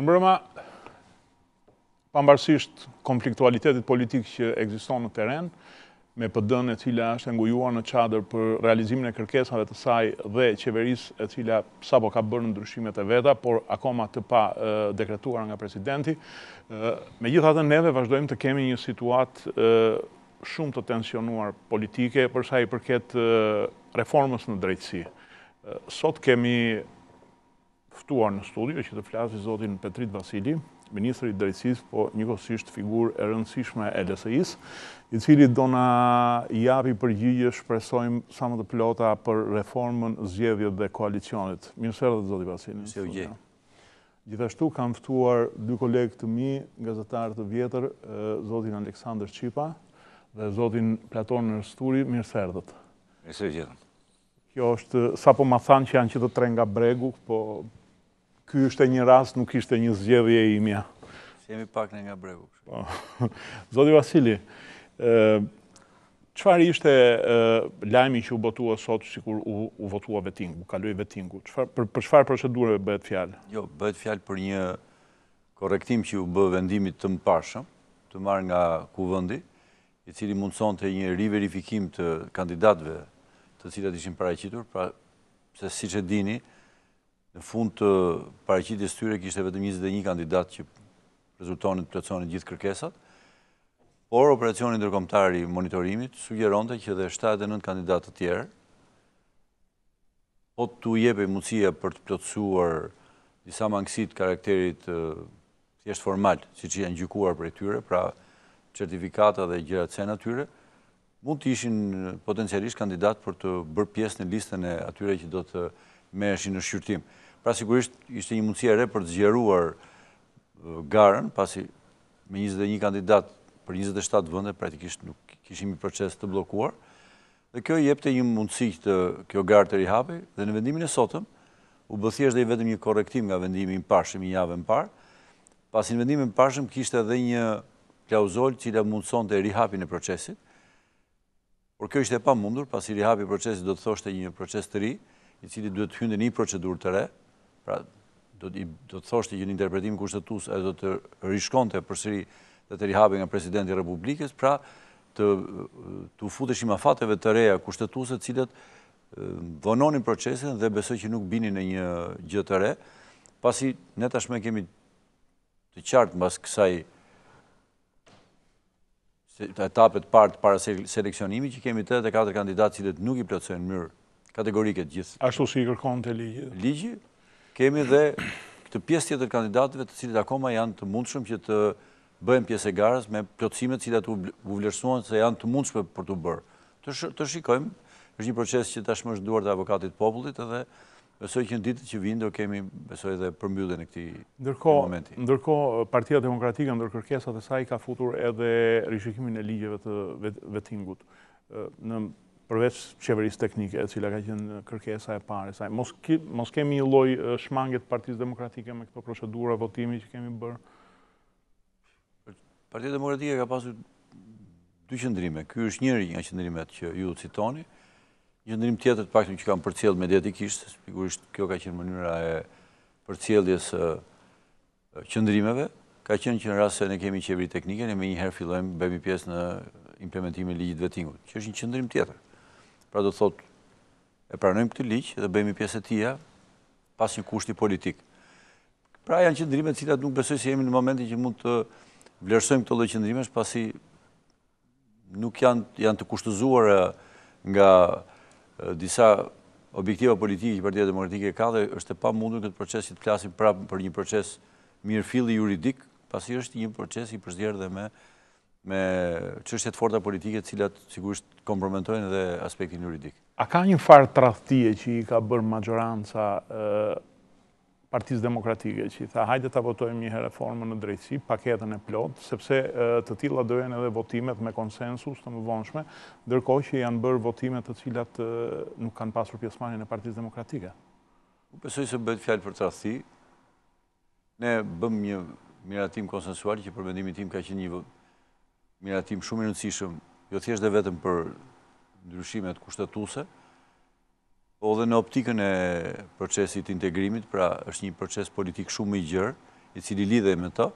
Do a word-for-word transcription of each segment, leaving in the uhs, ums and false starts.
Mirëmbrëma, pavarësisht konfliktualitetit politik që ekziston në teren, me P D-n e cila është ngujuar në çadër për realizimin e kërkesave të saj dhe qeverisë e cila sapo ka bërë ndryshimet e veta, por akoma të pa e, dekretuar nga presidenti. Megjithatë, neve vazhdojmë të kemi një situatë e, shumë të tensionuar politike për sa i përket e, reformës në drejtësi. E, sot kemi ftuar në studio që të flasë zotin Petrit Vasili, Ministri i Drejtësisë, po njëkohësisht figurë e rëndësishme e L S I-s, i cili do na japi përgjigje, shpresojmë sa më të plota për reformën, zgjedhjet dhe koalicionit. Mirë se erdhët, zoti Vasili. Mirë se u gjej. Gjithashtu kam ftuar dy kolegë të mi, gazetarë të vjetër, zotin Aleksandër Qipa dhe zotin Platon Rsturi. Mirë se erdhët. Mirë se u gjetëm. Kjo është, sapo ma thanë që janë që të tre nga bregu, po ky është një rast, nuk ishte një zgjedhje e imja. Si jemi pak në nga bregu. Zoti Vasili, çfarë ishte lajmi që u botua sot sikur u, u votua vetingu, u kaloi vetingu? Çfarë, për, për çfarë procedure bëhet fjalë? Jo, bëhet fjalë për një korrektim që u bë vendimit të mëparshëm, të marrë nga Kuvendi, i cili mundsonte një riverifikim të kandidatëve të cilat ishin paraqitur, pra se siç e dini, në fund të paraqitjes tyre kishte vetëm njëzet e një kandidat që rezultonin të plotësonin gjithë kërkesat, por operacioni ndërkombëtar i monitorimit sugjeronte që dhe shtatëdhjetë e nëntë kandidatë të tjerë po t'u jepej mundësia për të plotësuar disa mangësit karakterit thjesht formal, siç janë gjykuar prej tyre, pra certifikata dhe gjërat e natyre, mund të ishin potencialisht kandidat për të bërë pjesë në listën e atyre që do të merreshin në shqyrtim. Pra sigurisht ishte një mundësi e re për të zgjeruar garën, pasi me njëzet e një kandidat për njëzet e shtatë vende praktikisht nuk kishim një proces të bllokuar. Dhe kjo jepte një mundësi të kjo garë të rihapej, dhe në vendimin e sotëm u bë thjesht dhe vetëm një korrektim nga vendimi i parshëm i javën parë, pasi në vendimin e parshëm kishte edhe një klauzol cila mundsonte rihapjen e procesit. Por kjo ishte e pamundur, pasi rihapi i procesit do të thoshte një proces të ri, i cili duhet të hynte në një procedurë të re, pra do të, do të thoshte që në interpretim kushtetues ai do të rishkonte përsëri dhe të rihapej nga presidenti i Republikës, pra të të futeshim afateve të reja kushtetuese, të cilat vononin procesin dhe besoj që nuk binin në një gjë të re, pasi ne tashmë kemi të qartë mbas kësaj etapet parë para seleksionimit që kemi tetëdhjetë e katër kandidatë cilët nuk i plotësojnë në mënyrë kategorike të gjithë. Ashtu si i kërkon te ligji. Ligji, kemi dhe këtë pjesë tjetër kandidatëve të cilët akoma janë të mundshëm që të bëhen pjesë e garës me plotësimet të cilat u vlerësuan se janë të mundshme për të bërë. Të, sh të shikojmë, është një proces që tashmë është duart e avokatit popullit, edhe besoj që në ditët që vinë do kemi besoj edhe përmbylljen e këtij momenti. Ndërkohë, Partia Demokratike ndër kërkesat e saj ka futur edhe rishikimin e ligjeve të vetingut. Në përveç qeverisë teknike, e cila ka qenë kërkesa e parë e saj. Mos, ki, mos kemi një lloj shmangje të Partisë Demokratike me këto procedura votimi që kemi bërë? Partia Demokratike ka pasur dy qëndrime. Ky është njëri nga qëndrimet që ju citoni. Një qëndrim tjetër të paktën që kam përcjell mediatikisht, sigurisht kjo ka qenë mënyra e përcjelljes së qëndrimeve, ka qenë që në rast se ne kemi qeveri teknike, ne më njëherë fillojmë bëjmë pjesë në implementimin e ligjit vetingut, që është një qëndrim tjetër. Pra do të thotë, e pranojmë këtë ligj dhe bëjmë pjesë e tij pas një kushti politik. Pra janë qëndrime të cilat nuk besoj se jemi në momentin që mund të vlerësojmë këto lloj qëndrimesh, pasi nuk janë janë të kushtëzuara nga disa objektiva politike që Partia Demokratike ka dhe është e pamundur këtë proces që të flasim prapë për një proces mirëfilli juridik, pasi është një proces i përzgjedhur dhe me me çështje të forta politike të cilat sigurisht komprometojnë edhe aspektin juridik. A ka një farë tradhtie që i ka bërë majoranca e, Partisë Demokratike që i tha hajde ta votojmë një herë reformën në drejtësi, paketën e plot, sepse e, të tilla do jenë edhe votimet me konsensus të mëvonshme, ndërkohë që janë bërë votime të cilat e, nuk kanë pasur pjesëmarrjen e Partisë Demokratike? Unë besoj se bëhet fjalë për tradhti. Ne bëm një miratim konsensual që për mendimin tim ka qenë një miratim shumë i rëndësishëm, jo thjesht dhe vetëm për ndryshimet kushtetuese, po dhe në optikën e procesit integrimit, pra është një proces politik shumë i gjerë, i cili lidhe me të,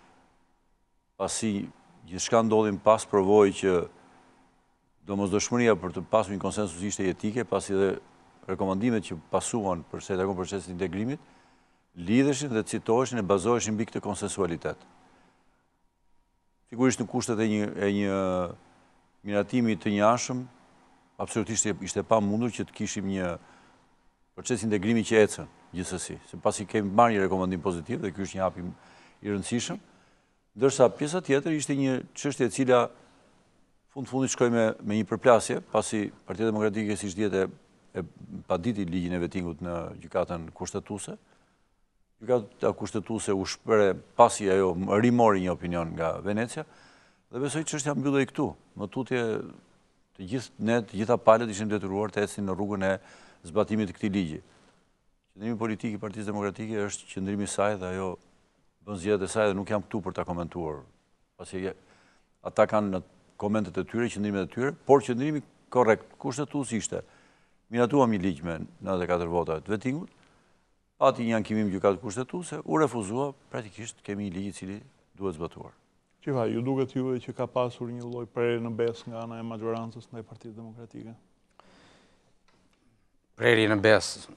pasi gjithçka ndodhin pas provoj që domosdoshmëria për të pasur një konsensus ishte jetike, pasi dhe rekomandimet që pasuan për se takon procesit integrimit, lidheshin dhe citoheshin e bazoheshin mbi këtë konsensualitet. Sigurisht në kushtet e një, e një miratimi të njashëm, absolutisht ishte pa mundur që të kishim një proces integrimi që ecën gjithsesi, se pasi kemi marrë një rekomandim pozitiv dhe ky është një hap i rëndësishëm, ndërsa pjesa tjetër ishte një çështje e cila fund fundit shkoi me, me një përplasje, pasi Partia Demokratike siç dihet e, e paditi ligjin e vettingut në gjykatën kushtetuese. Gjykata kushtetuese u shpëre pasi ajo rimori një opinion nga Venecia dhe besoj çështja mbyllej këtu. Më tutje të gjithë ne, të gjitha palët ishim detyruar të ecnin në rrugën e zbatimit të këtij ligji. Qëndrimi politik i Partisë Demokratike është qëndrimi i saj dhe ajo bën zgjedhjet e saj dhe nuk jam këtu për ta komentuar. Pasi ata kanë në komentet e tyre, qëndrimet e tyre, por qëndrimi korrekt kushtetues ishte miratuam një ligj me nëntëdhjetë e katër vota të vettingut, pati një ankimim gjykatë kushtetuese, u refuzua, praktikisht kemi një ligj i cili duhet zbatuar. Qifa, ju duket juve që ka pasur një lloj prerje në besë nga ana e majorancës ndaj Partisë Demokratike? Prerje në besë.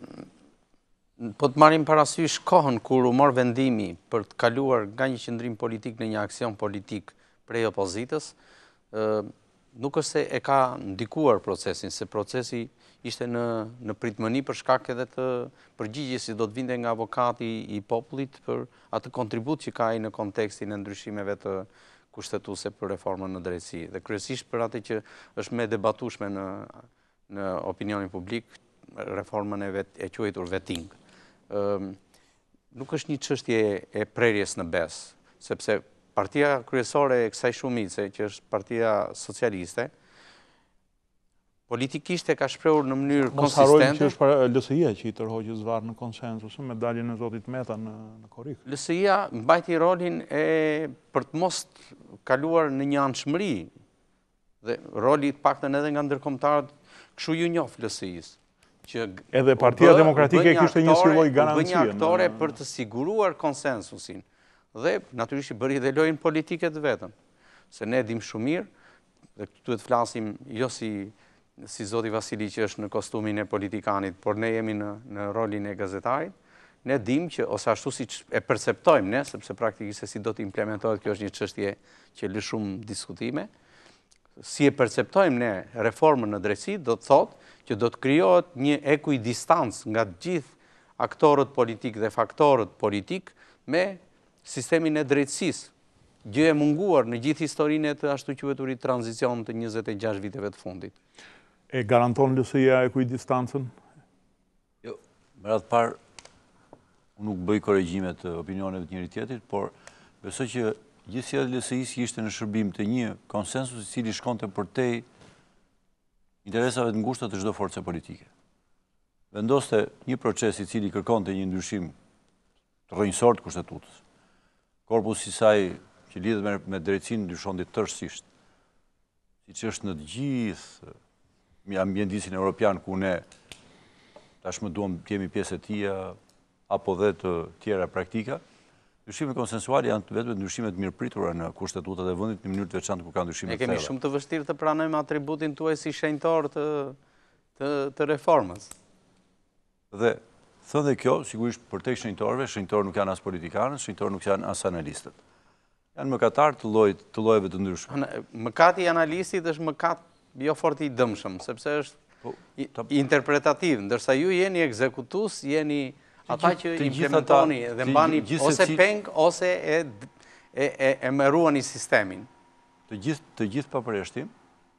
Po të marrim parasysh kohën kur u mor vendimi për të kaluar nga një qëndrim politik në një aksion politik prej opozitës, nuk është se e ka ndikuar procesin, se procesi ishte në, në pritmëni për shkak edhe të përgjigjes që do të vinte nga avokati i popullit për atë kontribut që ka ai në kontekstin e ndryshimeve të kushtetuese për reformën në drejtësi. Dhe kryesisht për atë që është më debatueshme në, në opinionin publik, reformën e, vet, e quajtur vetting. Ëm, nuk është një çështje e prerjes në besë, sepse partia kryesore e kësaj shumice, që është Partia Socialiste, politikisht e ka shprehur në mënyrë konsistente. Mos harrojmë që është L S I-a që i tërhoqi zvarr në konsensus me daljen e zotit Meta në, në korrik. L S I-a mbajti rolin e për të mos kaluar në një anshmëri dhe roli të paktën edhe nga ndërkombëtarët, kështu ju njoh L S I-s. Që edhe Partia bë, Demokratike kishte një si lloj garancie. Bë një aktore në... për të siguruar konsensusin dhe natyrisht bëri dhe lojën politike të vetën. Se ne dim shumë mirë, dhe këtu duhet flasim jo si si zoti Vasili që është në kostumin e politikanit, por ne jemi në, në rolin e gazetarit, ne dim që, ose ashtu si e perceptojmë ne, sepse praktikisht se si do të implementohet, kjo është një çështje që lë shumë diskutime, si e perceptojmë ne reformën në drejtësi, do të thotë që do të krijohet një ekuidistancë nga të gjithë aktorët politik dhe faktorët politik me sistemin e drejtësisë, gjë e munguar në gjithë historinë e të ashtu quheturit tranzicion të njëzet e gjashtë viteve të fundit. E garanton L S I-a ekuidistancën? Jo, më radhë parë, unë nuk bëj korrigjime të opinioneve të njëri tjetrit, por besoj që gjithësia e L S I-s ishte në shërbim të një konsensus i cili shkonte përtej interesave të ngushta të çdo force politike. Vendoste një proces i cili kërkonte një ndryshim të rrënjësor të kushtetutës. Korpusi i saj që lidhet me, me drejtësinë ndryshonte tërësisht, siç është në të gjithë ambientin evropian ku ne tashmë duam të jemi pjesë e tij apo dhe të tjera praktika. Ndryshimet konsensuale janë vetëm ndryshime të mirëpritura në kushtetutat e vendit në mënyrë të veçantë kur ka ndryshime të thella. Ne kemi shumë të vështirë të pranojmë atributin tuaj si shenjtor të të, të reformës. Dhe thënë dhe kjo, sigurisht për te shenjtorëve, shenjtorë nuk janë as politikanës, shenjtorë nuk janë as analistët. Janë mëkatar të llojit, të llojeve të ndryshme. Mëkati i analistit është mëkat jo fort i dëmshëm, sepse është po, ta... interpretativ, ndërsa ju jeni ekzekutues, jeni ata që implementoni dhe mbani ose peng ose e e e, e mëruani sistemin. Të gjithë të gjithë pa përjashtim,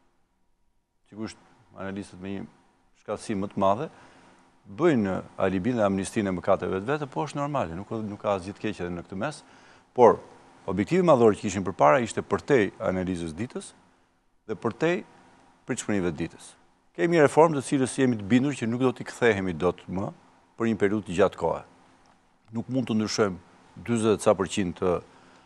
sigurisht analistët me një shkatësim më të madhe, bëjnë alibin dhe amnistinë e mëkateve të vete, po është normale, nuk, nuk ka asgjë të keq edhe në këtë mes, por objektivi madhor që kishin përpara ishte përtej analizës ditës dhe përtej pritshmërive të ditës. Kemi reformë të cilës jemi të bindur që nuk do t'i kthehemi dot më për një periudhë të gjatë kohe. Nuk mund të ndryshojmë dyzet e ca përqind të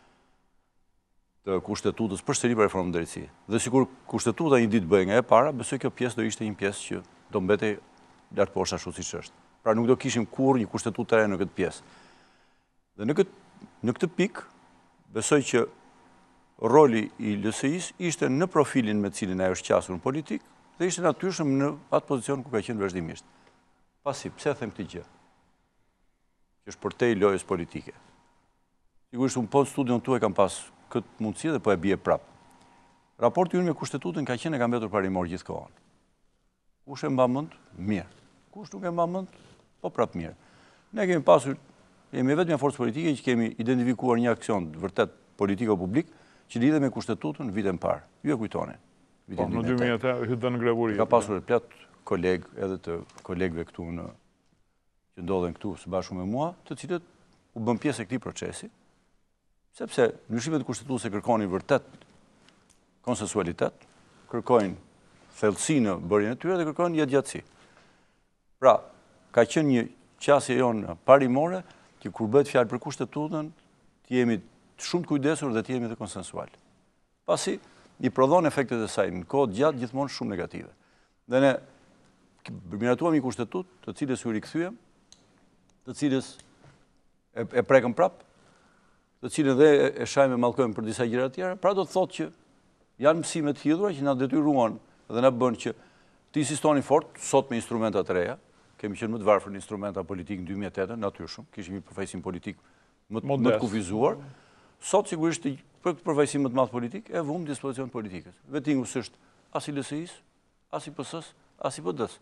të kushtetutës përsëri për reformën drejtësi. Dhe sikur kushtetuta një ditë bëhej nga e para, besoj kjo pjesë do ishte një pjesë që do mbetej lart poshtë ashtu siç është. Pra nuk do kishim kurrë një kushtetutë të re në këtë pjesë. Dhe në këtë Në këtë pikë, besoj që roli i L S I-s ishte në profilin me cilin ajo është qasur në politikë dhe ishte natyrshëm në atë pozicion ku ka qenë vazhdimisht. Pasi, pse them këtë gjë? Që është për te i lojës politike. Sigurisht, unë po në studion tu e kam pas këtë mundësi dhe po e bje prapë. Raporti unë me kushtetutën ka qenë e kam vetur parimor gjithë kohën. Kush e mba mënd? Mirë. Kush nuk e mba mënd? Po prapë mirë. Ne kemi pasur, jemi vetë me forcë politike që kemi identifikuar një aksion vërtet politiko publik që lidhe me kushtetutën në vitën parë. Ju e kujtoni. Po, në dy mijë e tetë hytë dhe në grevuri. Ka pasur e plot kolegë, edhe të kolegëve këtu në, që ndodhen këtu së bashku me mua, të cilët u bën pjesë e këtij procesi, sepse ndryshimet kushtetuese kërkonin vërtet konsensualitet, kërkojnë thellësi në bërjen e tyre dhe kërkojnë jetëgjatësi. Pra, ka qenë një qasje jonë parimore që kur bëhet fjalë për kushtetutën, të jemi shumë të kujdesur dhe të jemi dhe konsensual. Pasi i prodhon efektet e saj në kohë gjatë gjithmonë shumë negative. Dhe ne miratuam një kushtetut të cilës u rikthyem, të cilës e, e prekëm prap, të cilën dhe e shajme mallkojmë për disa gjëra të tjera, pra do të thotë që janë mësime të hidhura që na detyruan dhe na bën që të insistoni fort sot me instrumenta të reja. Kemi qenë më të varfër në instrumenta politik në dy mijë e tetë, natyrshëm, kishim një përfaqësim politik më, më të kufizuar. Sot sigurisht për këtë përfaqësim më të madh politik e vëmë dispozicion politikës. Vettingu s'është as i L S I-s, as i P S-s, as i P D-s.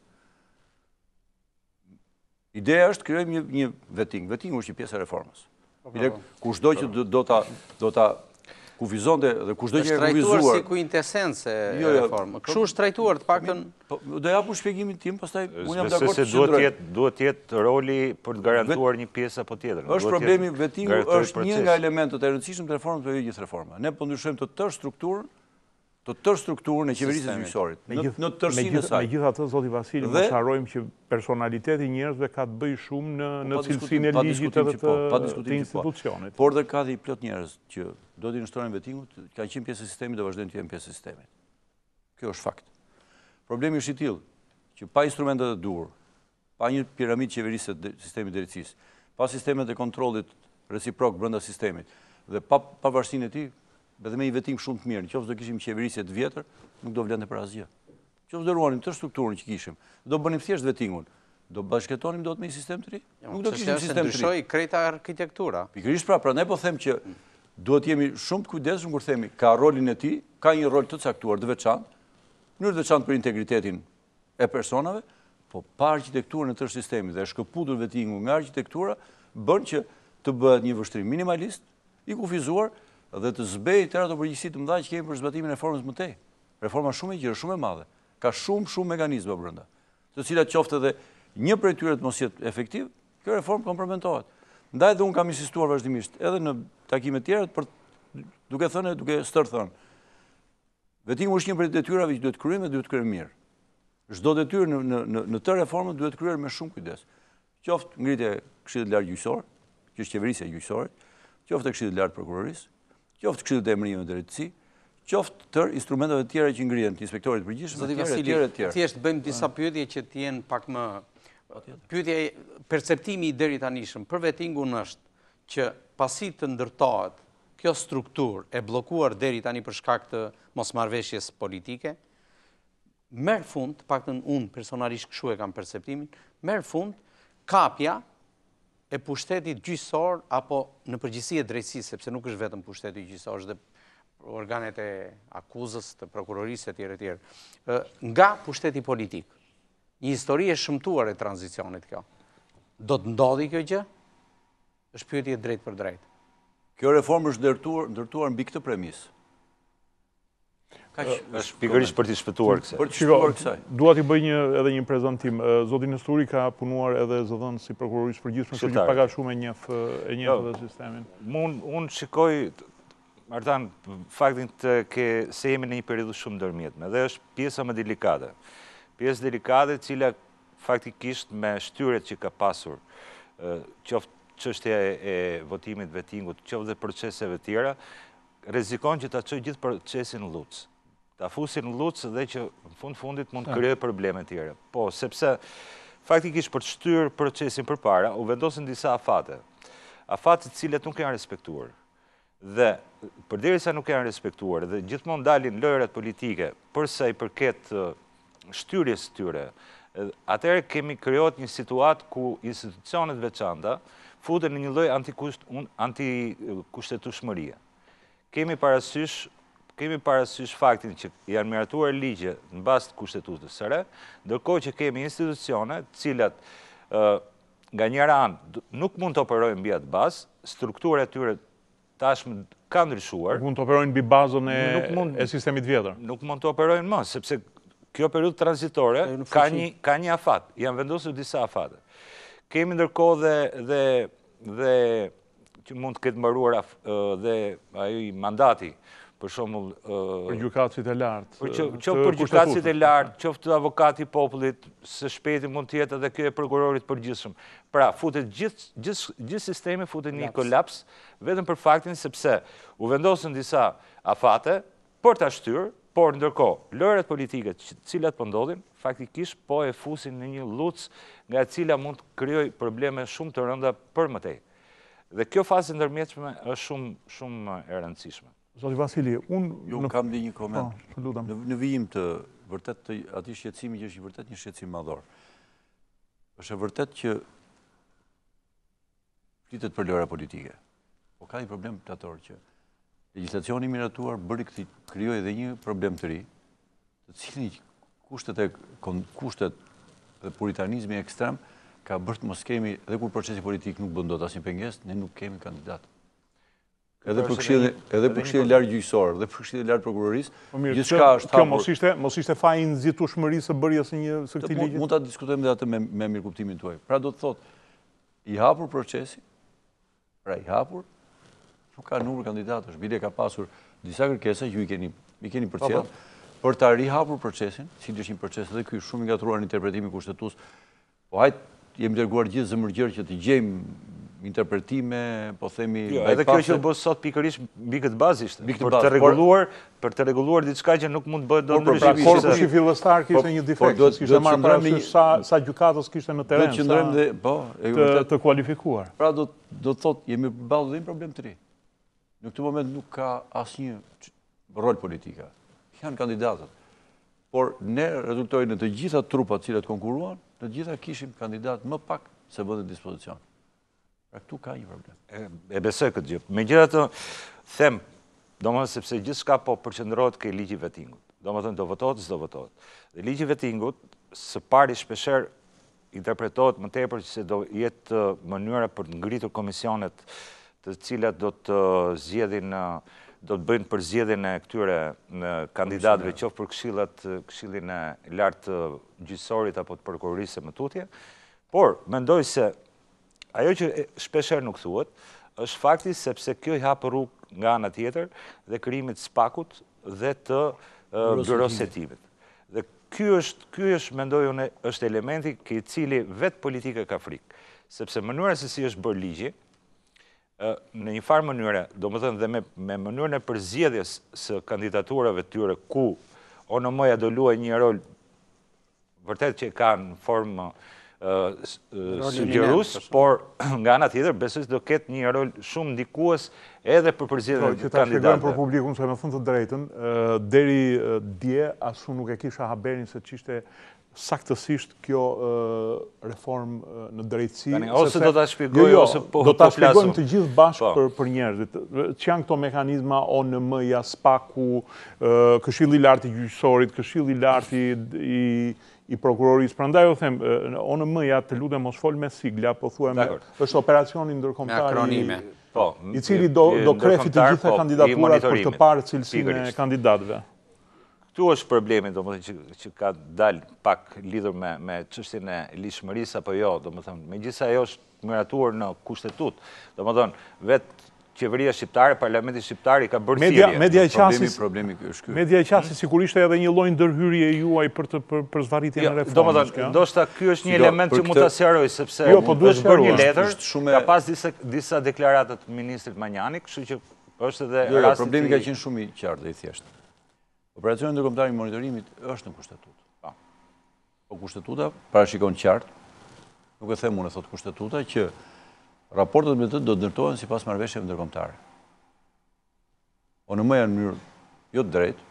Ideja është krijojmë një, një vetting. Vettingu është një pjesë e reformës. Kushdo që do ta do ta kufizonte dhe kushdo që e kufizuar. Është si kuintesencë e reformë. Kështu është trajtuar të paktën. Do japu shpjegimin tim, pastaj unë jam dakord se duhet jetë duhet jetë roli për të garantuar një pjesë apo tjetër. Është problemi vettingu është një nga elementët e rëndësishëm të reformës për gjithë reforma. Ne po ndryshojmë të tërë strukturën, të tërë strukturën e qeverisë gjyqësorit. Në tërësinë e saj. Megjithatë, zoti Vasili, mos harrojmë që personaliteti i njerëzve ka të bëjë shumë në në cilësinë e ligjit edhe të institucionit. Por dhe ka dhe i plot njerëz që do t'i nështrojnë vettingut, ka qenë pjesë e sistemit dhe vazhdojnë të jenë pjesë e sistemit. Kjo është fakt. Problemi është i tillë që pa instrumentet e duhur, pa një piramidë qeverisë të sistemit drejtësisë, pa sistemet e kontrollit reciprok brenda sistemit dhe pa pavarësinë e tij, edhe me një vettim shumë të mirë, nëse do kishim qeverisje të vjetër, nuk do vlente për asgjë. Nëse do ruanim të strukturën që kishim, do bënim thjesht vettingun, do bashkëtonim dot me një sistem të ri. Nuk do kishim sistem të ri. Ndryshoi krejta arkitektura. Pikërisht pra, pra ne po them që duhet jemi shumë të kujdesshëm kur themi ka rolin e tij, ka një rol të caktuar të veçantë, mënyrë të veçantë për integritetin e personave, po pa arkitekturën e tërë sistemit dhe shkëputur vettingu nga arkitektura bën që të bëhet një vështrim minimalist, i kufizuar dhe të zbejë tëra ato përgjegjësi të mëdha që kemi për zbatimin e reformës më tej. Reforma shumë e gjerë, shumë e madhe, ka shumë shumë mekanizma brenda, të cilat qoftë edhe një prej tyre të mos jetë efektiv, kjo reformë kompromentohet. Ndaj dhe unë kam insistuar vazhdimisht edhe në takime tjera për duke thënë, duke stërë thënë. Vettingu është një prej detyrave që duhet kryejmë dhe duhet kryejmë mirë. Çdo detyrë në në në, në të reformën duhet kryer me shumë kujdes. Qoftë ngritje e Këshillit Lart Gjyqësor, që është qeverisja e gjyqësorit, qoftë Këshillit Lart Prokurorisë, qoftë Këshillit e Emërimit të Drejtësi, qoftë tërë instrumenteve të tjera që ngrihen të inspektorit të përgjithshëm e tjera e tjera. Thjesht bëjmë disa pyetje që të jenë pak më pyetje perceptimi i deri tanishëm për vettingun është që pasi të ndërtohet kjo strukturë e bllokuar deri tani për shkak të mosmarrveshjes politike, merr fund, paktën unë personalisht kështu e kam perceptimin, merr fund kapja e pushtetit gjyqësor apo në përgjithësi e drejtësisë, sepse nuk është vetëm pushteti gjyqësor, është dhe organet e akuzës, të prokurorisë etj etj, nga pushteti politik. Një histori e shëmtuar e tranzicionit kjo. Do të ndodhi kjo gjë? Është pyetje drejt për drejt. Kjo reformë është ndërtuar, ndërtuar mbi këtë premisë. Është pikërisht për të shpëtuar kësaj. Për të shpëtuar kësaj. Dua t'i bëj një edhe një prezantim. Zoti Nesturi ka punuar edhe zëdhënës si prokurorisë përgjithshme, kështu që paga shumë e njeh e njeh edhe sistemin. Unë unë shikoj Martan, faktin të ke se jemi në një periudhë shumë ndërmjetme dhe është pjesa më delikate. Pjesë delikate e cila faktikisht me shtyret që ka pasur, qoftë çështja e votimit vettingut, qoftë dhe proceseve tjera, rrezikon që ta çojë gjithë procesin në luc. Ta fusin në luc dhe që në fund fundit mund të krijojë probleme të tjera. Po, sepse faktikisht për të shtyrë procesin përpara, u vendosin disa afate. afatet cilet nuk janë respektuar. Dhe përderisa nuk janë respektuar dhe gjithmonë dalin lojrat politike përsa i përket shtyrjes tyre, atëherë kemi krijuar një situatë ku institucionet veçanta futen në një lloj antikushtetueshmërie. Kemi parasysh kemi parasysh faktin që janë miratuar ligje në bazë të kushtetutës së re, ndërkohë që kemi institucione të cilat nga njëra anë nuk mund të operojnë mbi atë bazë, struktura e tyre tashmë ka ndryshuar. Nuk mund të operojnë mbi bazën e sistemit vjetër. Nuk mund të operojnë më, sepse kjo periudhë tranzitore ka një ka një afat, janë vendosur disa afate. Kemi ndërkohë dhe dhe që mund të ketë mbaruar dhe ai mandati, për shembull për gjykatësit e lartë. Qoftë për gjykatësit e lartë, qoftë avokati i popullit, së shpejti mund të jetë edhe ky e prokurorit përgjithshëm. Pra, futet gjithë gjithë sistemi futet në një kolaps vetëm për faktin sepse u vendosën disa afate për ta shtyrë, por ndërkohë lojrat politike të cilat po ndodhin, faktikisht po e fusin në një lucë nga e cila mund të krijojë probleme shumë të rënda për mëtej. Dhe kjo fazë ndërmjetshme është shumë shumë e rëndësishme. Zoti Vasili, unë... Jo, kam dhe një koment. Në vijim të vërtet të ati shqetësimi që është i vërtet një shqetësim madhor. është e vërtet që flitet për lojra politike. Po ka një problem plator që legjislacioni miratuar bëri këti krijoi edhe një problem të ri, të cilin kushtet e kushtet dhe puritanizmi ekstrem ka bërë të mos kemi, edhe kur procesi politik nuk bën dot asnjë pengesë, ne nuk kemi kandidat. Edhe për këshillin edhe për këshillin larg gjyqësor, edhe për këshillin larg prokurorisë, gjithçka është hapur. Kjo mos ishte mos ishte faji i nxitueshmërisë së bërjes së një së këtij ligji. Mund ta diskutojmë edhe atë me me mirëkuptimin tuaj. Pra do të thotë, i hapur procesi, pra i hapur, nuk ka numër kandidatësh. Bile ka pasur disa kërkesa që ju i keni i keni përcjell për ta rihapur procesin, cili është një proces edhe ky shumë i gatruar në interpretimin kushtetues. Po hajt jemi dërguar gjithë zëmërgjër që të gjejmë interpretime, po themi... Jo, edhe kjo që bë sot pikërisht mbi këtë bazë ishte, për të rregulluar, për të rregulluar diçka që nuk mund të bëhet dot ndryshimisht. Korpusi fillestar kishte një defekt, kishte marrë parasysh sa sa gjykatës kishte në terren. Do të qëndrojmë dhe po, të kualifikuar. Pra do do të thotë jemi përballë dhe një problem të ri. Në këtë moment nuk ka asnjë rol politika. Janë kandidatët. Por ne rezultojnë në të gjitha trupat që konkuruan, të gjitha kishim kandidat më pak se vënë në dispozicion. Pra këtu ka një problem. E besoj këtë gjë. Megjithatë, them, domethënë sepse gjithçka po përqendrohet ke ligji i vettingut. Domethënë do votohet, s'do votohet. Dhe ligji i vettingut së pari shpeshherë interpretohet më tepër se do jetë mënyra për të ngritur komisionet të cilat do të zgjedhin do të bëjnë përzgjedhjen e këtyre kandidatëve, qoftë për këshillat, këshillin e lartë gjyqësorit apo të prokurorisë së mëtutje. Por mendoj se ajo që shpeshherë nuk thuhet, është fakti sepse kjo i hap rrugë nga ana tjetër dhe krijimit të spakut dhe të byrosetimit. Dhe ky është ky është mendoj unë është elementi i cili vetë politika ka frikë, sepse mënyra se si është bërë ligji, në një farë mënyre, domethënë dhe me me mënyrën e përzgjedhjes së kandidaturave të tyre ku O N M-ja do luajë një rol vërtet që ka në formë sugjerues, por nga ana tjetër besoj se do ketë një rol shumë ndikues edhe për përzgjedhjen e kandidatëve. Të shpjegojmë për publikun se me thënë të drejtën, deri dje as unë nuk e kisha haberin se ç'ishte saktësisht kjo reformë në drejtësi. Ose do ta shpjegoj ose po do ta shpjegojmë të gjithë bashkë për për njerëzit. Që janë këto mekanizma O N M-ja, spaku, Këshilli i lartë i gjyqësorit, Këshilli i lartë i i prokurorisë. Prandaj u them, O N M-ja, të lutem mos fol me sigla, po thuaj me është operacioni ndërkombëtar i cili do do krefi të gjitha kandidaturat për të parë cilësinë e kandidatëve. Këtu është problemi, domethënë që ka dalë pak lidhur me me çështjen e lishmërisë apo jo, domethënë, megjithëse ajo është miratuar në kushtetutë, domethënë vetë qeveria shqiptare, parlamenti shqiptar i ka bërë thirrje. Media e qasis, problemi është ky. Media e qasis sigurisht edhe një lloj ndërhyrje juaj për të për, për zvarritjen e reformës. Domethënë, ndoshta ky është një element që mund ta sqaroj sepse është bërë një letër, ka pas disa disa deklarata të ministrit Manjani, kështu që është edhe rasti. Jo, problemi ka qenë shumë i qartë dhe i thjeshtë. Operacioni ndërkombëtar i monitorimit është në kushtetutë. Po kushtetuta parashikon qartë, nuk e them unë, thot kushtetuta që raportet me të do të ndërtohen sipas marrëveshjeve ndërkombëtare. O në më janë mënyrë jo të drejtë,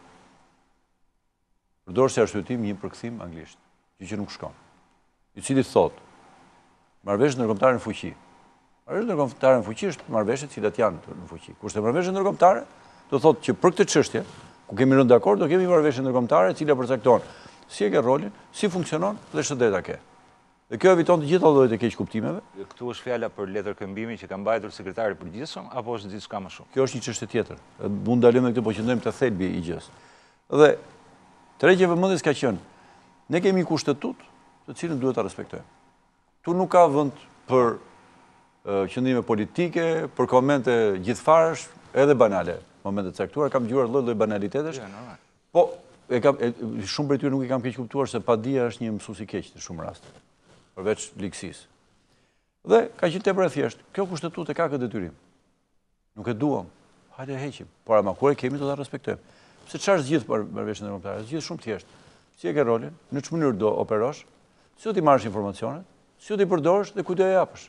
përdorë si arsyetim një përkthim anglisht, që që nuk shkon. I cili thot, marrëveshjet ndërkombëtare në fuqi. Marrëveshjet ndërkombëtare në fuqi është marrëveshjet cilat janë në fuqi. Kurse marrëveshjet ndërkombëtare do thotë që për këtë çështje, ku kemi rënë dakord, do kemi marrëveshje ndërkombëtare e cila përcakton si e ke rolin, si funksionon dhe ç'të drejta ke. Dhe kjo eviton të gjitha llojet e keq kuptimeve. Këtu është fjala për letërkëmbimin që ka mbajtur sekretari i përgjithshëm apo është diçka më shumë? Kjo është një çështje tjetër. Mund ndalojmë me këtë, po qëndrojmë te thelbi i gjës. Dhe tregja e vëmendjes ka qenë, ne kemi kushtetut, të cilën duhet ta respektojmë. Tu nuk ka vend për qëndrime politike, për komente gjithfarësh, edhe banale. Momente të caktuara kam dëgjuar lloj-lloj banalitetesh. Po e kam e, shumë prej tyre nuk i kam keq kuptuar se padia është një mësues i keq në shumë raste. Përveç ligsisë. Dhe ka qenë tepër e thjeshtë. Kjo kushtetutë ka këtë detyrim. Nuk e duam. Hajde e heqim. Por ama kur e kemi do ta respektojmë. Pse çfarë zgjidh marrëveshjen ndërkombëtare? Zgjidh shumë thjesht. Si e ke rolin, në ç'më mënyrë do operosh, si do t'i marrësh informacionet, si do t'i përdorësh dhe kujt do e japësh.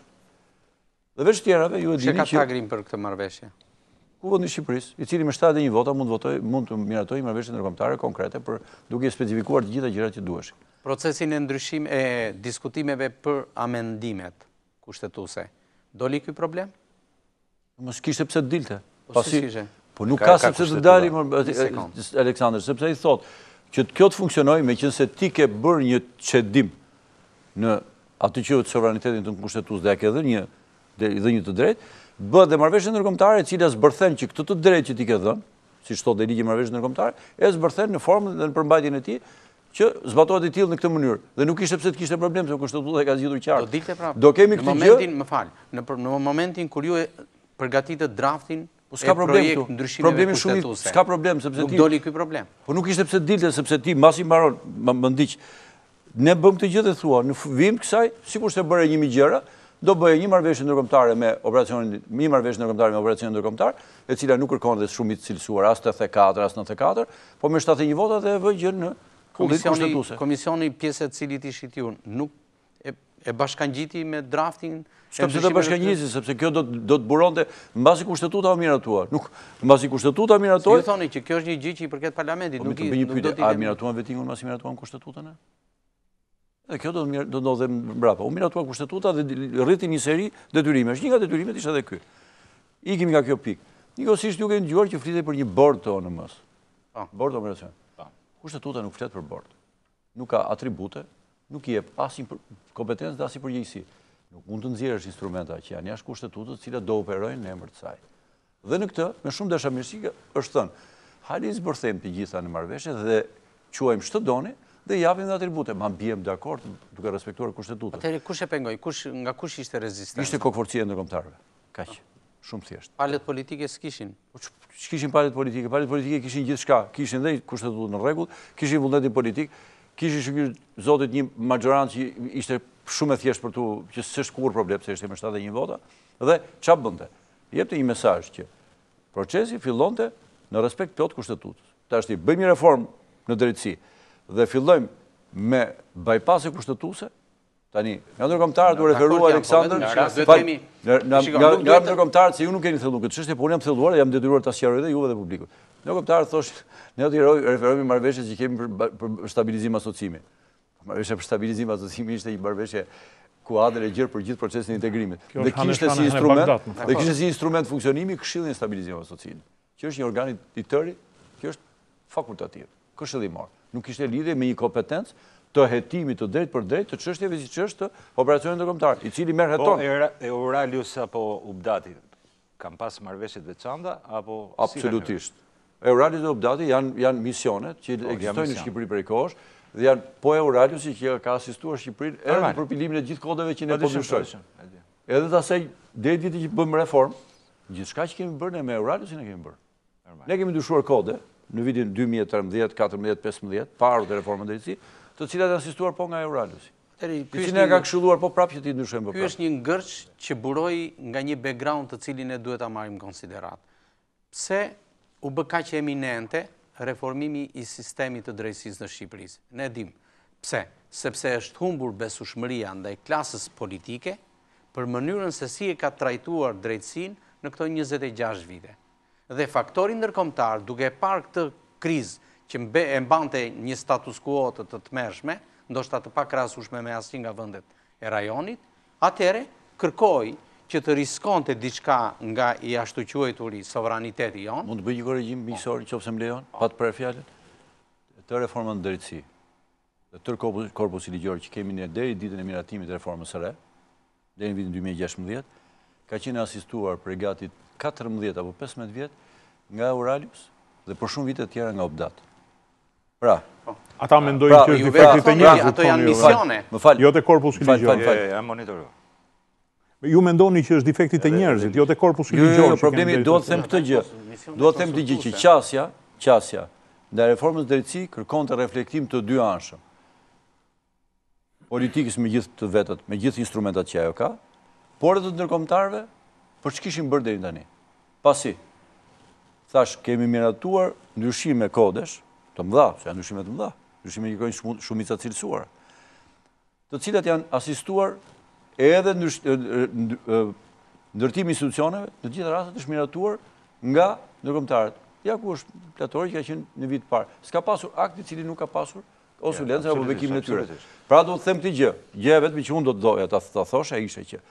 Dhe veç tjerave ju e dini që ka tagrim për këtë marrëveshje. Kuvendi i Shqipërisë, i cili me shtatëdhjetë e një vota mund votoj, mund të miratojë marrëveshje ndërkombëtare konkrete për duke specifikuar të gjitha gjërat që duheshin. Procesin e ndryshim e diskutimeve për amendimet kushtetuese, doli ky problem? Mos kishte pse të dilte. Pasi, po nuk ka sepse të dalim, Aleksandër, sepse i thot që kjo të funksionojë meqense ti ke bërë një çedim në atë që është sovranitetin të kushtetues dhe ka dhënë një dhe një të drejtë, bëhet dhe marrëveshje ndërkombëtare e cila zbërthen që këtë të drejtë që ti ke dhënë, siç thotë ligji i marrëveshjes ndërkombëtare, e zbërthen në formën dhe në përmbajtjen e tij që zbatohet i tillë në këtë mënyrë. Dhe nuk ishte pse të kishte problem se kushtetuta e ka zgjidhur qartë. Do dilte prapë. Do kemi këtë gjë. Në momentin, më fal, në, në momentin kur ju e përgatitët draftin e projekt ndryshimeve kushtetuese. S'ka problem sepse ti nuk doli ky problem. Po nuk ishte pse të dilte sepse ti mbasi mbaron, më ndiq. Ne bëm këtë gjë dhe thua, në vim të kësaj, sikur se bëre një mijë gjëra, do bëje një marrëveshje ndërkombëtare me operacionin, një marrëveshje ndërkombëtare me operacionin ndërkombëtar, e cila nuk kërkon dhe shumë të cilësuar, as tetëdhjetë e katër, as nëntëdhjetë e katër, po me shtatëdhjetë e një vota dhe e vë gjën në komisioni, komisioni pjesë e cilit ishit ju, nuk e, e bashkangjiti me draftin. S'kam se të bashkangjiti, sepse kjo do do të buronte mbasi kushtetuta o miratuar. Nuk mbasi kushtetuta miratoi. Ju thoni që kjo është një gjë që i përket parlamentit, nuk i nuk do të a miratuan vettingun mbasi miratuan kushtetutën? Dhe kjo do të ndodhe mbrapa. U miratuar kushtetuta dhe rriti një seri detyrimesh. Një nga detyrimet ishte edhe ky. Ikim nga kjo pikë. Njëkohësisht ju keni dëgjuar që flitet për një bord të O N M-s. Bord operacion. Kushtetuta nuk flet për bord. Nuk ka atribute, nuk i jep asnjë kompetencë dhe asnjë përgjegjësi. Nuk mund të nxjerrësh instrumenta që janë jashtë kushtetutës, të cilat do operojnë në emër të saj. Dhe në këtë, me shumë dashamirësi është thënë, hajde zbërthejmë të gjitha në marrëveshje dhe quajmë ç'të doni dhe japim dhe atribute. Ma mbijem dakord duke respektuar kushtetutën. Atëherë kush e pengoi? Kush nga kush ishte rezistenca? Ishte kokforcia e ndërkombëtarëve. Kaq. Shumë thjesht. Palët politike s'kishin. S'kishin palët politike. Palët politike kishin gjithçka. Kishin dhe kushtetutën në rregull, kishin vullnetin politik, kishin shkruar zotit një majorancë që ishte shumë e thjeshtë për tu, që s'është kur problem se ishte me shtatëdhjetë e një vota. Dhe ç'a bënte? Jepte një mesazh që procesi fillonte në respekt plot kushtetutës. Tash ti bëjmë një reformë në drejtësi dhe fillojmë me bypass-e kushtetuese. Tani, nga ndërkombëtarët u referua Aleksandër, nga ndërkombëtarët se ju nuk keni thelluar këtë çështje, por unë jam thelluar dhe jam detyruar ta sqaroj dhe juve dhe publikut. Ndërkombëtarët thoshin, ne do të referohemi marrëveshjes që kemi për, për stabilizim asocimi. Marrëveshja për stabilizim asocimi ishte një marrëveshje kuadër e gjerë për gjithë procesin e integrimit. Dhe kishte si instrument, dhe kishte si instrument funksionimi Këshillin e Stabilizimit të Asociimit, që është një organ i tërë, që është fakultativ, këshillimor. Nuk kishte lidhje me një kompetencë të hetimit të drejtë për drejtë të çështjeve siç është operacioni ndërkombëtar, i cili merr heton. Po Euralius apo Ubdati kanë pas marrëveshje të veçanta apo absolutisht. Euralius dhe Ubdati janë janë misionet që ekzistojnë në Shqipëri prej kohësh dhe janë po Euraliusi që ka asistuar Shqipërinë edhe në përpilimin e gjithë kodeve që ne po ndryshojmë. Edhe të asaj deri vitit që bëjmë reformë, gjithçka që kemi bërë ne me Euraliusin e kemi bërë. Ne kemi ndryshuar kode në vitin dy mijë e tridhjetë, katërmbëdhjetë, pesëmbëdhjetë, pa ardhur te reforma drejtësi, të cilat janë asistuar po nga Euraliusi. Ky ne ka këshilluar po prapë që ti ndryshojmë po prapë. Ky është një ngërç që buroi nga një background të cilin ne duhet ta marrim konsiderat. Pse u bë kaq eminente reformimi i sistemit të drejtësisë në Shqipëri? Ne dim. Pse? Sepse është humbur besueshmëria ndaj klasës politike, për mënyrën se si e ka trajtuar drejtësinë në këto njëzet e gjashtë vite. Dhe faktori ndërkombëtar, duke parë këtë krizë që e mbante një status quo të të tmerrshme, ndoshta të pakrahasueshme me asnjë nga vendet e rajonit, atëherë kërkoi që të riskonte diçka nga i ashtu quajturi sovraniteti jonë. Mund të bëj një korrigjim miqësor, nëse më lejon, pa të prerë fjalën. Të reformën në drejtësi dhe tërë korpusi ligjor që kemi ne deri ditën e miratimit të reformës së re, deri në vitin dy mijë e gjashtëmbëdhjetë, ka qenë asistuar për gati katërmbëdhjetë apo pesëmbëdhjetë vjet nga Euralius dhe për shumë vite të tjera nga Obdat. Pra, ata mendojnë që është defekti të njerëzit. Ato janë misione. Më fal. Jo te korpusi ligjor. Ja monitoroj. Ju mendoni që është defekti të njerëzit, jo te korpusi ligjor. Jo, problemi do të them këtë gjë. Do të them këtë gjë që qasja, qasja ndaj reformës drejtësi kërkon të reflektim të dy anshëm. Politikës me gjithë të vetët, me gjithë instrumentat që ajo ka, por edhe të ndërkombëtarëve, për ç'kishim kishim bërë deri tani. Pasi thash kemi miratuar ndryshime kodesh, të mëdha, se janë ndryshime të mëdha, ndryshime që kërkojnë shumica cilësuara, të cilat janë asistuar edhe ndërtimi institucioneve, në të gjitha rastet është miratuar nga ndërkombëtarët. Ja ku është platori që ka qenë në vit parë. S'ka pasur akt i cili nuk ka pasur konsulencë apo bekimin e tyre. Pra do të them këtë gjë, gjë e vetme që unë do të doja ta ta thosha ishte që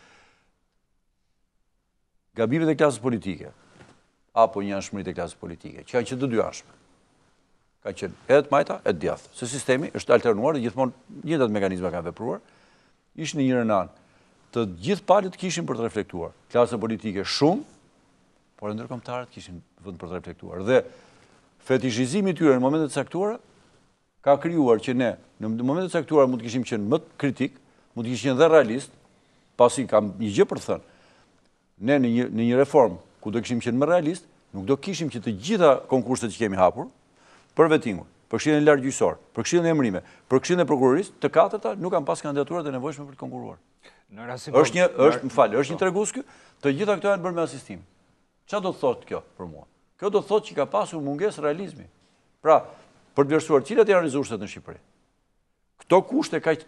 gabimet e klasës politike apo një anshmëri të klasës politike, që kanë qenë të dy anshme. Ka qenë edhe të majta, edhe të djathtë. Se sistemi është alternuar dhe gjithmonë njëjtat mekanizma kanë vepruar. Ishin në njërin anë të gjithë palët kishin për të reflektuar. Klasa politike shumë, por ndërkombëtarët kishin vend për të reflektuar. Dhe fetishizimi i tyre në momentet e caktuara ka krijuar që ne në momentet e caktuara mund të kishim qenë më kritik, mund të kishim qenë dhe realist, pasi kam një gjë për të thënë. Ne në një në një reformë ku do kishim qenë më realist, nuk do kishim që të gjitha konkurset që kemi hapur për vetingun, për këshillin e lartë gjyqësor, për këshillin e emërime, për këshillin e prokurorisë, të katërta nuk kanë pas kandidaturat e nevojshme për të konkuruar. Është një, është, më fal, është një tregues ky, të gjitha këto janë bërë me asistim. Çfarë do të thotë kjo për mua? Kjo do të thotë që ka pasur mungesë realizmi. Pra, për të vlerësuar cilat janë resursat në Shqipëri. Këto kushte kaq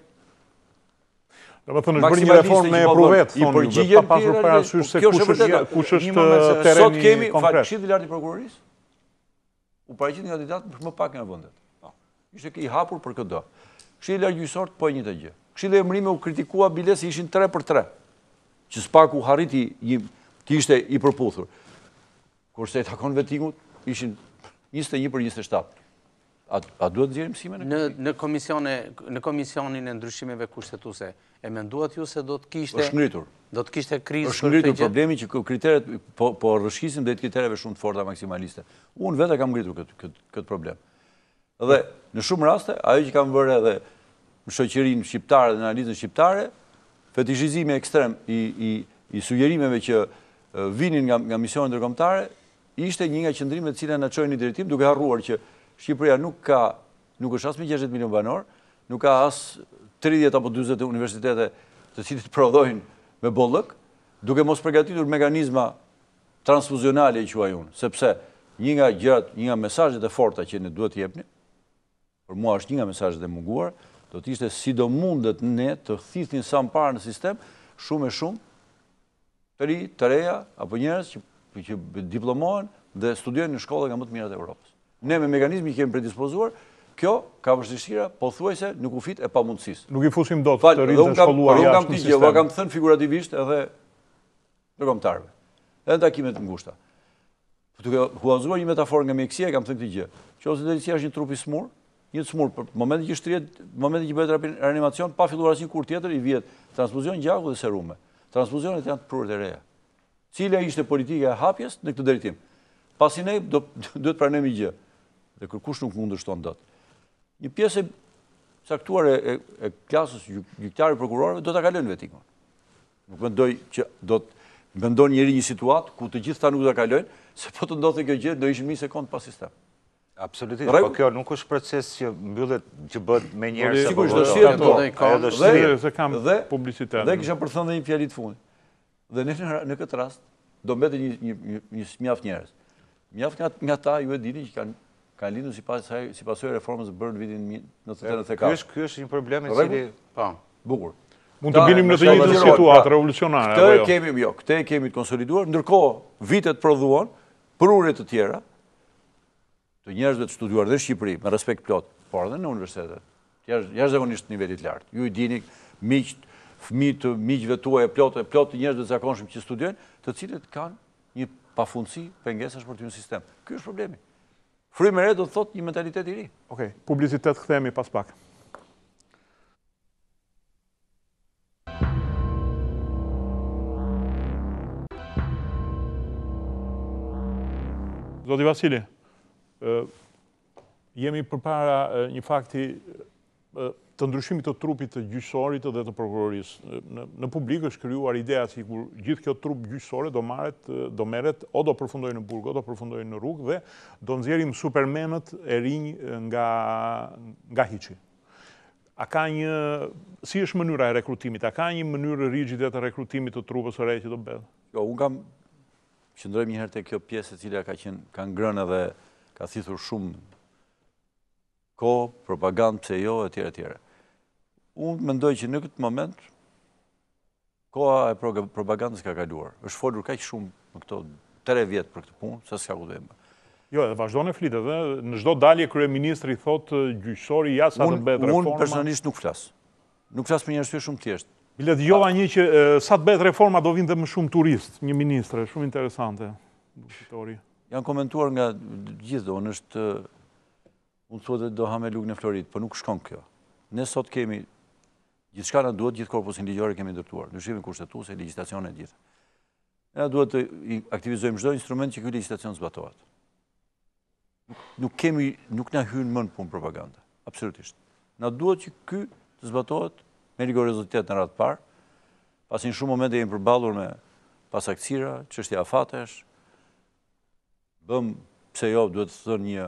Do të thonë është bërë një reformë me pruvet, thonë ju, pa pasur parasysh se kush është kush është terreni sot kemi konkret. Këshilli i lartë i prokurorisë. U paraqit një kandidat më pak nga vendet. Ishte i hapur për këtë. Këshilli i lartë gjyqësor po një të gjë. Këshilli i emërime u kritikua bile se ishin tre për tre. Që s'paku harriti të ishte i përputhur. Kurse i takon vetingut ishin njëzet e një për njëzet e shtatë. A, a duhet të nxjerrim mësime në në komisione në komisionin e ndryshimeve kushtetuese e menduat ju se do të kishte është ngritur. Do të kishte krizë është ngritur problemi që kriteret po po rrëshqisim drejt kritereve shumë të forta maksimaliste. Unë vetë kam ngritur këtë këtë këtë problem. Dhe në shumë raste ajo që kam bërë edhe në shoqërinë shqiptare dhe në analizën shqiptare, fetishizimi ekstrem i i i sugjerimeve që vinin nga nga misionet ndërkombëtare ishte një nga qendrimet të cilat na çojnë në drejtim duke harruar që Shqipëria nuk ka, nuk është as me gjashtëdhjetë milion banor, nuk ka as tridhjetë apo dyzet universitete të cilët prodhojnë me bollëk, duke mos përgatitur mekanizma transfuzionale i quaj unë, sepse një nga gjërat, një nga mesazhet e forta që ne duhet të jepni, për mua është një nga mesazhet e munguar, do të ishte si do mundet ne të thithnin sa më parë në sistem, shumë e shumë, të ri, të reja, apo njerëz që, që diplomohen dhe studiojnë në shkolla nga më të mirat e Evropës. Ne me mekanizmi që kemi predispozuar, kjo ka vështirësira pothuajse në kufit e pamundësisë. Nuk i fusim dot të rinj të shkolluar jashtë në sistem. Unë kam thënë figurativisht edhe ndërkombëtarëve. Edhe në takime të ngushta. Duke huazuar një metaforë nga mjekësia, kam thënë këtë gjë. Qoftë drejtësia është një trup i smur, një smur, për momentin që shtrihet, momentin që bëhet reanimacion, pa filluar asnjë kur tjetër, i vjet transfuzion gjaku dhe serume. Transfuzionet janë të prurë të reja. Cila ishte politika e hapjes në këtë drejtim? Pasi ne do duhet pranojmë një gjë. Dhe kërkush nuk mund dështon dot. Një pjesë e caktuar e, e klasës gjyqtarë prokurorëve do ta kalojnë vetingun. Nuk mendoj që do të mendon njëri një situatë ku të gjithë ta nuk do ta kalojnë, se po të ndodhte kjo gjë do ishin një sekond pas sistem. Absolutisht, po kjo nuk është proces që mbyllet që bëhet me njerëz apo sigurisht do shihet do shihet se kam publicitet. Dhe kisha për thënë edhe një fjali të fundit. Dhe në në këtë rast do mbetet një një një mjaft njerëz. Mjaft nga nga ta ju e dini që kanë kanë lindur sipas sipas së reformës së bërë në vitin mille novecento novanta e katër. Ky është ky është një problem i cili po bukur. Mund të binim në të njëjtën situatë revolucionare. Këtë e kemi, jo, këtë e kemi të konsoliduar, ndërkohë vitet prodhuan prurje të tjera të njerëzve të studiuar dhe në Shqipëri, me respekt plot, por edhe në universitetet, jashtëzakonisht nivelit lartë. Ju i dini miqt, fëmijët të miqve tuaj plot e plot të njerëzve të zakonshëm që studiojnë, të cilët kanë një pafundësi pengesash për të një sistem. Ky është problemi. Frymë e re do të thotë një mentalitet i ri. Okej, publicitet kthehemi pas pak. Zoti Vasili, jemi përpara një fakti të ndryshimit të trupit të gjyqësorit dhe të prokurorisë. Në publik është krijuar ideja si kur gjithë kjo trup gjyqësore do marret, do merret, o do përfundojnë në burg, o do përfundojnë në rrugë dhe do nxjerrim supermenët e rinj nga nga hiçi. A ka një, si është mënyra e rekrutimit? A ka një mënyrë rigjide të rekrutimit të trupës së re që do bëhet? Jo, unë kam qëndrojmë njëherë të kjo pjesë e cila ka qenë, ka ngrënë dhe ka thithur shumë kohë, propagandë, pse jo, e tjere, e tjere. Unë mendoj që në këtë moment, koha e propagandës ka kaluar. Është folur kaq shumë në këto tre vjetë për këtë punë, se s'ka ku dhe më. Jo, edhe vazhdo në flitet, dhe në çdo dalje kryeministri thotë gjyqësori ja sa të bëhet reforma. Unë personalisht nuk flas. Nuk flas për një arsye shumë thjeshtë. Bile dëgjova një që sa të bëhet reforma do vinte më shumë turist, një ministre, shumë interesante. Janë komentuar nga gjithë do, në është, unë thotë do ha me lugë në Florit, për nuk shkon kjo. Ne sot kemi, gjithë shka në duhet, gjithë korpusin ligjore kemi ndërtuar, ndryshimin kushtetuese, legjislacione e gjithë. Ne duhet të aktivizojmë çdo instrument që ky legjislacion zbatohet. Nuk kemi, nuk na hyn më në punë propaganda, absolutisht. Na duhet që ky të zbatohet me rigorozitet në radhë parë, pasi në shumë momente jemi përballur me pasaktësira, çështja afatesh, bëm, pse jo, duhet të thënë një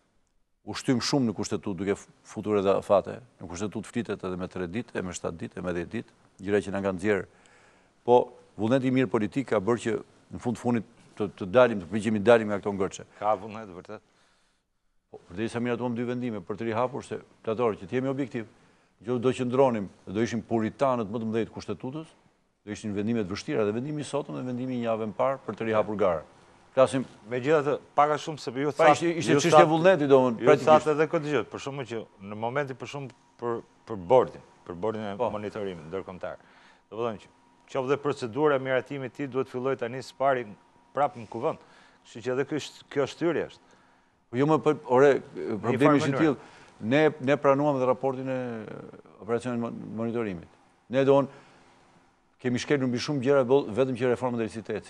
ushtym shumë në kushtetut duke futur edhe afate. Në kushtetut flitet edhe me tre ditë, e me shtatë ditë, e me dhjetë ditë, gjëra që na kanë nxjerrë. Po, vullneti i mirë politik ka bërë që në fund fundit të, të dalim, të përpiqemi dalim nga këto ngërçe. Ka vullnet vërtet. Po, përderisa miratuam dy vendime për të rihapur se plator që të jemi objektiv, jo do qëndronim, do ishim puritanët më të mëdhenj të kushtetutës, do ishin vendime të vështira dhe vendimi i sotëm dhe vendimi një javë më parë për të rihapur garën. Flasim megjithatë paka shumë se ju thatë. Pa ishte çështje vullneti do praktikisht. Ju thatë edhe këtë gjë, për shkakun që në momentin për shumë për për bordin, për bordin e monitorimit ndërkombëtar. Do të thonë që qoftë dhe procedura e miratimit të tij duhet filloj tani së pari prapë në kuvend. Kështu që edhe kjo shtyrje është. Jo më ore, problemi është i tillë. Ne, ne pranuam dhe raportin e operacionit monitorimit. Ne do kemi shkelur mbi shumë gjëra vetëm që reforma drejtësisë.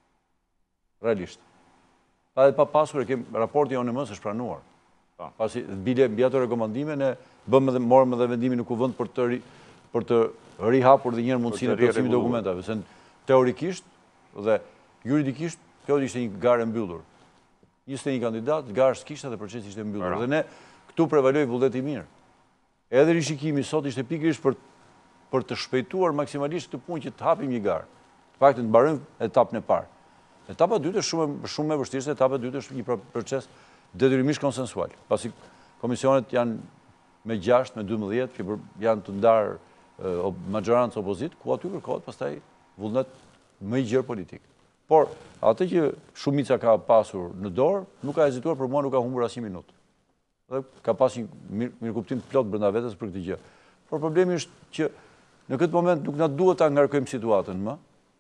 Realisht. Pa dhe pa pasur e kem raporti O N M-s është pranuar. Pasi bile mbi ato rekomandime ne bëmë dhe morëm edhe vendimin në kuvend për të për të rihapur dhe një herë mundësinë e plotësimit të dokumentave, se teorikisht dhe juridikisht kjo ishte një garë e mbyllur. njëzet e një kandidat, garë s'kishte dhe procesi ishte mbyllur. Dhe ne këtu prevaloi vullneti i mirë. Edhe rishikimi sot ishte pikërisht për për të shpejtuar maksimalisht këtë punë që të hapim një garë. Në fakt të mbarojmë etapën e parë. Etapa e dytë është shumë shumë më e vështirë, etapa e dytë është një proces detyrimisht konsensual. Pasi komisionet janë me gjashtë, me dymbëdhjetë, që janë të ndarë majorancë opozit, ku aty kërkohet pastaj vullnet më i gjerë politik. Por atë që shumica ka pasur në dorë, nuk ka hezituar, për mua nuk ka humbur asnjë minutë. Dhe ka pas një mirëkuptim plot brenda vetes për këtë gjë. Por problemi është që në këtë moment nuk na duhet ta ngarkojmë situatën më.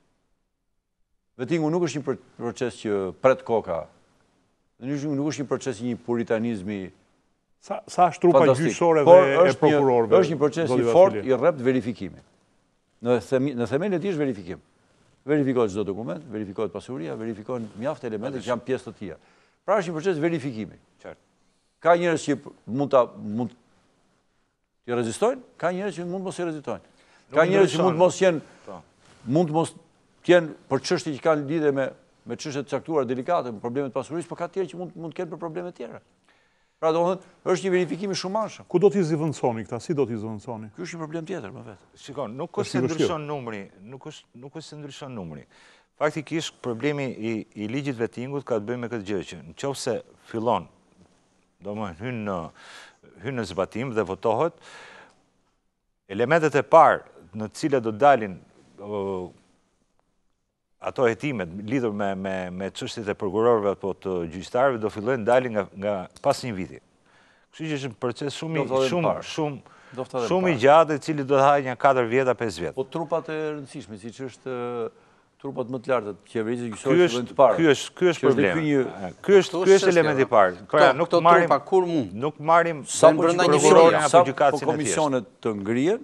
Vettingu nuk është një proces që pret koka. Nuk është një proces i një puritanizmi Sa, sa shtrupa gjyqësore dhe e prokurorëve? Është një proces i fortë i rrept verifikimi. Në, në themel e tij është verifikim. Verifikohet çdo dokument, verifikohet pasuria, verifikohen mjaft elemente që janë pjesë të tij. Pra është një proces verifikimi. Qartë. Ka njerëz që mund ta mund të rezistojnë, ka njerëz që mund mos i rezistojnë. Ka njerëz që mund mos jenë mund mos të jenë për çështje që kanë lidhje me me çështje të caktuara delikate, me probleme të pasurisë, por ka tjerë që mund mund të kenë për probleme të tjera. Pra do të thotë, është një verifikim i shumëanshëm. Ku do t'i zëvendësoni këta? Si do t'i zëvendësoni? Ky është një problem tjetër më vetë. Shikon, nuk është se ndryshon numri, nuk është nuk është se ndryshon numri. Faktikisht problemi i i ligjit vettingut ka të bëjë me këtë gjë që nëse fillon, domethënë hyn në hyn në zbatim dhe votohet, elementet e parë në cilët do dalin ato hetimet lidhur me çështjet e prokurorëve apo të gjyqtarëve do fillojnë dalin nga pas një viti. Kështu që është një proces shumë i gjatë, i cili do të hajë një katër vjeta, pesë vjet. Po trupat e rëndësishme, siç është trupat më të lartë të qeverisë gjyqësore që të parë. Ky është problemi. Ky është elementi i parë. Pra nuk marrim kur mund. Nuk marrim sa prokurorin apo gjykatësin e komisionet të ngrihen,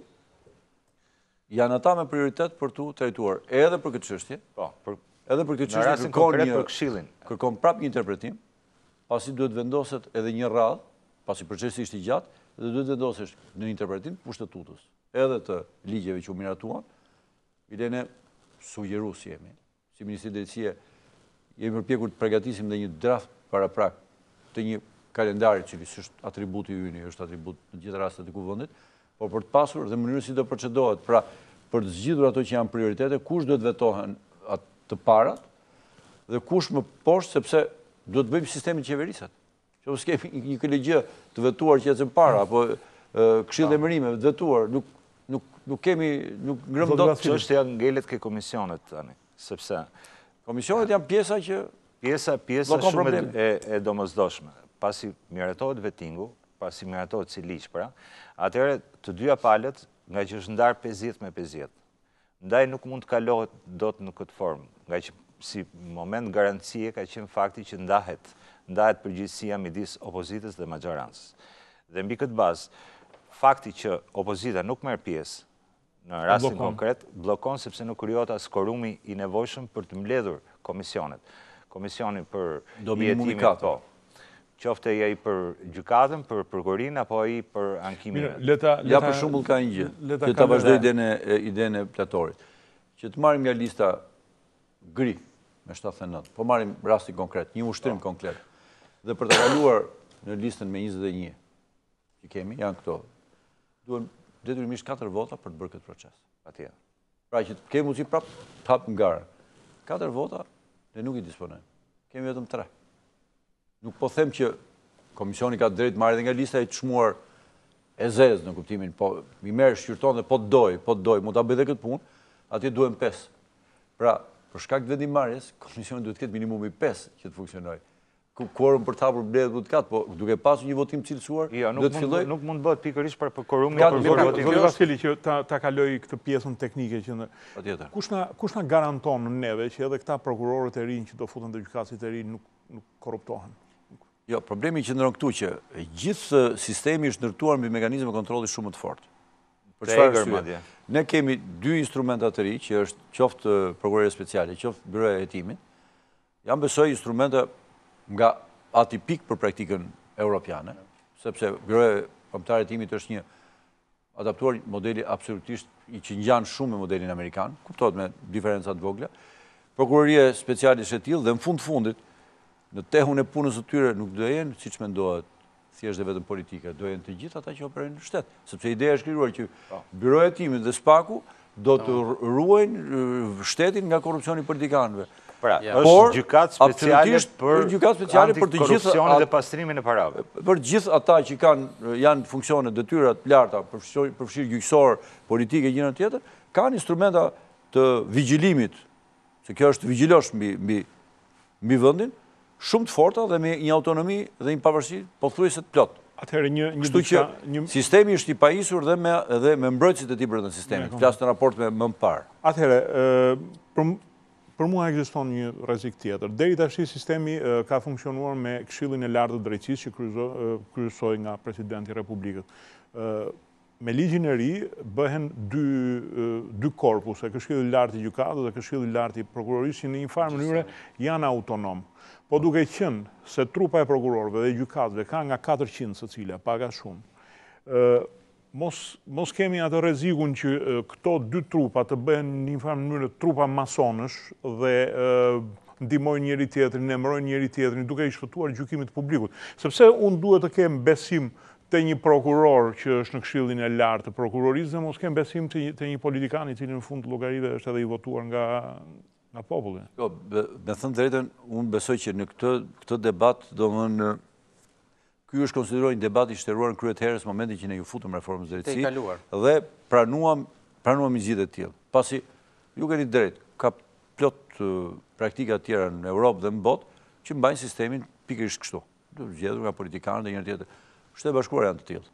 janë ata me prioritet për tu trajtuar edhe për këtë çështje. Po, edhe për këtë çështje kërkon një kërkon prap një interpretim, pasi duhet vendoset edhe një radhë, pasi procesi ishte i gjatë, dhe duhet vendosesh në interpretim pushtetutës, edhe të ligjeve që u miratuan, bile ne sugjerues jemi, si Ministri Drejtësie, jemi përpjekur të përgatisim dhe një draft paraprak të një kalendari që është atributi ynë, është atribut në gjithë rastet e kuvendit, por për të pasur dhe mënyrën si do procedohet, pra për të zgjidhur ato që janë prioritete, kush do të vetohen të parat dhe kush më poshtë, sepse do të bëjmë sistemin qeverisat. Që ose kemi një kolegjë të vetuar që ecën para, apo këshill emërimeve të vetuar, nuk kemi, nuk ngrëm dot. Çështja ngelet ke komisionet tani, sepse komisionet janë pjesa që pjesa pjesa shumë e domosdoshme. Pasi miratohet vetingu, pasi miratohet si ligj, pra, atëherë të dyja palët, nga që është ndarë pesëdhjetë me pesëdhjetë. Ndaj nuk mund të kalohet dot në këtë formë, nga që si moment garancie ka qenë fakti që ndahet ndahet përgjegjësia midis opozitës dhe maxhorancës. Dhe mbi këtë bazë, fakti që opozita nuk merr pjesë në rastin konkret bllokon sepse nuk krijohet as korumi i nevojshëm për të mbledhur komisionet. Komisioni për jetimin, po. Qofte ai për gjykatën, për prokurorin apo ai për ankimin. Ja për shembull ka një gjë, që ta vazhdoj idenë e Platorit, që të marrim nga lista gri me shtatëdhjetë e nëntë, po marrim rastin konkret, një ushtrim konkret. Dhe për të kaluar në listën me njëzet e një që kemi, janë këto, duhen detyrimisht katër vota për të bërë këtë proces. Patjetër. Pra që kemi mundësi prap të hapë ngarë. Katër vota ne nuk i disponojmë. Kemi vetëm tre. Nuk po them që komisioni ka drejt marrë dhe nga lista e të shmuar e zezë në kuptimin, po mi merë shqyrton dhe po të doj, po të doj, mund të bëjë dhe këtë punë, atje duhen pesë. Pra, për shkak të vendimarrjes, komisioni duhet të ketë minimumi pesë që të funksionojë. Quorum për të hapur mbledhjet duhet katë, po duke pasur një votim cilësuar, duhet filloj... Nuk mund bëhet pikërisht për quorumin për votim. Zoti Vasili, që ta kaloj këtë pjesën teknike që në... Kush na garanton në neve që edhe këta prokurorët e rinj që do futen të gjykatësit e rinj nuk korruptohen? Jo, problemi që ndron këtu që gjithë sistemi është ndërtuar mbi mekanizme kontrolli shumë të fortë. Për çfarë arsye? Ne kemi dy instrumenta të ri, që është qoftë prokuroria speciale, qoftë byroja e hetimit. Jam besoj instrumenta nga atipik për praktikën europiane, sepse byroja kombëtare e hetimit është një adaptuar modeli absolutisht i që ngjan shumë me modelin amerikan, kuptohet me diferencat vogla. Prokuroria speciale është e tillë dhe në fund fundit në tehun e punës së tyre nuk do jenë siç mendohet thjesht dhe vetëm politike, do jenë të gjithë ata që operojnë në shtet, sepse ideja është krijuar që byroja e hetimit dhe SPAK-u do të ruajnë shtetin nga korrupsioni politikanëve. Pra, është gjykatë speciale për antikorrupsionin dhe pastrimin e parave. Për gjithë ata që janë funksione detyra të larta, përfshirë gjyqësor, politike, gjëra tjetër, kanë instrumenta të vigjilimit, se kjo është vigjilosh mbi vendin, shumë të forta dhe me një autonomi dhe një pavarësi pothuajse të plot. Kështu që sistemi është i pajisur dhe me mbrojtësit e tij brenda sistemit. Flas në raport me më parë. Atëherë, për mua ekziston një rrezik tjetër. Deri tash sistemi ka funksionuar me Këshillin e Lartë të Drejtësisë që kryesohej nga Presidenti i Republikës. Me ligjin e ri bëhen dy korpuse, Këshilli i Lartë i Gjykatës dhe Këshilli i Lartë i Prokurorisë, që në një farë mënyre janë autonom. Po duke qenë se trupa e prokurorëve dhe gjykatëve ka nga katërqind secila, paga shumë. Mos kemi atë rrezikun që këto dy trupa të bëhen në një farë mënyrë trupa masonësh dhe ndihmojnë njëri tjetrin, emërojnë njëri tjetrin duke i shpëtuar gjykimit të publikut. Sepse unë duhet të kem besim te një prokuror që është në Këshillin e Lartë të Prokurorisë dhe mos kem besim te një politikan i cili në fund të llogarive është edhe i votuar nga nga populli. Jo, me thënë drejtën, unë besoj që në këtë debat, do më në ky është konsideruar një debat i shtëruar në kryet herës momentin që ne ju futëm reformës drejtësi dhe pranuam pranuam i zgjidhje të tilla. Pasi ju keni drejt, ka plot praktika të tjera në Europë dhe në botë që mbajnë sistemin pikërisht kështu. Zgjedhur nga politikanët dhe njëri tjetër. Shtetet e Bashkuara janë të tillë.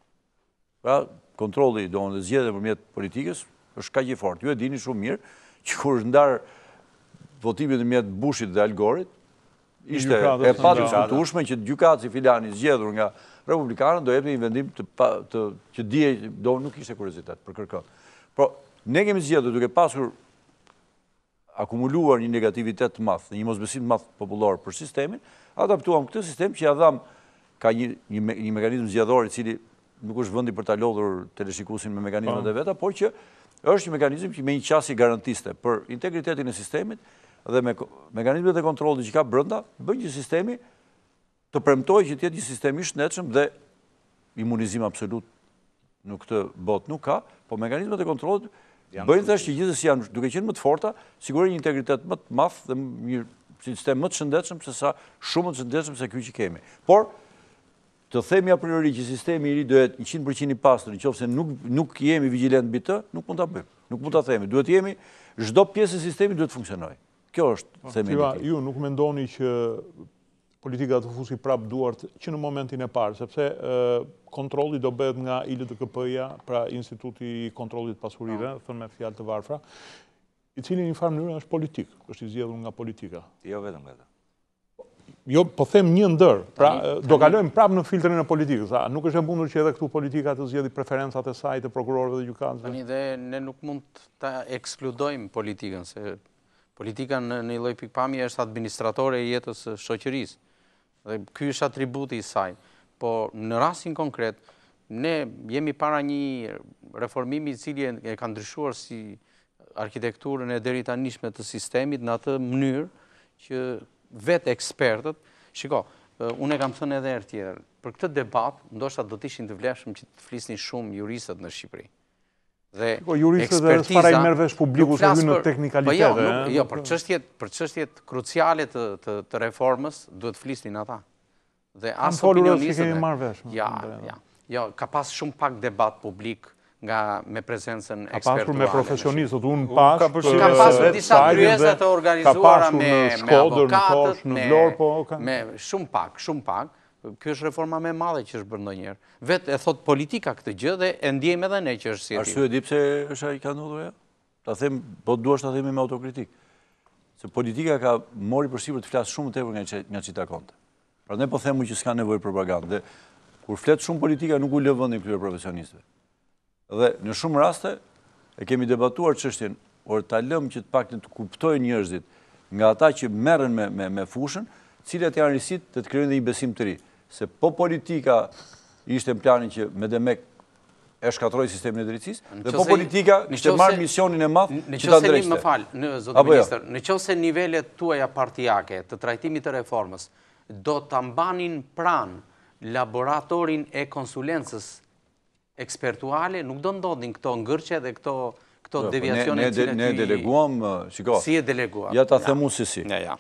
Pra, kontrolli do në zgjedhje përmjet politikës është kaq i fortë. Ju e dini shumë mirë që kur është ndar votimi ndërmjet Bushit dhe Al Gorit, ishte e padiskutueshme që gjykatësi filani zgjedhur nga republikanët do jepte një vendim të, të që dije do nuk ishte kuriozitet për kërkon. Por ne kemi zgjedhur duke pasur akumuluar një negativitet të madh, një mosbesim të madh popullor për sistemin, adaptuam këtë sistem që ja dham ka një një, me, një mekanizëm zgjedhor i cili nuk është vendi për ta lodhur teleshikuesin me mekanizmat e veta, por që është një mekanizëm që me një qasje garantiste për integritetin e sistemit dhe me mekanizmet e kontrollit që ka brenda, bën që sistemi të premtojë që të jetë një sistem i shëndetshëm dhe imunizim absolut në këtë botë nuk ka, po mekanizmet e kontrollit bëjnë thjesht që gjithsesi janë duke qenë më të forta, sigurojnë një integritet më të madh dhe një sistem më të shëndetshëm se sa shumë më të shëndetshëm se ky që kemi. Por të themi a priori që sistemi i ri do jetë njëqind përqind i pastër, nëse nuk nuk jemi vigjilent mbi të, nuk mund ta bëjmë. Nuk mund ta themi. Duhet jemi çdo pjesë e sistemit duhet të funksionojë. Kjo është themi i tij. Ju nuk mendoni që politika të fusi prap duart që në momentin e parë, sepse kontrolli do bëhet nga I L T K P-ja, pra Instituti i Kontrollit të Pasurive, thënë me fjalë të varfra, i cili në një farë mënyrë është politik, është i zgjedhur nga politika. Jo vetëm vetëm. Jo, po them një ndër, pra do kalojmë prapë në filtrin e politikës. A nuk është e mundur që edhe këtu politika të zgjedhë preferencat e saj të prokurorëve dhe gjykatësve? Tani dhe ne nuk mund ta ekskludojmë politikën, se politika në një lloj pikpamje është administratore e jetës së shoqërisë. Dhe ky është atributi i saj. Po në rastin konkret, ne jemi para një reformimi i cili e ka ndryshuar si arkitekturën e deri tanishme të sistemit në atë mënyrë që vetë ekspertët, shiko, unë e kam thënë edhe herë tjetër, për këtë debat, ndoshta do të ishin të vlefshëm që të flisnin shumë juristët në Shqipëri. Dhe juristët dhe s'para I merr vesh publiku se hyn në teknikalitete. Jo, për çështjet për çështjet kruciale të të të reformës duhet flisnin ata. Dhe as opinionistët. Ja, ja. Jo, ka pas shumë pak debat publik nga me prezencën ekspertuale. Ka pasur me profesionistët, unë pas... Ka pasur disa kryesa të organizuara me avokatët, me shumë pak, shumë pak. Kjo është reforma me madhe që është bërë ndonjëherë. Vetë e thot politika këtë gjë dhe e ndjejmë edhe ne që është si e tillë. Arsye di pse është ai ka ndodhur ja? Ta them, po duash ta themi me autokritik. Se politika ka mori përsipër të flasë shumë tepër nga nga çita konte. Prandaj po themu që s'ka nevojë propagandë. Dhe kur flet shumë politika nuk u lë vendin këtyre profesionistëve. Dhe në shumë raste e kemi debatuar çështjen, por ta lëm që të paktën të kuptojnë njerëzit nga ata që merren me me me fushën, cilat janë risit të të krijojnë një besim të ri. Se po politika ishte në planin që me demek e shkatroi sistemin e drejtësisë, dhe po politika kishte marrë misionin e madh që ta drejtë. Më fal, në zotë ministër, në qoftë se nivelet tuaja partijake të trajtimit të reformës do ta mbanin pranë laboratorin e konsulencës ekspertuale, nuk do ndodhin këto ngërçe dhe këto këto deviacione që ne deleguam, shiko. Si e deleguam? Ja ta them unë se si. Ja, ja.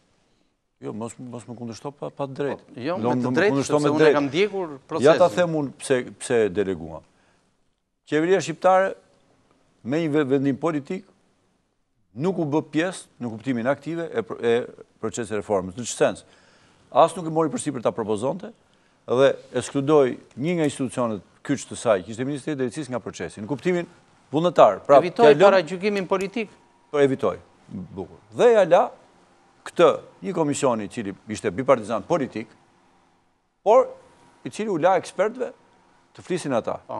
Jo, mos mos më kundërshto pa pa drejt. Jo, me të drejtë, sepse unë kam ndjekur procesin. Ja ta them unë pse pse deleguam. Qeveria shqiptare me një vendim politik nuk u bë pjesë në kuptimin aktive e, e procesit të reformës. Në çfarë sens? As nuk e mori përsipër ta propozonte dhe ekskludoi një nga institucionet kyç të saj, që ishte Ministri i Drejtësisë nga procesi. Në kuptimin vullnetar, pra evitoi paragjykimin politik. Po evitoi. Bukur. Dhe ja la këtë një komisioni i cili ishte bipartizan politik, por i cili u la ekspertëve të flisin ata. Po.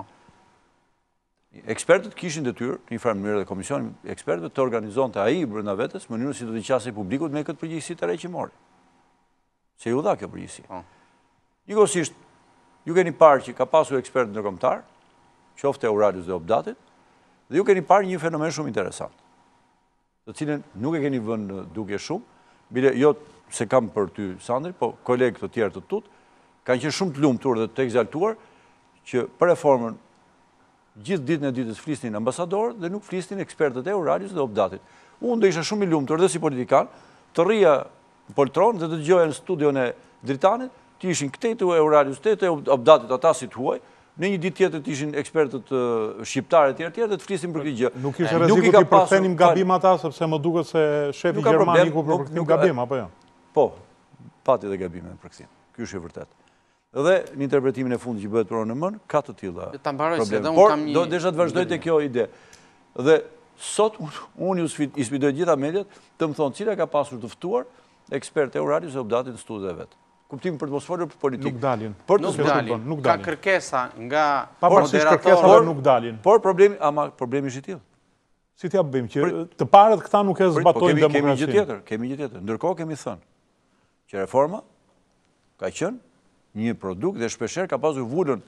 Ekspertët kishin detyrë, në një farë mënyrë dhe komisioni ekspertëve të organizonte ai brenda vetes mënyrën si do të qasej publikut me këtë përgjegjësi të re që mori. Se ju dha kjo përgjegjësi. Po. Njëkohësisht, ju keni parë që ka pasur ekspertë ndërkombëtar, qoftë Euralius dhe Obdatit, dhe ju keni parë një fenomen shumë interesant, të cilën nuk e keni vënë duke shumë, bile jo se kam për ty, Sandri, po kolegë të tjerë të tut, kanë qenë shumë të lumtur dhe të egzaltuar që për reformën gjithë ditën e ditës flisnin ambasadorë dhe nuk flisnin ekspertët e Euralius dhe Obdatit. Unë do isha shumë i lumtur dhe si politikan, të rria në poltron dhe të dëgjoja në studion e Dritanit, të ishin këtej të Euralius, këtej të Obdatit, ata si të huaj, në një ditë tjetër të ishin ekspertët shqiptarë e tjerë tjerë dhe të flisim për këtë gjë. Nuk ishte rreziku ti përkthenim gabim ata, sepse më duket se shefi Gjermani ku përkthim gabim, apo jo? Po, pati dhe gabime në përkthim. Ky është e vërtet. Dhe në interpretimin e fundit që bëhet për O N M-n, ka të tilla probleme. Por, do desha të vazhdoj te kjo ide. Dhe sot unë i sfidoj gjitha mediat të më thonë cila ka pasur të ftuar ekspert e Euralius e Obdatit në studiet e vet. Kuptimi për të mos folur për politikë. Nuk dalin. Nuk dalin. Nuk Ka dalin. kërkesa nga Pavarësisht kërkesave nuk dalin. Por problemi, ama problemi është i tillë. Si t'ja bëjmë që të parët këta nuk e zbatojnë demokracinë. Kemi gjë demokracinë. tjetër, kemi gjë tjetër. Ndërkohë kemi thënë që reforma ka qenë një produkt dhe shpeshherë ka pasur vulën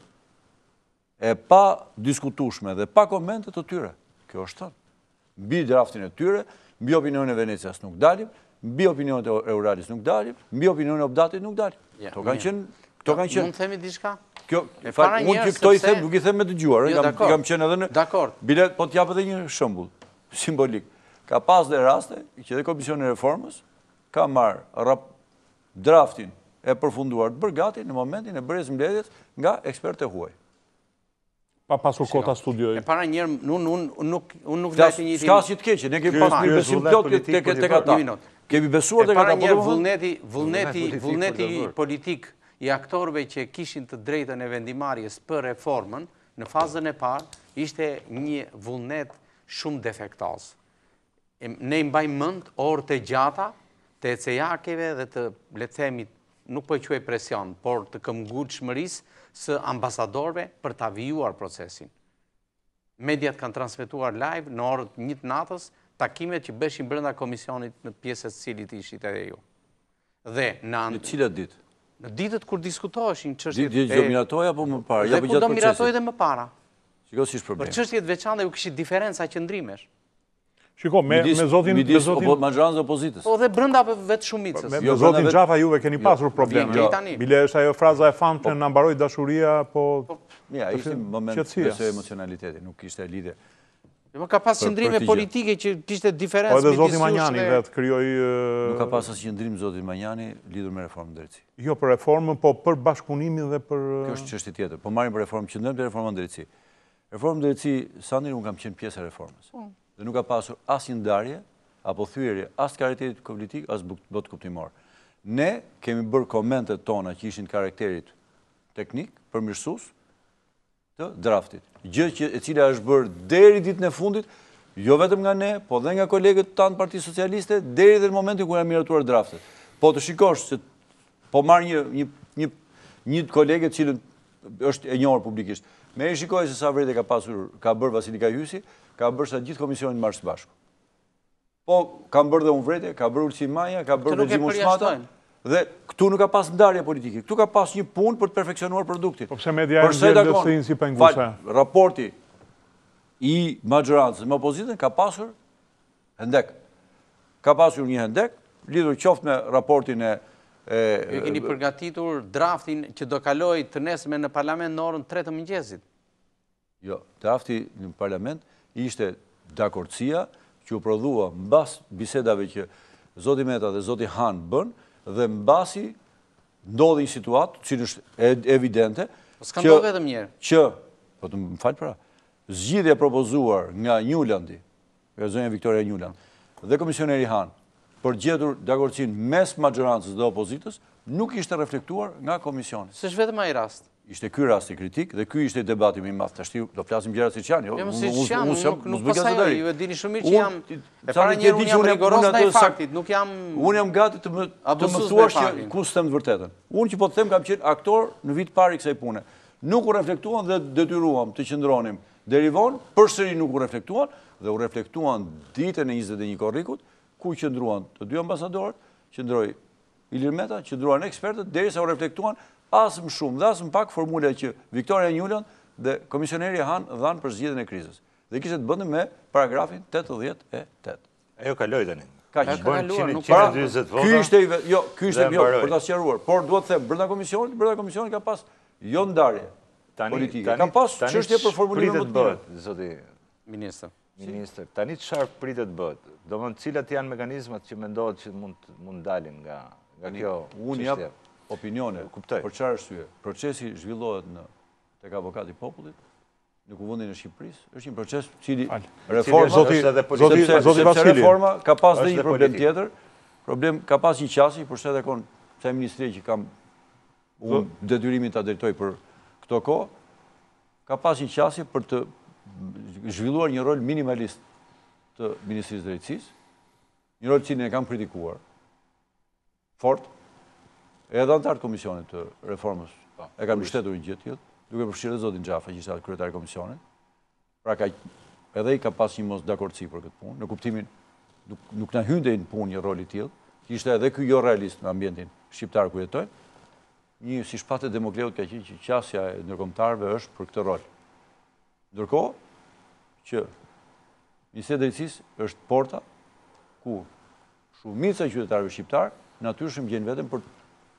e pa diskutueshme dhe pa komente të tyre. Kjo është thënë. Mbi draftin e tyre, mbi opinionin e Venecias nuk dalim, mbi opinionin e Euralis nuk dalim, mbi opinionin e Obdatit nuk dalim. Këto kanë qenë, këto kanë qenë. Mund të themi diçka? Kjo, fal, unë që këto i them, nuk i them me dëgjuar, kam kam qenë edhe në. Dakor. Bile, po t'jap edhe një shembull simbolik. Ka pas dhe raste që dhe Komisioni i Reformës ka marrë rap draftin e përfunduar të bërgati në momentin e bërjes mbledhjes nga ekspertë huaj. Pa pasur kota studioj. E para njerë, unë nuk lajtë një... Ska si të keqe, ne kemi pasur një besim plot tek ata. Kemi besuar tek ata. E para njerë, vullneti politik i aktorëve që kishin të drejtën e vendimarrjes për reformën, në fazën e parë, ishte një vullnet shumë defektoz. Ne i mbajmë mend orë të gjata të ecejakeve dhe të, le të themi, nuk po e quaj presion, por të këmbgulshmërisë së ambasadorëve për të avijuar procesin. Mediat kanë transmetuar live në orët një të natës takimet që bëshin brenda komisionit në pjesës cilit ishit edhe ju. Dhe në cilat ditë? Në ditët kur diskutoheshin çështjet. Ditë do miratoj apo më parë? Dhe kur do miratoj dhe më para. Shiko si është problemi. Për çështjet veçanta ju kishit diferenca qëndrimesh. Shiko, me zotin... Midis majoranës dhe opozitës. Po dhe brenda vetë shumicës. Me zotin Xhafa juve keni pasur probleme. Bile është ajo fraza e famshme na mbaroi dashuria, po... Ja, ishte moment besoj emocionaliteti, nuk ishte lidhje. Ka pas qëndrime politike që kishte diferencë. Po edhe zoti Manjani vetë krijoi... Nuk ka pas asnjë qëndrim zoti Manjani lidhur me reformën drejtësi. Jo për reformën, po për bashkëpunimin dhe për... Kjo është çështje tjetër. Po marrim për reformën, qëndrojmë te reforma drejtësi. Reforma drejtësi, Sandri, unë kam qenë pjesë e reformës. Dhe nuk ka pasur asnjë ndarje apo thyerje as karakterit politik as botë kuptimor. Ne kemi bërë komentet tona që ishin karakterit teknik, përmirësues të draftit. Gjë që e cila është bërë deri ditën e fundit, jo vetëm nga ne, po dhe nga kolegët tanë Partisë Socialiste, deri dhe në momentin kur janë miratuar draftet. Po të shikosh se po marr një një një një kolege të cilën është e njohur publikisht. Me e shikoj se sa vërtet ka pasur, ka bërë Vasili Kajhysi, ka bërë sa gjithë komisionin marrë së bashku. Po, kam bërë dhe unë vrete, ka bërë Ulçi Maja, ka bërë Bexhi Mushmata, dhe këtu nuk ka pas ndarje politike, këtu ka pas një punë për të perfeksionuar produktin. Po pse media e ndjen lësin si penguse? Raporti i majorancës me opozitën ka pasur hendek. Ka pasur një hendek, lidhur qoftë me raportin e... Ju keni përgatitur draftin që do kaloj të nesme në parlament në orën tre të mëngjesit. Jo, drafti në parlament ishte dakordësia që u prodhua mbas bisedave që zoti Meta dhe zoti Han bën dhe mbasi ndodhi një situatë, që është evidente, s'ka ndodhur vetëm një herë. Që, po të më fal pra, zgjidhja propozuar nga Njulandi, nga zonja Viktoria Njuland, dhe komisioneri Han, për gjetur dakordësinë mes majorancës dhe opozitës, nuk ishte reflektuar nga komisioni. S'është vetëm ai rast. Ishte ky rasti kritik dhe ky ishte debati më i madh. Tash do flasim gjëra siç janë, jo. Jo, siç janë, nuk pastaj ju e dini shumë mirë që jam e para një unë jam rigoros ndaj faktit, nuk jam unë jam gati të më të më thuash që ku them të vërtetën. Unë që po të them kam qenë aktor në vit parë kësaj pune. Nuk u reflektuan dhe detyruam të qëndronim deri vonë, përsëri nuk u reflektuan dhe u reflektuan ditën e njëzet e një korrikut, ku qëndruan të dy ambasadorët, qëndroi Ilir Meta, qëndruan ekspertët derisa u reflektuan as më shumë dhe as më pak formula që Viktoria Njuland dhe komisioneri Han dhanë për zgjidhjen e krizës. Dhe kishte të bënte me paragrafin tetëdhjetë e tetë. Ajo kaloi tani. Ka që bën njëqind e dyzet vota. Ky ishte jo, ky ishte jo për ta sqaruar, por dua të them brenda komisionit, brenda komisionit ka pas jo ndarje politike. Ka pas çështje për formulimin më të mirë, zoti ministër. Ministër, tani çfarë pritet bëhet? Domthon cilat janë mekanizmat që mendohet që mund mund dalin nga nga kjo unë jap opinione. Për çfarë arsye? Procesi zhvillohet në tek avokati i popullit, në kuvendin e Shqipërisë, është një proces cili reforma, sepse reforma ka pas dhe një problem tjetër, problem ka pas një qasje, përse edhe kon sa ministri që kam unë detyrimin ta drejtoj për këto kohë, ka pas një qasje për të zhvilluar një rol minimalist të Ministrisë Drejtësisë, një rol që ne kam kritikuar fort, edhe antarët komisionit të reformës e kanë mbështetur një gjë të tillë, duke përfshirë zotin Xhafa, që ishte kryetari i komisionit. Pra ka edhe i ka pas një mos dakordsi për këtë punë, në kuptimin nuk, nuk na hynte në punë një rol i tillë, që ishte edhe ky jo realist në ambientin shqiptar ku jetojmë. Një si shpatë Demokleut ka qenë që qasja e ndërkombëtarëve është për këtë rol. Ndërkohë që Ministria e Drejtësisë është porta ku shumica e qytetarëve shqiptar natyrshëm gjen veten për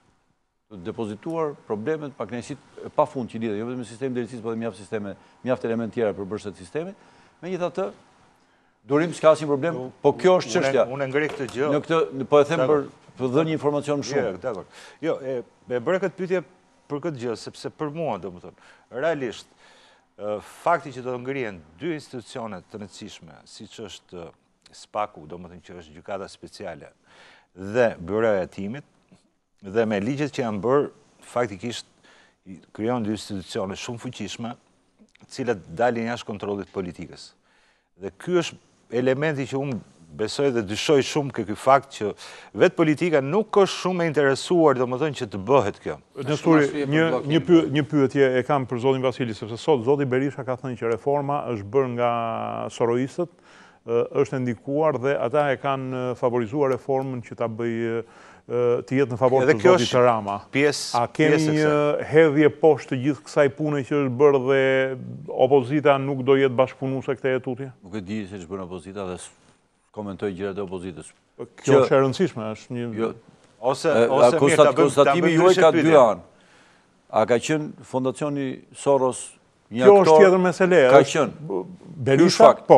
të depozituar problemet, pakënaqësitë pa fund që lidhen jo vetëm me sistemin e drejtësisë, por edhe mjaft sisteme, mjaft elementë tjera për bërshët të sistemit. Megjithatë, durim s'ka asnjë problem, po kjo është çështja. Unë ngri këtë gjë. Në këtë po e them për të dhënë një informacion më shumë. Dakor. Jo, e e bëra këtë pyetje për këtë gjë, sepse për mua, domethënë, realisht fakti që do të ngrihen dy institucione të rëndësishme, siç është SPAK-u, domethënë që është gjykata speciale, dhe Byroja e Hetimit, dhe me ligjet që janë bërë, faktikisht krijon dy institucione shumë fuqishme, të cilat dalin jashtë kontrollit politikës. Dhe ky është elementi që unë besoj dhe dyshoj shumë ke ky fakt që vetë politika nuk është shumë e interesuar, domethënë që të bëhet kjo. Nestori, një një pyetje, një pyetje e kam për zotin Vasili, sepse sot zoti Berisha ka thënë që reforma është bërë nga soroistët, është ndikuar dhe ata e kanë favorizuar reformën që ta bëjë të jetë në favor të zotit të Rama. A kemi një hedhje poshtë të gjithë kësaj pune që është bërë dhe opozita nuk do jetë bashkëpunuese këtej tutje? Nuk e di se ç'bën opozita dhe komentoj gjërat e opozitës. Kjo është e rëndësishme, është një ose ose mirë ta bëjmë konstatimi juaj ka dy anë. A ka qenë Fondacioni Soros një Kjo aktor? është tjetër mesele. Ka qenë. Berisha, po,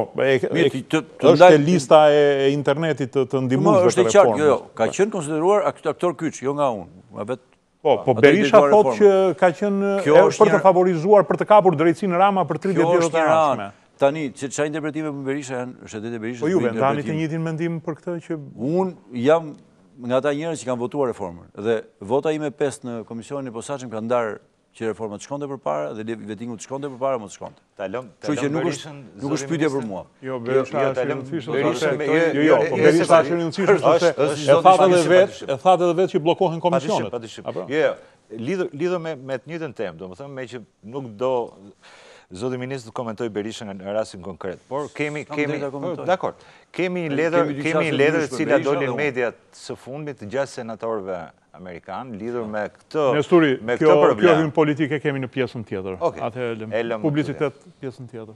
është e lista e internetit të ndihmuesve të reformës. Jo, jo, ka qenë konsideruar aktor kyç, jo nga unë. Po, po Berisha thotë që ka qenë për të favorizuar, për të kapur drejtsinë Rama për tridhjetë vjet të ardhshme. Tani, çfarë interpretime për Berisha janë shtetet e Berishës? Po juve tani të njëjtin mendim për këtë që unë jam nga ata njerëz që kanë votuar reformën dhe vota ime pesë në komisionin e posaçëm ka ndarë që reforma të shkonte përpara dhe vetingu të shkonte përpara, mos të shkonte. Ta lëm, kështu që nuk është nuk është pyetje për mua. Jo, Berisha është e rëndësishme. Jo, jo, po Berisha është e rëndësishme sepse e thatë edhe vetë, e thatë edhe vetë që bllokohen komisionet. Padyshim, padyshim. Jo, lidhur me me të njëjtën temë, domethënë me që nuk do zoti ministri të komentoj Berishën në rastin konkret, por kemi kemi dakor. Kemi një letër, kemi një letër e cila doli në mediat së fundmit të gjashtë senatorëve amerikan lidhur me këtë Nestori, me këtë problem. Kjo hyn politike kemi në pjesën tjetër. Atëherë e lëm publicitet pjesën tjetër.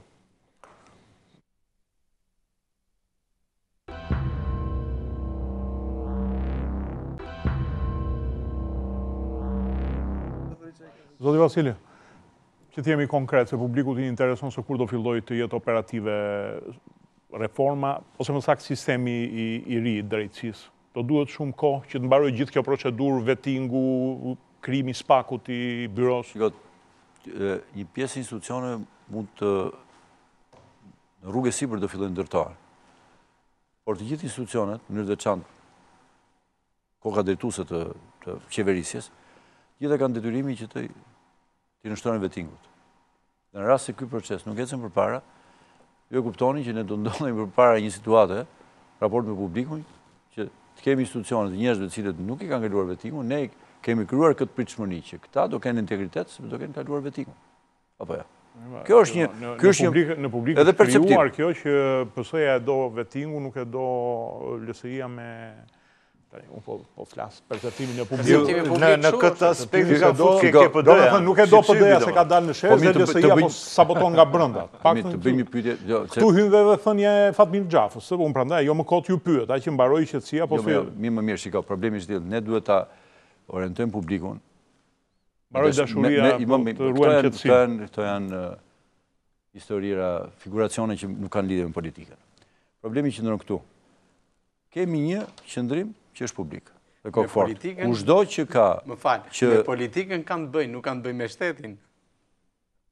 Zoti Vasili, që të jemi konkret, se publiku të intereson se kur do filloj të jetë operative reforma, ose më saktë sistemi i ri i drejtësisë. Do duhet shumë kohë që të mbaroj gjithë kjo procedurë, vetingu, krijimi SPAK-ut i byros. Një pjesë institucione mund të në rrugë e sipër do fillojnë ndërtohen. Por të gjithë institucionet, në mënyrë të veçantë, koka drejtuese të qeverisjes, gjithë kanë detyrimin që të t'i nënshtrohen vetingut. Në rast se ky proces nuk ecën përpara, ju e kuptoni që ne do ndodhemi përpara një situate, raport me publikun, që të kemi institucionet e njerëzve të cilët nuk i kanë kaluar vetingun, ne kemi krijuar këtë pritshmëri që këta do kenë integritet, sepse do kenë kaluar vetingun. Apo ja. Kjo është një, kjo është një në publik është krijuar kjo që P S-ja e do vetingun, nuk e do L S I-ja me unë po flas perceptimin e publikut. Në këtë aspekt ka fuqi ke P D-ja. Nuk e do P D-ja se ka dalë në shes dhe L S I-ja po saboton nga brenda. Të bëjmë një pyetje. Ktu hyn dhe thënia e Fatmir Xhafës, se unë prandaj jo më kot ju pyet, ai që mbaroi qetësia po si. Jo, mi më mirë shikoj, problemi është ne duhet ta orientojmë publikun. Mbaroi dashuria të ruajmë qetësinë. Këto janë historira, figuracione që nuk kanë lidhje me politikën. Problemi që ndron këtu. Kemi një qendrim që është publik. Dhe kokë fort. Kushdo që ka... Më falë, me politikën kanë të bëjnë, nuk kanë të bëjnë me shtetin.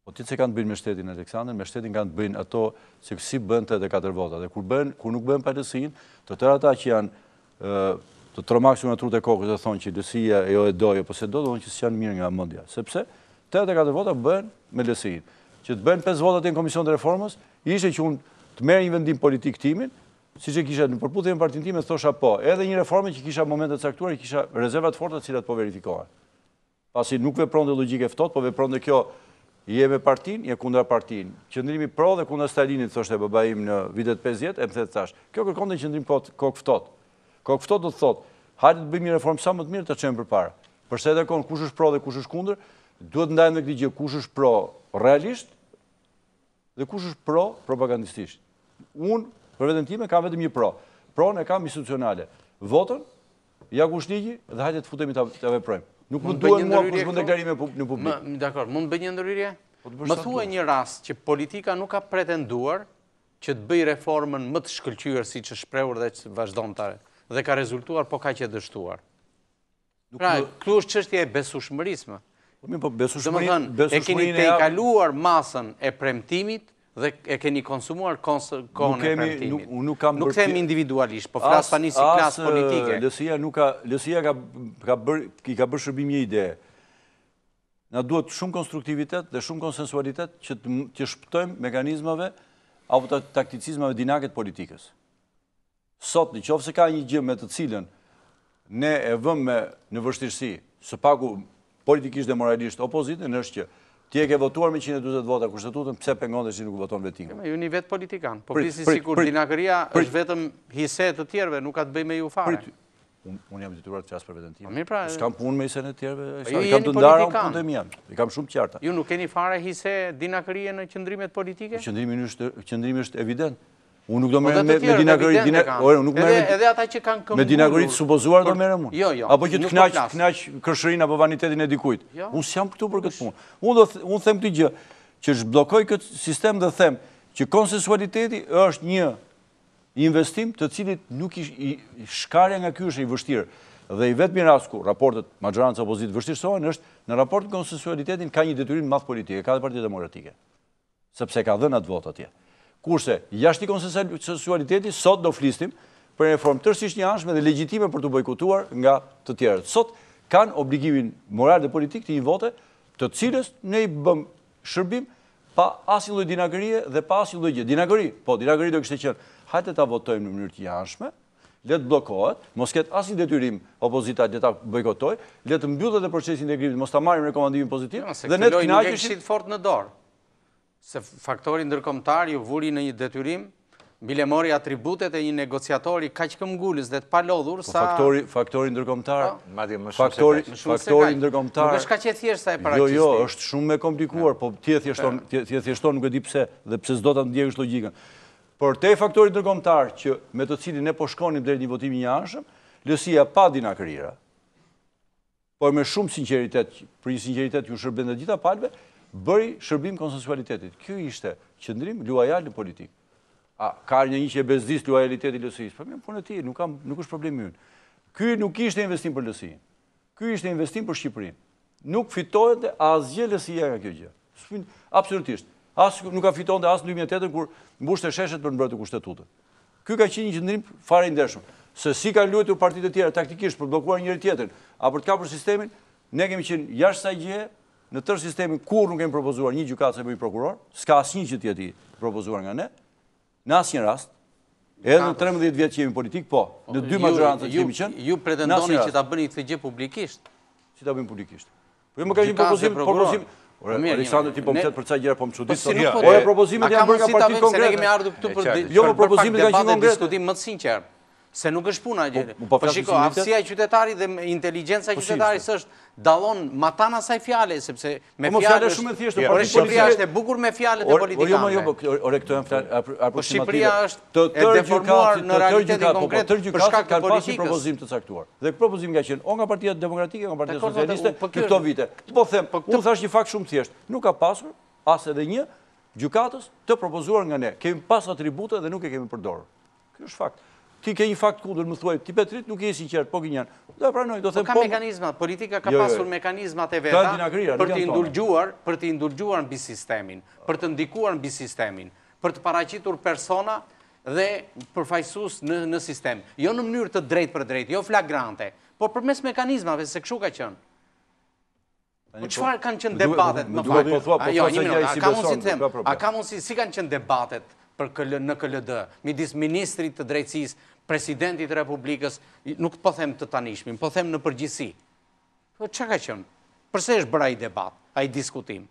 Po ti që kanë të bëjnë me shtetin, Aleksandr, me shtetin kanë të bëjnë ato se si bën të edhe katër vota. Dhe kur, bën, kur nuk bën palësin, të tërë ata që janë të tromaksu në trut e kokës dhe thonë që lësia e jo e dojë, po se do, do thonë që si janë mirë nga mendja. Sepse të edhe katër vota bën me lësin. Që të bën pesë votat në Komision të Reformës, ishte që unë të merë një vendim politik timin, si që kisha në përputhje me partinë time, thosha po, edhe një reforme që kisha momentet caktuar, kisha rezervat forta të cilat po verifikohen. Pasi nuk vepronte logjike ftohtë, po vepronte kjo je me partin, je kundra partin. Qëndrimi pro dhe kundra Stalinit, thoshte baba im në vitet pesëdhjetë, e më the thash. Kjo kërkon të qëndrim kokë ftohtë. Kokë ftohtë do të thotë, hajde të bëjmë një reformë sa më të mirë të çojmë përpara. Përse edhe kon kush është pro dhe kush është kundër, duhet ndajmë me këtë gjë kush është pro realisht dhe kush është pro propagandistisht. Unë për veten time kam vetëm një pro. Pron e kam institucionale. Votën, ja kush ligji dhe hajde të futemi ta veprojmë. Nuk mund të duhet mua për shkon deklarime në publik. Dakor, mund të bëj një ndërhyrje? Më thuaj një rast që politika nuk ka pretenduar që të bëj reformën më të shkëlqyer siç është shprehur dhe që vazhdon ta dhe ka rezultuar, po kaq e dështuar. Pra, këtu është çështja e besueshmërisë. Po besueshmërinë, e keni tejkaluar masën e premtimit dhe e keni konsumuar kohën e premtimit. Nuk themi individualisht, po flas tani si klasë politike. Lësia nuk ka, lësia ka ka bër i ka bërë shërbim një ide. Na duhet shumë konstruktivitet dhe shumë konsensualitet që të shpëtojmë mekanizmave apo takticizmave dinake të politikës. Sot, nëse ka një gjë me të cilën ne e vëmë në vështirësi, së paku politikisht dhe moralisht opozitën, është që ti e ke votuar me njëqind e njëzet vota kushtetutën, pse pengon dhe që nuk voton vetingu? Ju një vetë politikan, po pisi sikur dinakëria është vetëm hise të tjerve, nuk ka të bëj me ju fare. Unë jam detyruar të qasë për vetën time. Pra, s'kam punë me hisen e tjerve, ju kam jeni të ndara, unë politikan. punë të mi jam. I kam shumë qarta. Ju nuk keni fare hise dinakërie në qëndrimet politike? Qëndrimi është evident. Unë nuk do Po merrem dhe me të tjerët dinakërit, evidente kanë. Edhe edhe ata që kanë këmbgulur. me dinakërit supozuar do merrem unë. Jo, jo. Apo që të nuk po knaq flas. knaq kërshërinë apo vanitetin e dikujt. Jo. Unë s'jam këtu për këtë punë. Unë do th- unë them këtë gjë, që zhbllokoj këtë sistem dhe them që konsensualiteti është një investim të cilit nuk ish, i, shkarja nga ky është i vështirë. Dhe i vetmi rast ku raportet majoranca opozitë vështirësohen është në raport të konsensualitetin ka një detyrim madh politike, ka dhe Partia Demokratike. Sepse ka dhënë atë votë atje. Kurse jashtë i konsensualiteti sot do flistim për një reformë tërësisht njëanshme dhe legjitime për të bojkotuar nga të tjerët. Sot kanë obligimin moral dhe politik të një vote të cilës ne i bëm shërbim pa asnjë lloj dinakërie dhe pa asnjë lloj gjë. Dinakëri, po dinakëri do kishte qenë, hajde ta votojmë në mënyrë të njëanshme, le të bllokohet, mos ketë asnjë detyrim opozita le ta bojkotojë, le të mbyllet edhe procesi i integrimit, mos ta marrim rekomandimin pozitiv dhe ne të kënaqeshim fort në dorë. Se faktori ndërkombëtar ju vuri në një detyrim, bile mori atributet e një negociatori kaq këmbgulës dhe të palodhur sa faktori faktori ndërkombëtar, madje më shumë faktori se kaq. faktori ndërkombëtar. Nuk është kaq e thjeshtë sa e Jo, paraqisni. jo, është shumë më komplikuar, po ti e thjeshton, ti e thjeshton nuk e di pse dhe pse s'do ta ndjekësh logjikën. Por te faktori ndërkombëtar që me të cilin ne po shkonim deri në një votim i njëanshëm, lësia pa dinakërira, por me shumë sinqeritet, për një sinqeritet ju shërben të gjitha palëve, bëri shërbim konsensualitetit. Ky ishte qëndrim luajal në politikë. A, ka një një që e bezdis luajaliteti lësisë. Për mirë, punë e ti, nuk, kam, nuk është problemi ynë. Ky nuk ishte investim për lësinë. Ky ishte investim për Shqipërinë. Nuk fitohet asgjë lësia nga kjo gjë. Absolutisht. As, nuk ka fitohet as në dy mijë e tetë kur mbushte sheshet për mbrojtje kushtetutën. Ky ka qenë një qëndrim fare i ndershëm. Se si kanë luajtur partitë e tjera taktikisht për bllokuar njëri tjetrin, apo të kapur sistemin, ne kemi qenë jashtë kësaj gjëje, në tërë sistemin kur nuk kemi propozuar një gjykatë apo një prokuror, s'ka asnjë që të jetë i propozuar nga ne. Në asnjë rast, edhe në trembëdhjetë vjet që jemi politik, po, në dy majoranca që kemi qenë. Ju pretendoni që ta bëni këtë gjë publikisht? Si ta bëjmë publikisht? Po jo më ka një propozim, propozim. Ore, Aleksandër, ti po më thet për ca gjëra, po më çudit sot. Ore, propozimet janë bërë nga Partia Konkrete. Ne kemi ardhur këtu për jo, po propozimet kanë qenë konkrete. Diskutim më të sinqert. Se nuk është puna gjë. Po shiko, aftësia e qytetarit dhe inteligjenca e qytetarit është dallon matana saj fjale, sepse me fjalë shumë e thjeshtë. Por Shqipëria është e bukur me fjalët e politikanëve. Jo, jo, ore këto janë fjalë aproksimative. Po Shqipëria është e deformuar në realitetin konkret për shkak të politikës. Ka propozim të caktuar. Dhe propozim ka qenë o nga Partia Demokratike, o nga Partia Socialiste në këto vite. Po them, unë thash një fakt shumë thjesht. Nuk ka pasur as edhe një gjykatës të propozuar nga ne. Kemi pas atribute dhe nuk e kemi përdorur. Ky është fakt. ti ke një fakt kundër, më thuaj, ti Petrit nuk je i sinqert, po Ginian. Do e pranoj, do them po. Ka mekanizmat, politika ka pasur mekanizmat e veta për të indulgjuar, për të indulgjuar mbi sistemin, për të ndikuar mbi sistemin, për të paraqitur persona dhe përfaqësues në në sistem. Jo në mënyrë të drejtë për drejtë, jo flagrante, por përmes mekanizmave, se kështu ka qenë. Po çfarë kanë qenë debatet më fal? Jo, një minutë, a ka mundësi të them? A ka mundësi si kanë qenë debatet për në K L D midis ministrit të drejtësisë, presidentit të Republikës, nuk po them të tanishmin, po them në përgjithësi. Po çka ka qenë? Përse është bërë ai debat, ai diskutim?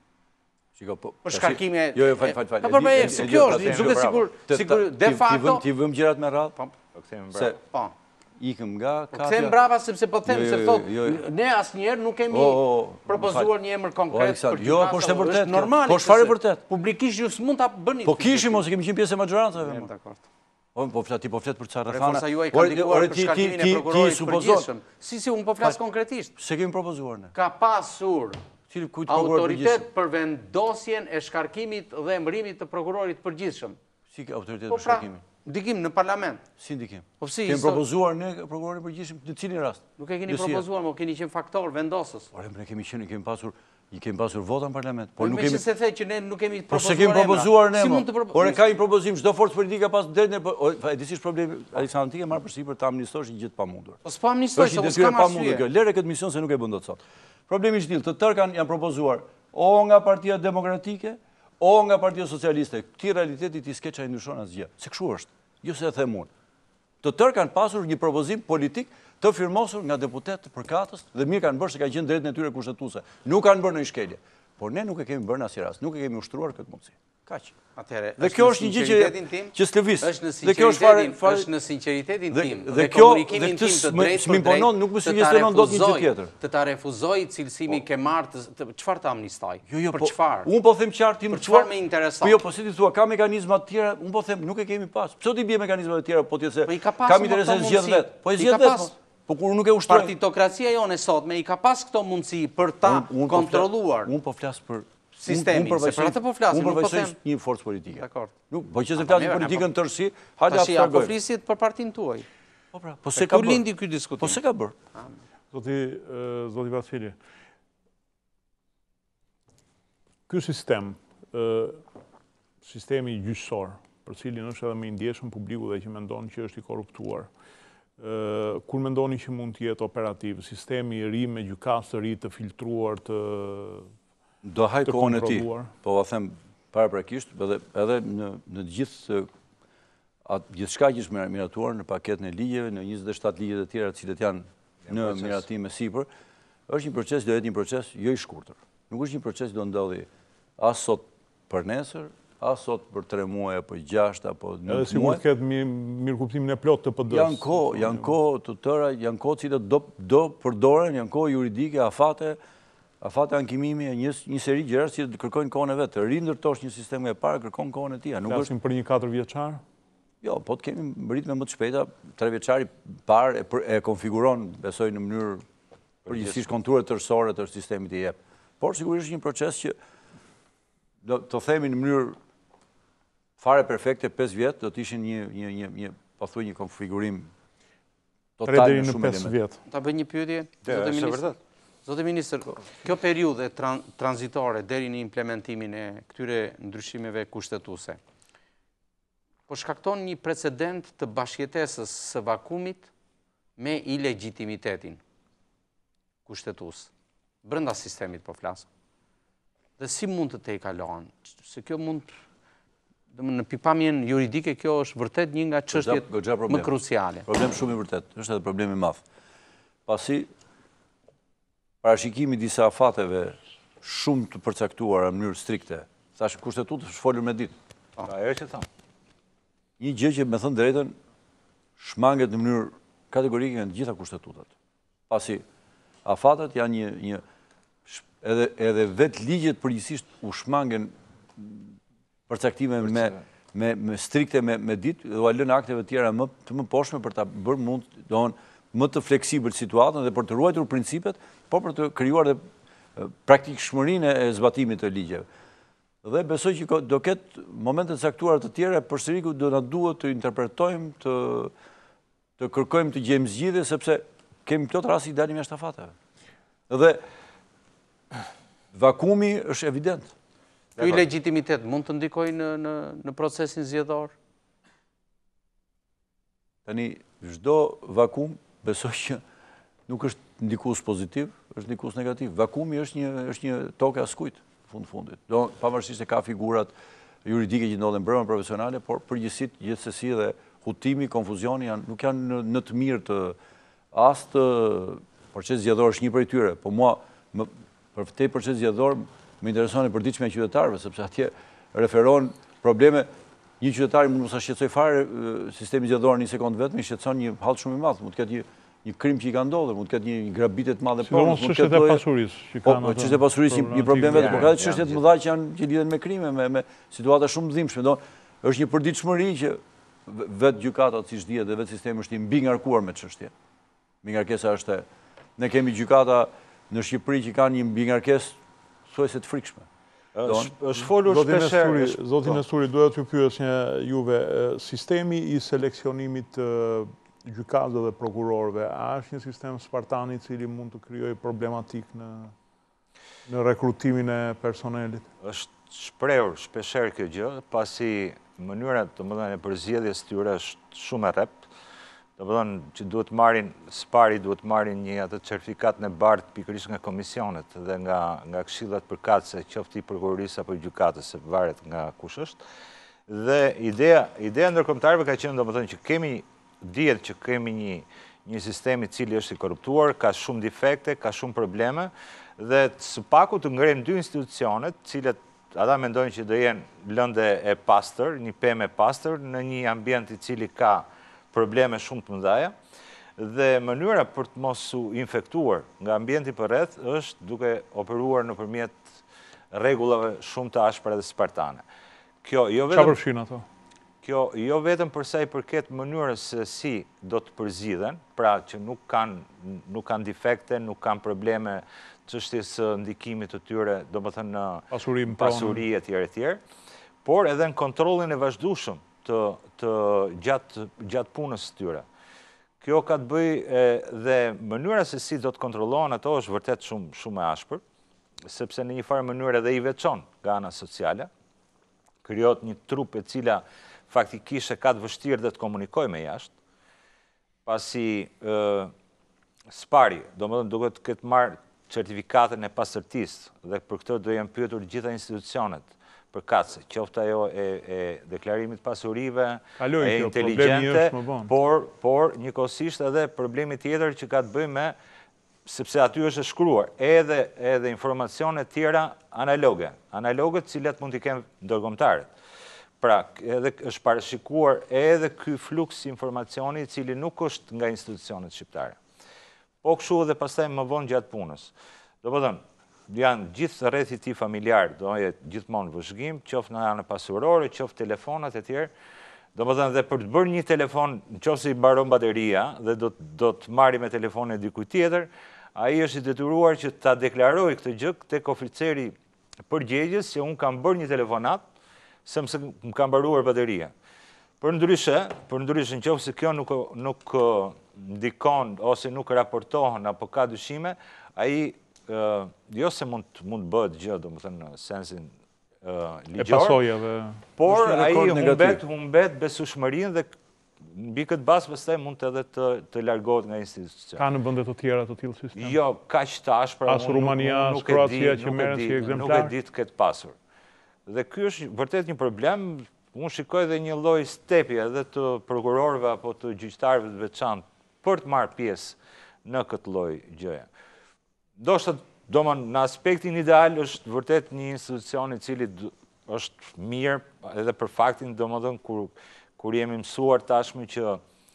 Për shkarkime... Jo, jo, fal, fal, fal. Po po, se kjo është, duke sigur, sigur de facto... Ti vëm gjërat me radhë? Po, kthehemi brapa. Po. Ikëm nga kapja... Kthehemi brapa sepse po them se thot, ne asnjëherë nuk kemi propozuar një emër konkret për Jo, po është e vërtet. Normal. Po çfarë e vërtet? Publikisht ju s'mund ta bëni. Po kishim ose kemi qenë pjesë e maxhoratave. Jam dakord. Po flet ti po flet për çfarë rrethana. Forca juaj ka ndikuar për shkarkimin e prokurorit të përgjithshëm. Si si un po flas konkretisht. Se kemi propozuar ne. Ka pasur autoritet për vendosjen e shkarkimit dhe emërimit të prokurorit të përgjithshëm. Si ka autoritet për shkarkimin? Ndikim në parlament. Si ndikim? Po si? Kemi propozuar ne prokurorin e përgjithshëm në cilin rast? Nuk e keni propozuar, por keni qenë faktor vendosës. Por ne kemi qenë, kemi pasur I kemi pasur vota në parlament. Por nuk kemi se the që ne nuk kemi propozuar. Po se kemi propozuar ne. Si mund të propozojmë? Por e ka një propozim, çdo forcë politike pas drejtën e di si është problemi. Aleksandr ti e marr përsipër ta amnistosh një gjë të pamundur. Po s'po amnistoj, se s'ka arsye. Lëre këtë mision se nuk e bën dot sot. Problemi është tillë, të tërë kanë janë propozuar o nga Partia Demokratike, o nga Partia Socialiste. Ti realiteti ti s'ke çaj ndryshon asgjë. Se kështu është. Jo se e them unë. Të tërë kanë pasur një propozim politik të firmosur nga deputet të përkatës dhe mirë kanë bërë se ka qenë drejtën e tyre kushtetuese. Nuk kanë bërë në shkelje. Por ne nuk e kemi bërë në asnjë rast, nuk e kemi ushtruar këtë mundësi. Kaq. Atëherë, dhe kjo është një gjë që që s'lëviz. Dhe kjo është fare është në sinqeritetin tim dhe komunikimin tim të drejtë për drejtë. Nuk më sugjestionon dot një gjë tjetër. Të ta refuzoj cilësimi ke marrë çfarë të amnistoj? Për çfarë? Unë po them qartë tim. Për çfarë më intereson? Po jo, po si ti thua, ka mekanizma të tjera, unë po them nuk e kemi pas. Pse do t'i bie mekanizma të tjera, po ti se kam interes të zgjedh vet. Po e zgjedh vet. Po kur nuk e ushtroj. Partitokracia jone sot me i ka pas këto mundësi për ta kontrolluar. Unë po flas për sistemin, se për atë po flasim, nuk po them. Unë një forcë politike. Dakor. Nuk, po që se flasim politikën tërësi, hajde atë shërgojmë. Po flisit për partinë tuaj. Po pra, po se ka bërë. Ku lindi ky diskutim? Po se ka bërë. Zoti, zoti Vasili, ky sistem, sistemi gjyqësor, për cilin është edhe më i ndjeshëm publiku dhe që mendon që është i korruptuar, kur mendoni që mund të jetë operativ, sistemi i ri me gjykatës të ri të filtruar të do haj kohën e ti, po va them paraprakisht, edhe në gjithë gjithë shka që është miratuar në paketën e ligjeve, në njëzet e shtatë ligjet e tjera cilët janë në miratim e sipër, është një proces, do jetë një proces jo i shkurtër. Nuk është një proces do ndodhi as sot për nesër, as sot për tre muaj, apo gjashtë, apo nëntë muaj. Edhe sigur të ketë mirë kuptimin e plot të P D-s. Janë kohë, janë kohë të tëra, janë kohë cilët do përdoren, janë kohë juridike, afate, afate ankimimi e një seri gjërash që kërkojnë kohën e vetë. Të rindërtosh një sistem nga e parë, kërkon kohën e tij. Flasim për një katër vjeçar? Jo, po të kemi ritme më të shpejta, tre vjeçari parë e konfiguron, besoj në mënyrë përgjithsisht konturet tërësore të sistemit i jep. Por sigurisht është një proces që do të themi në mënyrë fare perfekte, pesë vjetë, do të ishin një, po thuaj një konfigurim total në shumë elemente. Ta bëj një pyetje? Është vërtet. Zotë Ministër, kjo periudhë tranzitore deri në implementimin e këtyre ndryshimeve kushtetuese, po shkakton një precedent të bashkëjetesës së vakumit me ilegitimitetin kushtetues, brenda sistemit po flas. Dhe si mund të tejkalohen? Se kjo mund, në pikpamjen juridike, kjo është vërtet një nga çështjet më kruciale. Problem shumë i vërtet, është edhe problem i madh. Pasi parashikimi disa afateve shumë të përcaktuara në mënyrë strikte, thashë kushtetuta është folur me ditë. Ajo që tham. Një gjë që me thënë drejtën shmanget në mënyrë kategorike nga të gjitha kushtetutat. Pasi afatet janë një një edhe edhe vetë ligjet përgjithsisht u shmangen përcaktime me me me strikte me me ditë dhe u lënë akteve të tjera më të mëposhme për ta bërë mund, domthon më të fleksibël situatën dhe për të ruajtur principet, por për të krijuar dhe praktikshmërinë e zbatimit të ligjeve. Dhe besoj që do ketë momente të caktuara të tjera, përsëri do na duhet të interpretojmë, të të kërkojmë të gjejmë zgjidhje, sepse kemi plot rasti i dalim jashtë afateve. Dhe vakumi është evident. Ky legitimitet mund të ndikojë në, në, në procesin zgjedhor? Tani, çdo vakum besoj që nuk është ndikues pozitiv, është ndikues negativ. Vakumi është një është një tokë askujt fund fundit. Do pavarësisht se ka figurat juridike që ndodhen brenda profesionale, por përgjithësisht gjithsesi dhe hutimi, konfuzioni janë nuk janë në, në të mirë të as të proces zgjedhor është një prej tyre, po mua më, për te proces zgjedhor më intereson e përditshmja e qytetarëve, sepse atje referon probleme. Një qytetari mund mos ta shqetësoj fare sistemi zgjedhor në një sekondë vetëm, i shqetëson një hall shumë i madh, mund të ketë një një krim që i ka ndodhur, mund të ketë një grabitje të madhe por, mund të ketë lloje pasurisë që kanë. Po, çështja e pasurisë një problem vetë, por ka çështje të mëdha që janë që lidhen me krime, me me situata shumë dhimbshme. Do është një përditshmëri që vetë gjykata, siç dihet, dhe vetë sistemi është i mbi ngarkuar me çështje. Mbi ngarkesa është ne kemi gjykata në Shqipëri që kanë një mbi ngarkesë thuajse të frikshme. Është folur shpeshherë. Zoti Nesuri, duhet t'ju pyes një juve, sistemi i seleksionimit të gjykatëve dhe prokurorëve, a është një sistem spartan i cili mund të krijojë problematik në në rekrutimin e personelit? Është shprehur shpeshherë kjo gjë, pasi mënyra domethënë e përzgjedhjes tyre është shumë e rrept. Domethënë që duhet marrin spari, duhet marrin një atë certifikat në bardh pikërisht nga komisionet dhe nga nga këshillat përkatëse, qoftë i prokurorisë apo i gjykatës, se varet nga kush është. Dhe ideja ideja ndërkombëtarëve ka qenë domethënë që kemi dihet që kemi një një sistem i cili është i korruptuar, ka shumë defekte, ka shumë probleme dhe së paku të ngrenë dy institucionet, cilët ata mendojnë që do jenë lënde e pastër, një pemë e pastër në një ambient i cili ka probleme shumë të mëdha, dhe mënyra për të mos u infektuar nga ambienti përreth është duke operuar nëpërmjet rregullave shumë të ashpra dhe spartane. Kjo jo vetëm Çfarë përfshin ato? Kjo jo vetëm për sa i përket mënyrës se si do të përzgjidhen, pra që nuk kanë nuk kanë defekte, nuk kanë probleme çështjes së ndikimit të tyre, domethënë në pasuri, pasuri etj etj, por edhe në kontrollin e vazhdueshëm të të gjatë gjatë punës së tyre. Kjo ka të bëjë dhe mënyra se si do të kontrollohen ato është vërtet shumë shumë e ashpër, sepse në një farë mënyrë edhe i veçon nga ana sociale, krijohet një trup e cila faktikisht e ka të vështirë dhe të komunikoj me jashtë, pasi e, spari, do më dhënë duket këtë marë certifikatën e pasërtisë dhe për këtë do jenë pyetur gjitha institucionet për katëse, qoftë ajo e, e deklarimit pasurive, Kaloj, e kjo, inteligente, por, por njëkohësisht edhe problemi tjetër që ka të bëjë me, sepse aty është shkruar, edhe, edhe informacione tjera analoge, analoge cilat mund t'i kemë ndërkombëtarët. Pra, edhe është parashikuar edhe ky fluks informacioni i cili nuk është nga institucionet shqiptare. Po kështu edhe pastaj më vonë gjatë punës. Do të thënë, janë gjithë rreth i tij familjar, do jetë gjithmonë vëzhgim, qoftë në anën pasurore, qoftë telefonat e tjerë. Do të thënë, dhe për të bërë një telefon, nëse i mbaron bateria dhe do do të marrë me telefonin e dikujt tjetër, ai është i detyruar që ta deklarojë këtë gjë tek oficeri përgjegjës se un kam bërë një telefonat se më ka mbaruar bateria. Për ndryshe, për ndryshe nëse kjo nuk nuk ndikon ose nuk raportohen apo ka dyshime, ai jo se mund mund bëhet gjë, domethënë në sensin ligjor. E pasojave. Por ai humbet humbet besueshmërinë dhe mbi këtë bazë pastaj mund të edhe të të largohet nga institucioni. Ka në vende të tjera të tillë sistem? Jo, kaq të ashpra. As Rumania, as Kroacia që merren si ekzemplar. Nuk e di të ketë pasur. Dhe ky është vërtet një problem, unë shikoj dhe një lloj stepi edhe të prokurorëve apo të gjyqtarëve të veçantë për të marrë pjesë në këtë lloj gjëje. Ndoshta domon në aspektin ideal është vërtet një institucion i cili është mirë edhe për faktin domodin kur kur jemi mësuar tashmë që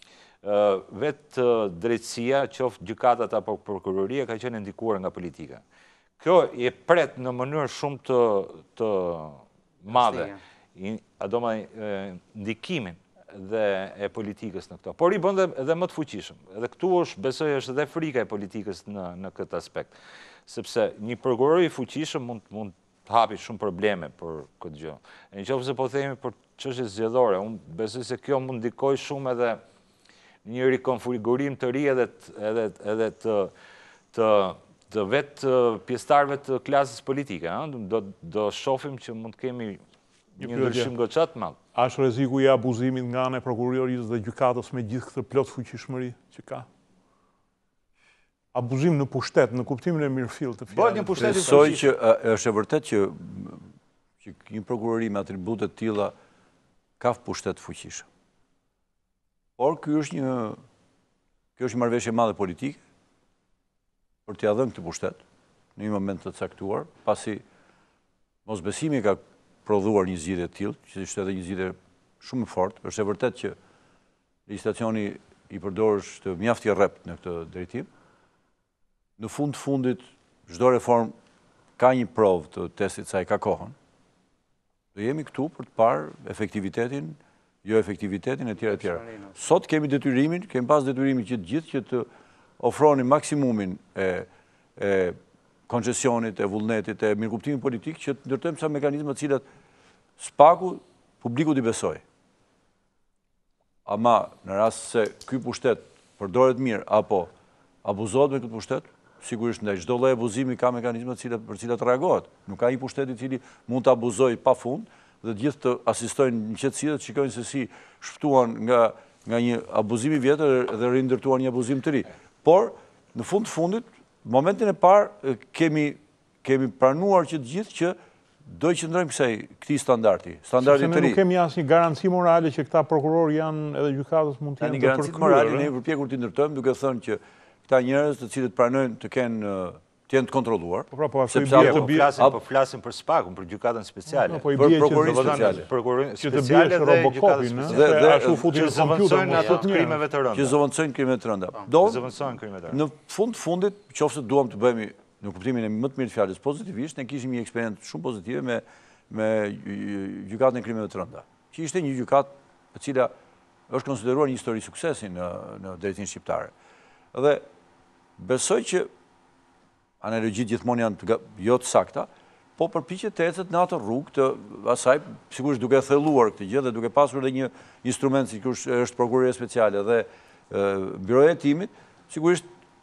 uh, vetë uh, drejtësia, qoftë gjykatat apo prokuroria ka qenë ndikuar nga politika. Kjo e pret në mënyrë shumë të, të madhe, do më ndikimin dhe e politikës në këto. Por i bën edhe më të fuqishëm. Edhe këtu është, besoj, është edhe frika e politikës në, në këtë aspekt. Sepse një prokuror i fuqishëm mund, mund të hapi shumë probleme për këtë gjë. E nëse po themi për çështje zgjedhore, unë besoj se kjo mund ndikoj shumë edhe një rikonfigurim të ri edhe të vetë pjestarve të klasës politike. Do shofim që mund të kemi një ndryshim goxhat të madh. A është rreziku i abuzimit nga ana e prokurorisë dhe gjykatës me gjithë këtë plot fuqishmëri që ka? Abuzim në pushtet, në kuptimin e mirëfillt të fjalës. Besoj që është e vërtet që që një prokurori me atribute të tilla ka pushtet fuqishëm. Por ky është një kjo është marrëveshje e madhe politike për t'ia dhënë këtë pushtet në një moment të caktuar, pasi mosbesimi ka prodhuar një zgjidhje të tillë, që është edhe një zgjidhje shumë e fortë. Është e vërtet që legjislacioni i përdor është mjaft i rrept në këtë drejtim. Në fund të fundit, çdo reform ka një provë të testit sa i ka kohën. Do jemi këtu për të parë efektivitetin, jo efektivitetin e tjera e tjera. Sot kemi detyrimin, kemi pas detyrimin që të gjithë që të ofroni maksimumin e koncesionit, e vullnetit, e mirëkuptimit politik, që të ndërtojmë sa mekanizma të cilat spaku publiku t'i besoj. Ama në rast se ky pushtet përdoret mirë apo abuzohet me këtë pushtet, sigurisht ndaj çdo lloj abuzimi ka mekanizma për cilat reagohet. Nuk ka një pushtet i cili mund të abuzojë pafund dhe të gjithë të asistojnë në qetësi dhe të shikojnë se si shpëtuan nga nga një abuzim i vjetër dhe rindërtuan një abuzim të ri. Por në fund të fundit, momentin e parë kemi kemi pranuar që të gjithë që do i qëndrojmë kësaj këtij standardi, standardi të ri. Ne nuk kemi asnjë garanci morale që këta prokurorë janë edhe gjykatës mund të jenë të përkryer. Garanci morale ne përpjekur të ndërtojmë duke thënë që këta njerëz të cilët pranojnë të kenë të jenë të kontrolluar. Po pra, po ashtu i bie të bie. Po flasim për spakun, për gjykatën speciale. Po i bie që prokurorin speciale. Prokurorin speciale dhe gjykatën speciale. Dhe ashtu futin në kompjuter ato krimeve të rënda. Që zëvendësojnë krimet të rënda. Do zëvendësojnë krimet të rënda. Në fund fundit, qofse duam të bëhemi në kuptimin e më të mirë të fjalës pozitivisht, ne kishim një eksperiencë shumë pozitive me me gjykatën e krimeve të rënda. Që ishte një gjykatë e cila është konsideruar një histori suksesi në në drejtinë shqiptare. Dhe besoj që analogjit gjithmonë janë jo të sakta, po përpiqet të ecet në atë rrugë të asaj, sigurisht duke thelluar këtë gjë dhe duke pasur edhe një instrument si kush është prokuroria speciale dhe byroja e timit, sigurisht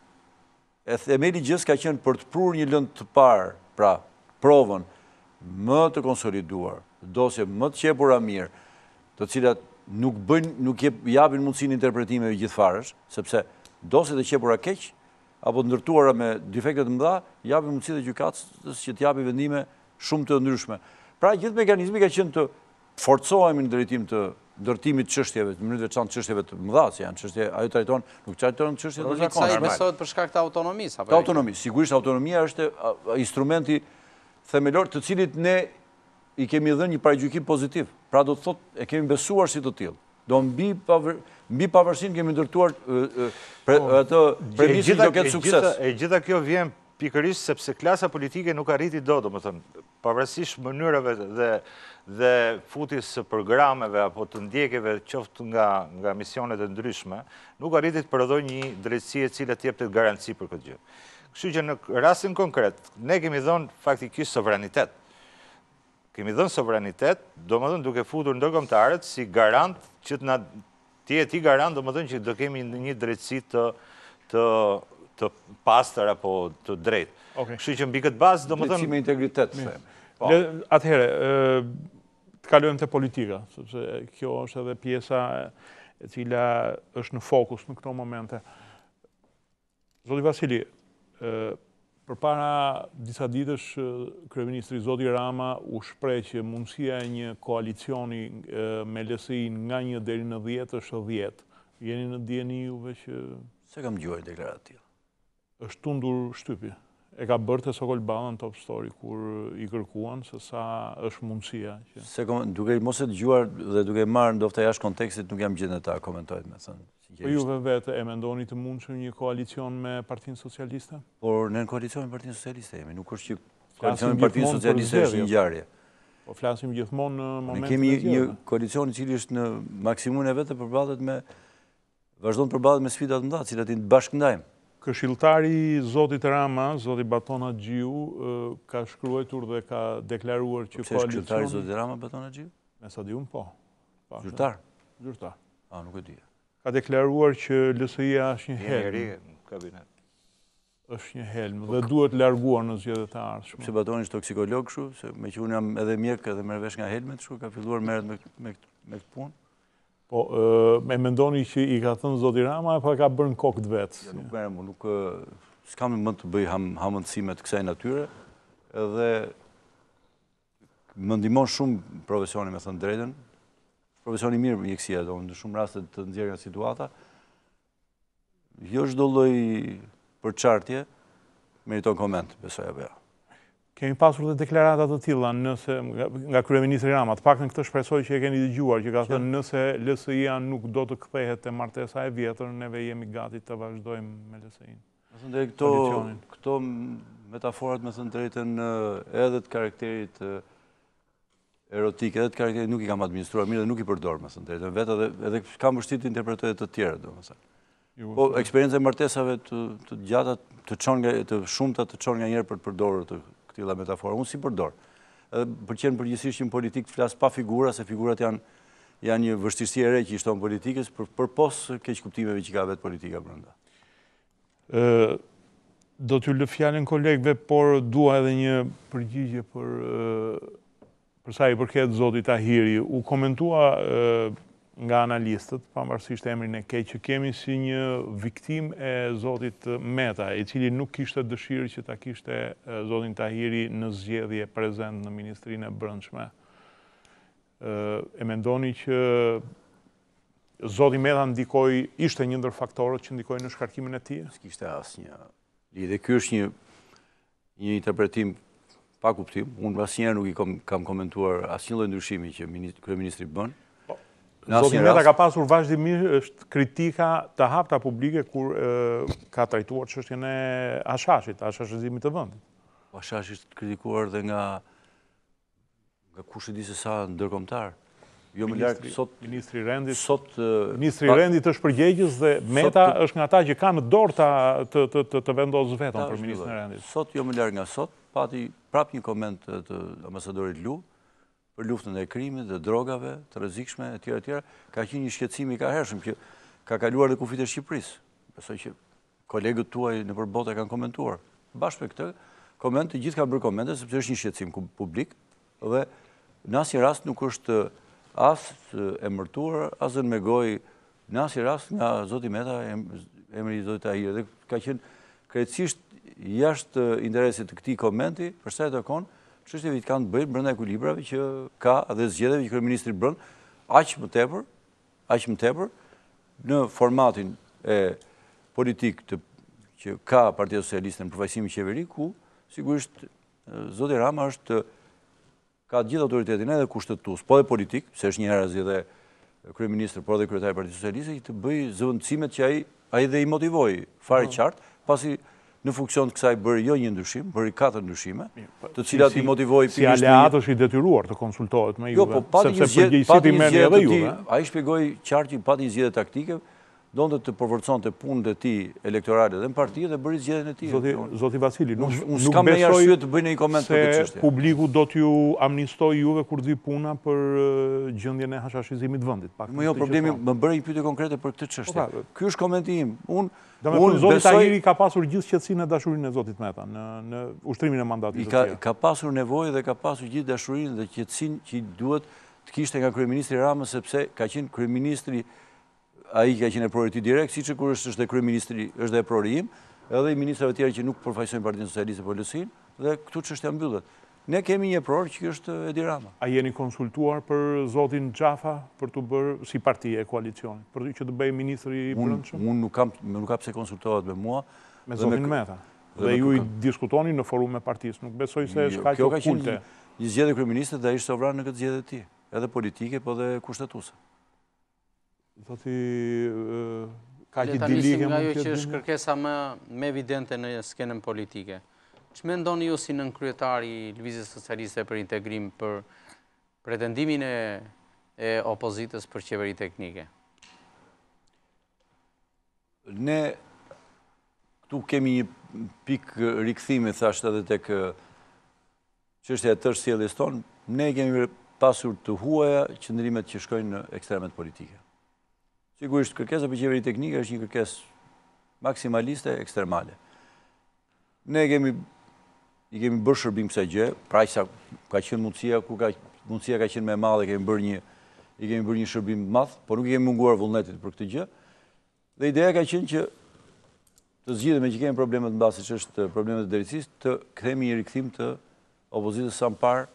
e themeli i gjës ka qenë për të prurë një lëndë të parë, pra provën më të konsoliduar, dosje më të qepura mirë, të cilat nuk bëjnë, nuk japin mundësinë interpretimeve gjithfarësh, sepse dosjet e qepura keq apo ndërtuara me defekte të mëdha, japin mundësi të gjykatës që të japi vendime shumë të ndryshme. Pra gjithë mekanizmi ka qenë të forcohemi në drejtim të ndërtimit çështjeve, në mënyrë të veçantë çështjeve të mëdha, që janë çështje ajo trajton, nuk trajton çështje të zakonshme. Sa i besohet për shkak të autonomisë apo? Të autonomisë, sigurisht autonomia është instrumenti themelor të cilit ne i kemi dhënë një parajgjykim pozitiv. Pra do të thotë e kemi besuar si të tillë. Do mbi mbi pavarësinë kemi ndërtuar atë premisin do ketë sukses. E gjitha kjo vjen pikërisht sepse klasa politike nuk arriti do, domethënë, pavarësisht mënyrave dhe dhe futjes së programeve apo të ndjekjeve qoftë nga nga misionet e ndryshme, nuk arriti të prodhojë një drejtësi e cila të jepte garanci për këtë gjë. Kështu që në rastin konkret, ne kemi dhënë faktikisht sovranitet. Kemi dhënë sovranitet, domethënë duke futur ndërkombëtarët si garant që të na të jetë i garant, domethënë që do kemi një drejtësi të të të pastër apo të drejtë. Kështu që mbi këtë bazë domethënë drejtësi me integritet. Atëherë, të kalojmë te politika, sepse kjo është edhe pjesa e cila është në fokus në këto momente. Zoti Vasili, përpara disa ditësh kryeministri Zoti Rama u shpreh që mundësia e një koalicioni me L S I-n nga një deri në dhjetë është dhjetë. Jeni në dieni juve që se kam dëgjuar deklaratë të tilla. Është tundur shtypi. E ka bërë te Sokol Balla në Top Story kur i kërkuan se sa është mundësia që se duke mos e dëgjuar dhe duke marrë ndofta jashtë kontekstit nuk jam gjendë ta komentoj me thënë. Po juve vetë e mendoni të mundshëm një koalicion me Partinë Socialiste? Por në koalicion me Partinë Socialiste jemi, nuk është që koalicion me Partinë Socialiste është një ngjarje. Po flasim gjithmonë në momentin e kemi një koalicion i cili është në maksimumin e vet të përballet me vazhdon të përballet me sfida të mëdha, të cilat i bashkëndajmë. Këshilltari Zotit Rama, Zoti Baton Haxhiu, ka shkruar dhe ka deklaruar që koalicioni... Këshilltari Zotit Rama, Baton Haxhiu? Me sa di unë, po. Zyrtar? Zyrtar. A, nuk e di. ka deklaruar që L S I-a është një Njeri helm. në kabinet. është një helm dhe duhet larguar në zgjedhjet e ardhshme. Pse batoni është toksikolog kështu, se me që unë jam edhe mjek edhe merr vesh nga helmet kështu, ka filluar merret me me me këtë punë. Po, e mendoni që i ka thënë zoti Rama apo ka bërë në kokë vetë? Ja, nuk merrem, nuk s'kam më të bëj ham, hamendësime të kësaj natyre, edhe më ndihmon shumë profesioni, me thënë drejtën. Profesioni mirë mjekësia, do në shumë raste të nxjerrë nga situata. Jo çdo lloj përçartje meriton koment, besoj apo jo. Kemi pasur dhe deklarata të tilla nëse nga kryeministri Rama, të paktën këtë shpresoj që e keni dëgjuar, që ka thënë nëse L S I-a nuk do të kthehet te martesa e vjetër, neve jemi gati të vazhdojmë me L S I-n. Me thënë këto këto metaforat, me thënë drejtën, edhe të karakterit erotik, edhe të karakterit nuk i kam administruar mirë dhe nuk i përdor, me thënë drejtën vetë, edhe edhe kam vështirë të interpretoj të tjerë, domethënë. Po eksperjenca e martesave të të gjata të çon nga të shumta të çon nga njëherë për të përdorur të këtilla metafora. Unë si përdor. Edhe pëlqen përgjithsisht që në politikë të flas pa figura, se figurat janë janë një vështirësi e re që i shton politikës për përpos keq kuptimeve që ka vetë politika brenda. Ë do t'ju lë fjalën kolegëve, por dua edhe një përgjigje për për sa i përket zotit Tahiri. U komentua nga analistët, pavarësisht emrin e keq, që kemi si një viktim e zotit Meta, i cili nuk kishte dëshirë që ta kishte zotin Tahiri në zgjedhje prezent në Ministrinë e Brendshme. E mendoni që zoti Meta ndikoi, ishte një ndër faktorët që ndikoi në shkarkimin e tij? S'kishte asnjë lidhje. Ky është një një interpretim pa kuptim. Unë asnjëherë nuk i kam, kam komentuar asnjë lloj ndryshimi që kryeministri bën. Zoti Meta ka pasur vazhdimisht është kritika të hapta publike kur ka trajtuar çështjen e Hashashit, hashashizimit të vendit. Hashashi është kritikuar dhe nga nga kush e di se sa ndërkombëtar. Jo më larg sot ministri Rendit. Sot ministri Rendit është përgjegjës dhe Meta është nga ata që kanë në dorë ta të të të, të vendosë vetëm për ministrin e Rendit. Sot jo më larg nga sot pati prap një koment të ambasadorit Lu për luftën e krimit dhe drogave të rrezikshme etj etj, ka qenë një shqetësim i kahershëm që ka kaluar dhe kufit e Shqipërisë. Besoj që kolegët tuaj nëpër botë e kanë komentuar. Bashkë me këtë koment, të gjithë kanë bërë komente sepse është një shqetësim publik dhe në asnjë rast nuk është as emërtuar, as me gojë, në asnjë rast nga zoti Meta emri i zotit Tahiri, dhe ka qenë krejtësisht jashtë interesit të këtij komenti, për sa i takon çështjeve që kanë të bëjnë brenda ekuilibrave që ka dhe zgjedhjeve që kryeministri bën, aq më tepër, aq më tepër në formatin e politik të që ka Partia Socialiste në përfaqësim të qeverisë, ku sigurisht zoti Rama është ka gjithë autoritetin edhe kushtetues, po edhe politik, se është një herë zgjedhë kryeministër, por edhe kryetari i Partisë Socialiste, që të bëjë zëvendësimet që ai ai dhe i motivoi fare qartë, pasi në funksion të kësaj bëri jo një ndryshim, bëri katër ndryshime, të cilat i motivoi si aleat është i detyruar të konsultohet me juve, sepse përgjegjësitë merrni edhe juve. Ai shpjegoi qartë që pati zgjedhje taktike, donte të përforconte punën e tij elektorale dhe në parti dhe bëri zgjedhjen e tij. Zoti zoti Vasili, nuk nuk kam ne arsye të bëj një koment për këtë çështje. Publiku do t'ju amnistoj juve kur vi puna për gjendjen e hashashizimit të vendit. Më jo problemi, më bëri një pyetje konkrete për këtë çështje. Ky është komenti im. Unë Unë zoti Tahiri ka pasur gjithë qetësinë e dashurinë e zotit Meta në në ushtrimin e mandatit të tij. Ka pasur nevojë dhe ka pasur gjithë dashurinë dhe qetësinë që duhet të kishte nga kryeministri Rama, sepse ka qenë kryeministri, ai ka qenë prioriti direkt, siç e kur është edhe kryeministri, është edhe prori im, edhe i ministrave të tjerë që nuk përfaqësojnë Partinë Socialiste po L S I-n, dhe këtu çështja mbyllet. Ne kemi një pror që është Edi Rama. A jeni konsultuar për zotin Xhafa për të bërë si parti e koalicionit, për që të bëjë ministri i brendshëm? Unë nuk kam nuk ka pse konsultohet me mua. Me zotin Meta. Dhe ju i diskutoni në forum e partisë, nuk besoj se është kaq okulte. Kjo ka qenë një zgjedhje kryeministit dhe ai është sovran në këtë zgjedhje të tij, edhe politike po dhe kushtetuese. Zoti ka që diligë nga ajo që është kërkesa më më evidente në skenën politike. Që mendoni ju si nën kryetari i Lëvizjes Socialiste për integrim për pretendimin e, e opozitës për qeveri teknike? Ne këtu kemi një pikë rikthimi, thashtë edhe tek çështja e tërë sjelljes tonë, ne kemi pasur të huaja qëndrimet që shkojnë në ekstremet politike. Sigurisht, kërkesa për qeveri teknike është një kërkes maksimaliste, ekstremale. Ne kemi, i kemi bërë shërbim kësaj gjë, pra sa ka qenë mundësia, kur ka, mundësia ka qenë me madhe, kemi bërë një, i kemi bërë një shërbim madh, por nuk i kemi munguar vullnetit për këtë gjë. Dhe ideja ka qenë që të zgjidhemi që kemi problemet në base që është problemet të drejtësisë, të kthemi një rikthim të opozitës sa më parë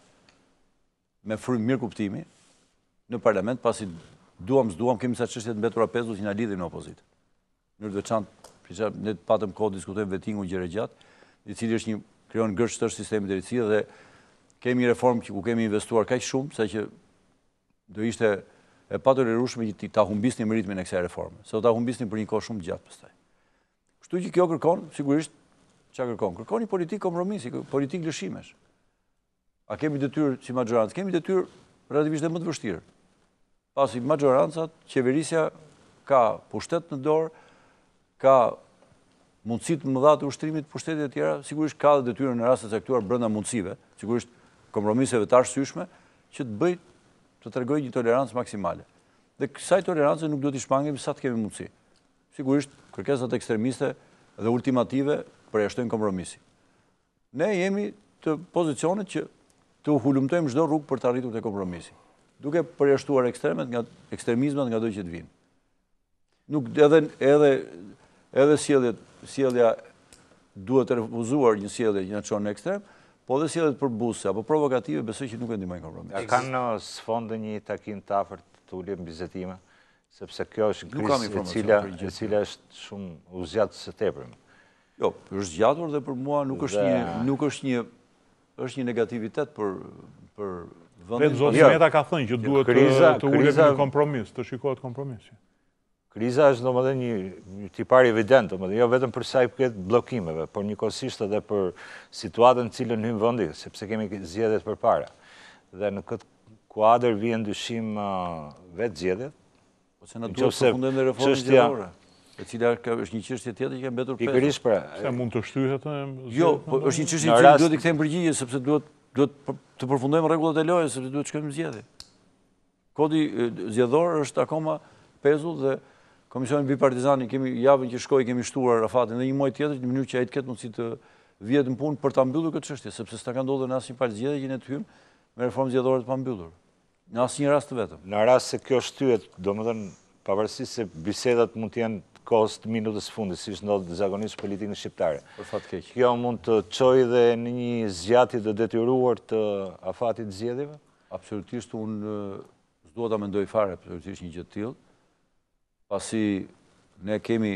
me frymë mirë kuptimi në parlament, pasi duam s'duam kemi sa çështje të mbetura pezull që na lidhin në opozitë. Në veçantë, ne patëm kohë diskutojmë vettingu gjëre gjatë, i cili është një krijon gërsh të sistemi drejtësie dhe kemi një reformë që ku kemi investuar kaq shumë sa që do ishte e patolerueshme që ta humbisnim ritmin e kësaj reforme. Se do ta humbisnim për një kohë shumë gjatë pastaj. Kështu që kjo kërkon, sigurisht, çfarë kërkon? Kërkon një politikë kompromisi, politikë lëshimesh. A kemi detyrë si maxhorancë? Kemi detyrë relativisht më të vështirë. Pasi maxhorancat, qeverisja ka pushtet në dorë, ka mundësi të mëdha të ushtrimit të pushtetit e tjera, sigurisht ka dhe detyrën në raste të caktuar brenda mundësive, sigurisht kompromiseve të arsyeshme, që të bëj të tregojë një tolerancë maksimale. Dhe kësaj tolerancë nuk duhet i shmangemi sa të kemi mundësi. Sigurisht, kërkesat ekstremiste dhe ultimative përjashtojnë kompromisi. Ne jemi të pozicionit që të hulumtojmë çdo rrugë për të arritur te kompromisi, duke përjashtuar ekstremet nga ekstremizmat nga do që të vinë. Nuk edhe edhe edhe sjelljet sjellja duhet të refuzuar një sjellje që na çon në ekstrem, po dhe sjelljet përbuse apo provokative besoj që nuk e ndihmojnë kompromisin. A kanë në sfondë një takim të afërt të ulje bizetime, sepse kjo është krizë e cila e cila është shumë u zgjat së tepërm. Jo, është zgjatur dhe për mua nuk është një nuk është një është një negativitet për për vendin. Zoti Meta ka thënë që duhet të ulemi në kompromis, të shikohet kompromisi. Kriza është domethënë një tipar evident, domethënë jo vetëm për sa i përket bllokimeve, por njëkohësisht edhe për situatën në cilën hyn vendi, sepse kemi zgjedhjet përpara. Dhe në këtë kuadër vjen dyshim vetë zgjedhjet. Ose na duhet të përfundojmë reformën zgjedhore, e cila është një çështje tjetër që ka mbetur pesë. Pikërisht pra, se mund të shtyhet. Jo, po është një çështje që duhet të kthejmë përgjigje sepse duhet duhet të përfundojmë rregullat e lojës sepse duhet të shkojmë në zgjedhje. Kodi zgjedhor është akoma pezull dhe Komisioni bipartizani kemi javën që shkoi kemi shtuar Rafatin dhe një muaj tjetër në mënyrë që ai të ketë mundësi të vihet në punë për ta mbyllur këtë çështje, sepse s'ta ka ndodhur në asnjë palë zgjedhje që ne të hymë me reformë zgjedhore të pambyllur. Në asnjë rast të vetëm. Në rast se kjo shtyhet, domethënë pavarësisht se bisedat mund të jenë kohës të minutës fundit, siç ndodh zakonisht politikën shqiptare. Për fat keq. Kjo mund të çojë dhe në një zgjatje të detyruar të afatit zgjedhjeve? Absolutisht unë s'dua ta mendoj fare absolutisht një gjë të tillë. Pasi ne kemi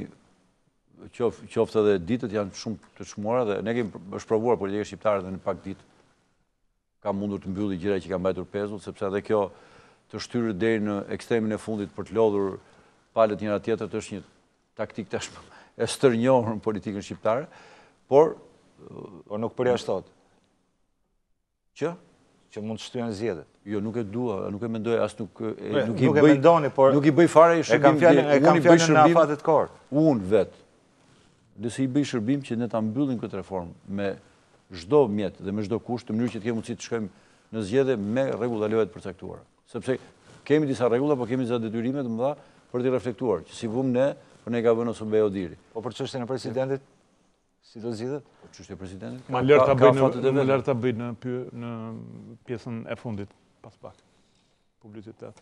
qoftë edhe ditët janë shumë të çmuara dhe ne kemi është provuar politika shqiptare dhe në pak ditë ka mundur të mbylli gjëra që kanë mbajtur pezull, sepse edhe kjo të shtyrë deri në ekstremin e fundit për të lodhur palët njëra tjetrët është një taktik tashmë e stërnjohur në politikën shqiptare, por por nuk përjashtohet. Që? Që mund të shtyhen zgjedhjet. Jo, nuk e dua, nuk e mendoj, as nuk e nuk i bëj mendoni, por nuk i bëj fare shërbim. E kam fjalën, e kam fjalën në afatet kohor. Unë vet. Nëse i bëj shërbim që ne ta mbyllim këtë reformë me çdo mjet dhe me çdo kusht në mënyrë që të kemi mundësi të shkojmë në zgjedhje me rregulla lejohet të përcaktuara. Sepse kemi disa rregulla, por kemi disa detyrime të mëdha për të reflektuar, që si vum ne, por ne ka vënë ose be Odiri. Po për çështjen e presidentit, si do zgjidhet? Po çështja e presidentit. Ma lër ta bëj në lër ta bëj në në pjesën e fundit pas pak. Publicitet.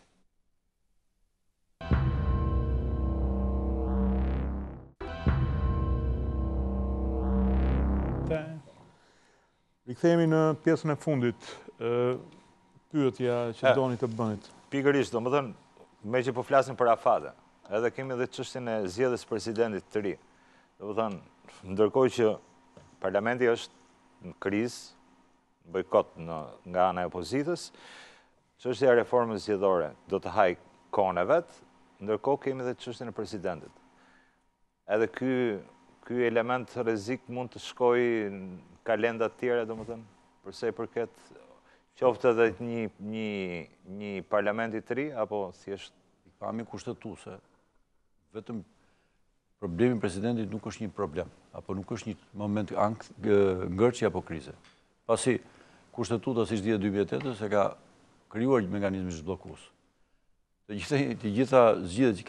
Rikthehemi në pjesën e fundit, pyetja që doni të bënit. Pikërisht, domethënë, me që po flasim për afate, edhe kemi edhe çështjen e zgjedhjes presidentit të ri. Domethënë, ndërkohë që parlamenti është në krizë, bojkot në nga ana e opozitës, çështja e reformës zgjedhore do të haj kohën e vet, ndërkohë kemi edhe çështjen e presidentit. Edhe ky ky element rrezik mund të shkojë në kalenda të tjera, domethënë, për sa i përket qoftë edhe një një një parlamenti të ri apo thjesht pami kushtetuese. Vetëm problemi i presidentit nuk është një problem, apo nuk është një moment ngërçi apo krize. Pasi kushtetuta siç dihet dy mijë e tetë se ka krijuar një mekanizëm zhbllokues. Të gjitha të gjitha zgjedhjet që kanë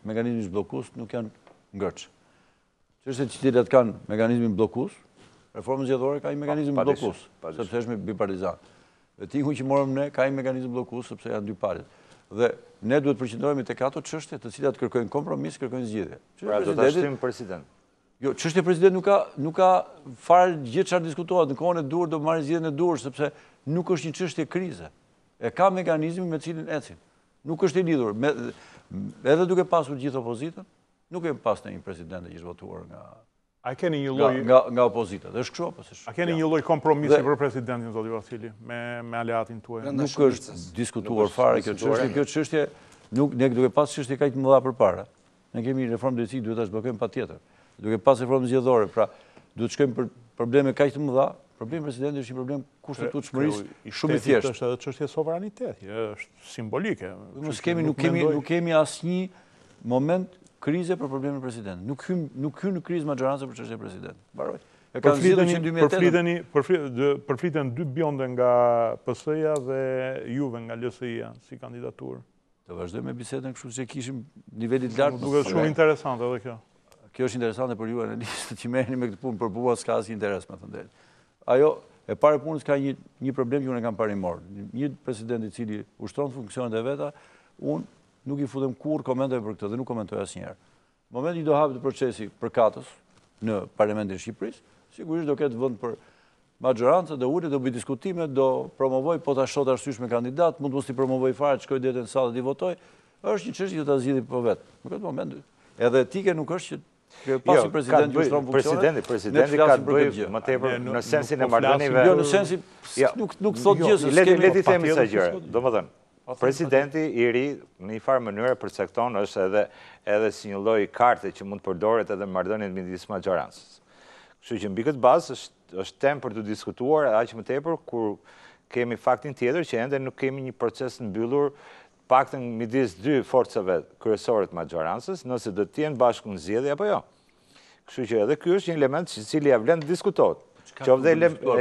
mekanizmi zhbllokues nuk janë ngërç. Çështjet që cilat kanë mekanizmin bllokues, reforma zgjedhore ka një mekanizëm bllokues, sepse është bipartizan. Dhe tingu që morëm ne ka një mekanizëm bllokues sepse janë dy palët. Dhe ne duhet përqendrohemi tek ato çështje të cilat kërkojnë kompromis, kërkojnë zgjidhje. Pra do ta shtim president. Jo, çështja president nuk ka nuk ka fare gjë çfarë diskutohet në kohën e dur, do marrë zgjedhjen e dur sepse nuk është një çështje krize. E ka mekanizmin me cilin ecin. Nuk është i lidhur me edhe duke pasur gjithë opozitën, nuk kemi pas ndonjë president që është votuar nga A keni një lloj nga nga opozita. Dhe është kështu apo s'është? A keni një lloj kompromisi për presidentin zoti Vasili me me aleatin tuaj? Nuk është diskutuar fare kjo çështje, kjo çështje nuk ne duke pas çështje kaq të mëdha përpara. Ne kemi reformë drejtësi, duhet ta zhbllokojmë patjetër. Duke pas reformën zgjedhore, pra duhet shkojmë për probleme kaq të mëdha. Problemi presidentit është një problem kushtetutshmërisë shumë i thjeshtë. Është edhe çështje sovraniteti, është simbolike. Mos kemi nuk kemi nuk kemi asnjë moment krize për problemin e presidentit. Nuk hym nuk hyn në krizë maxhorancë për çështjen e presidentit. Mbaroj. E kanë zgjidhur që në dy mijë e tetë. Përfliteni përfliten dy bjonde nga P S-ja dhe Juve nga L S I-ja si kandidaturë. Do vazhdojmë me bisedën kështu që kishim nivelit lart. Duket shumë interesante edhe kjo. Kjo është interesante për ju analistët që merreni me këtë punë, për mua s'ka asnjë interes, me thënë drejt. Ajo e para punës ka një një problem që unë kam parimor. Një president i cili ushtron funksionet e veta, unë nuk i futem kur komentoj për këtë dhe nuk komentoj asnjëherë. Në momentin që do hapet procesi përkatës në Parlamentin e Shqipërisë, sigurisht do ketë vend për maxhorancë, do ulet, do bëj diskutime, do promovoj, po ta shoh arsysh me kandidat, mund mos i promovoj fare, të shkoj deri në sallë të votoj. Është një çështje që ta zgjidhni po vet. Në këtë moment edhe etike nuk është që pasi presidenti ushtron funksionet. Presidenti, presidenti ka të bëjë më tepër në sensin e marrëdhënieve. Jo, në sensin nuk nuk thot gjë se le le të themi kësaj gjëre. Domethënë, presidenti i ri në një farë mënyrë përcakton është edhe edhe si një lloj karte që mund të përdoret edhe në marrëdhëniet midis maxhorancës. Kështu që mbi këtë bazë është është temë për të diskutuar aq më tepër kur kemi faktin tjetër që ende nuk kemi një proces të mbyllur paktën midis dy forcave kryesore të maxhorancës, nëse do të jenë bashkë në zgjedhje apo jo. Kështu që edhe ky është një element i cili ja vlen të diskutohet. Qoftë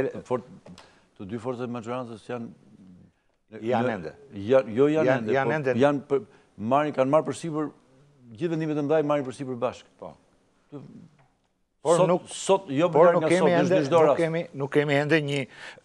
të dy forcat e maxhorancës janë janë ende. Jo janë ende. Janë ende. Janë marrin kanë marrë përsipër gjithë vendimet e mëdha marrin përsipër bashkë. Po. Por nuk sot jo por nuk kemi ende nuk kemi nuk kemi ende një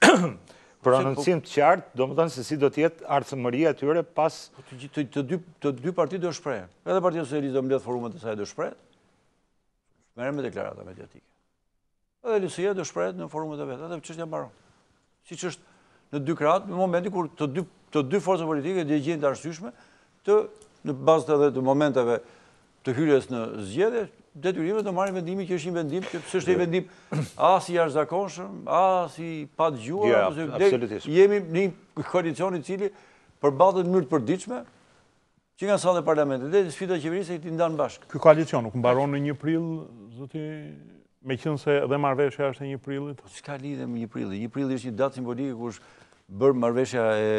prononcim të qartë, domethënë se si do të jetë ardhmëria e tyre pas të të dy të dy partitë do shprehen. Edhe Partia Socialiste do mbledh forumet e saj do shprehet. Merrem me deklarata mediatike. Edhe L S I-ja do shprehet në forumet e vet, edhe çështja mbaron. Siç është në dy krahat, në momentin kur të dy të dy forcat politike do gjejnë të arsyeshme të në bazë edhe të momenteve të hyrjes në zgjedhje, detyrimet do marrin vendimin që është një vendim që s'është një vendim as i jashtëzakonshëm, as i pa dëgjuar, ose jemi në një koalicion i cili përballet në mënyrë të përditshme që nga salla e parlamentit dhe sfida e qeverisë i ndan bashkë. Ky koalicion nuk mbaron në një prill, zoti, meqense edhe marrëveshja është e një prillit? S'ka lidhje me një prilli. Një prilli është një datë simbolike ku është bërë marrëveshja e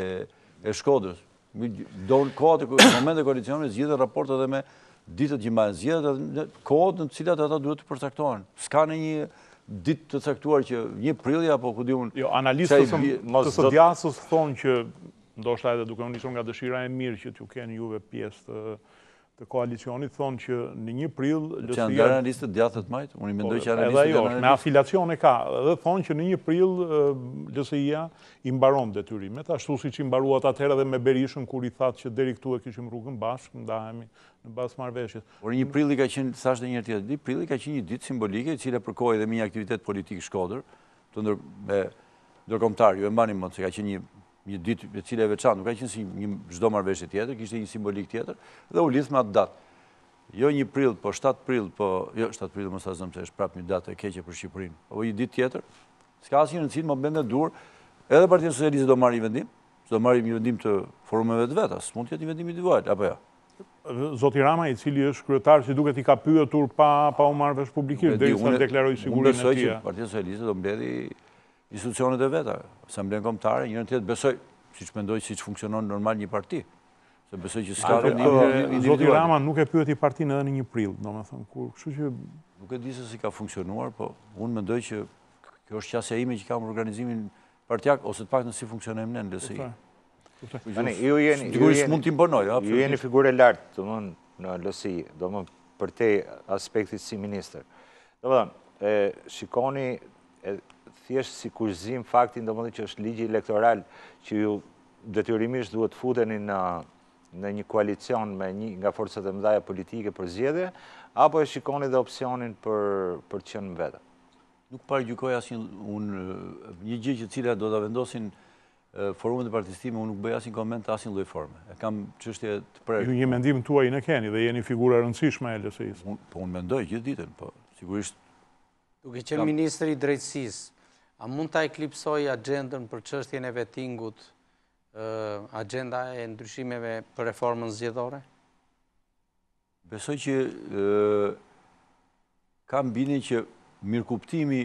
e Shkodrës. Do në kohët e momentet e koalicionit zgjidhen raportet edhe me ditët që mbajnë zgjedhjet dhe kohët në të cilat ata duhet të përcaktohen. S'ka në një ditë të caktuar që një prilli apo ku diun. Jo, analistët të së djasës thonë që ndoshta edhe duke u nisur nga dëshira e mirë që t'ju kenë juve pjesë të të koalicionit, thonë që në një prill L S I-ja... Që janë darë analistët djathët majtë? Unë i mendoj që analistët janë analistët. Me afiliacion e ka, dhe thonë që në një prill L S I-ja i mbaron detyrimet, ashtu si që i mbaruat atëherë dhe me Berishën, kur i thatë që deri këtu e kishim rrugën bashkë, ndahemi në bazë marrëveshjes. Por një prill i ka qenë, thash edhe një herë tjetër, një prill i ka qenë një ditë simbolike, e cila përkohej edhe me një aktivitet politik Shkodër, të ndërkombëtar, ju e mbani mend se ka qenë një një ditë e cila e veçantë, nuk ka qenë si një çdo marrëveshje tjetër, kishte një simbolik tjetër dhe u lidh me atë datë. Jo një prill, po shtatë prill, po jo shtatë prill mos ta zëm se është prapë një datë e keqe për Shqipërinë. Po një ditë tjetër, s'ka asnjë rëndësi, më bën dur, edhe Partia Socialiste do marrë një vendim, do marrë një vendim të forumeve të veta, s'mund të jetë një vendim individual, apo jo. Zoti Rama, i cili është kryetar, që duket i ka pyetur pa pa u marrë vesh publikisht, derisa deklaroi sigurinë e tij. Partia Socialiste do mbledhë institucionet e veta, asamblen kombëtare, njërin tjetër besoj, siç mendoj siç funksionon normal një parti. Se besoj që s'ka rëndësi. Zoti Rama nuk e pyeti partinë edhe në një prill, domethënë, kur, kështu që nuk e di se si ka funksionuar, po unë mendoj që kjo është qasja ime që kam organizimin partijak ose të paktën si funksionojmë ne në L S I. Tani, ju jeni ju jeni mund të imponoj, ju jeni figurë e lartë, domethënë në L S I, do më për te aspektit si minister. Do më dhënë, shikoni thjesht si kurzim faktin, do më dhënë që është ligji elektoral që ju detyrimisht duhet futeni në në një koalicion me një nga forcat e mëdhaja politike për zgjedhje, apo e shikoni dhe opcionin për për të qenë vetë? Nuk paraqyjoj asnjë unë një gjë që cila do ta vendosin forumet e partisë time, unë nuk bëj asnjë koment asnjë lloj forme. E kam çështje të prerë. Ju një mendim tuaj në keni dhe jeni figura e rëndësishme e L S I-s. Po unë mendoj gjithë ditën, po sigurisht. Duke qenë ministri i drejtësisë, a mund ta eklipsoj agjendën për çështjen e vettingut, agenda e ndryshimeve për reformën zgjedhore? Besoj që kam bindjen që mirëkuptimi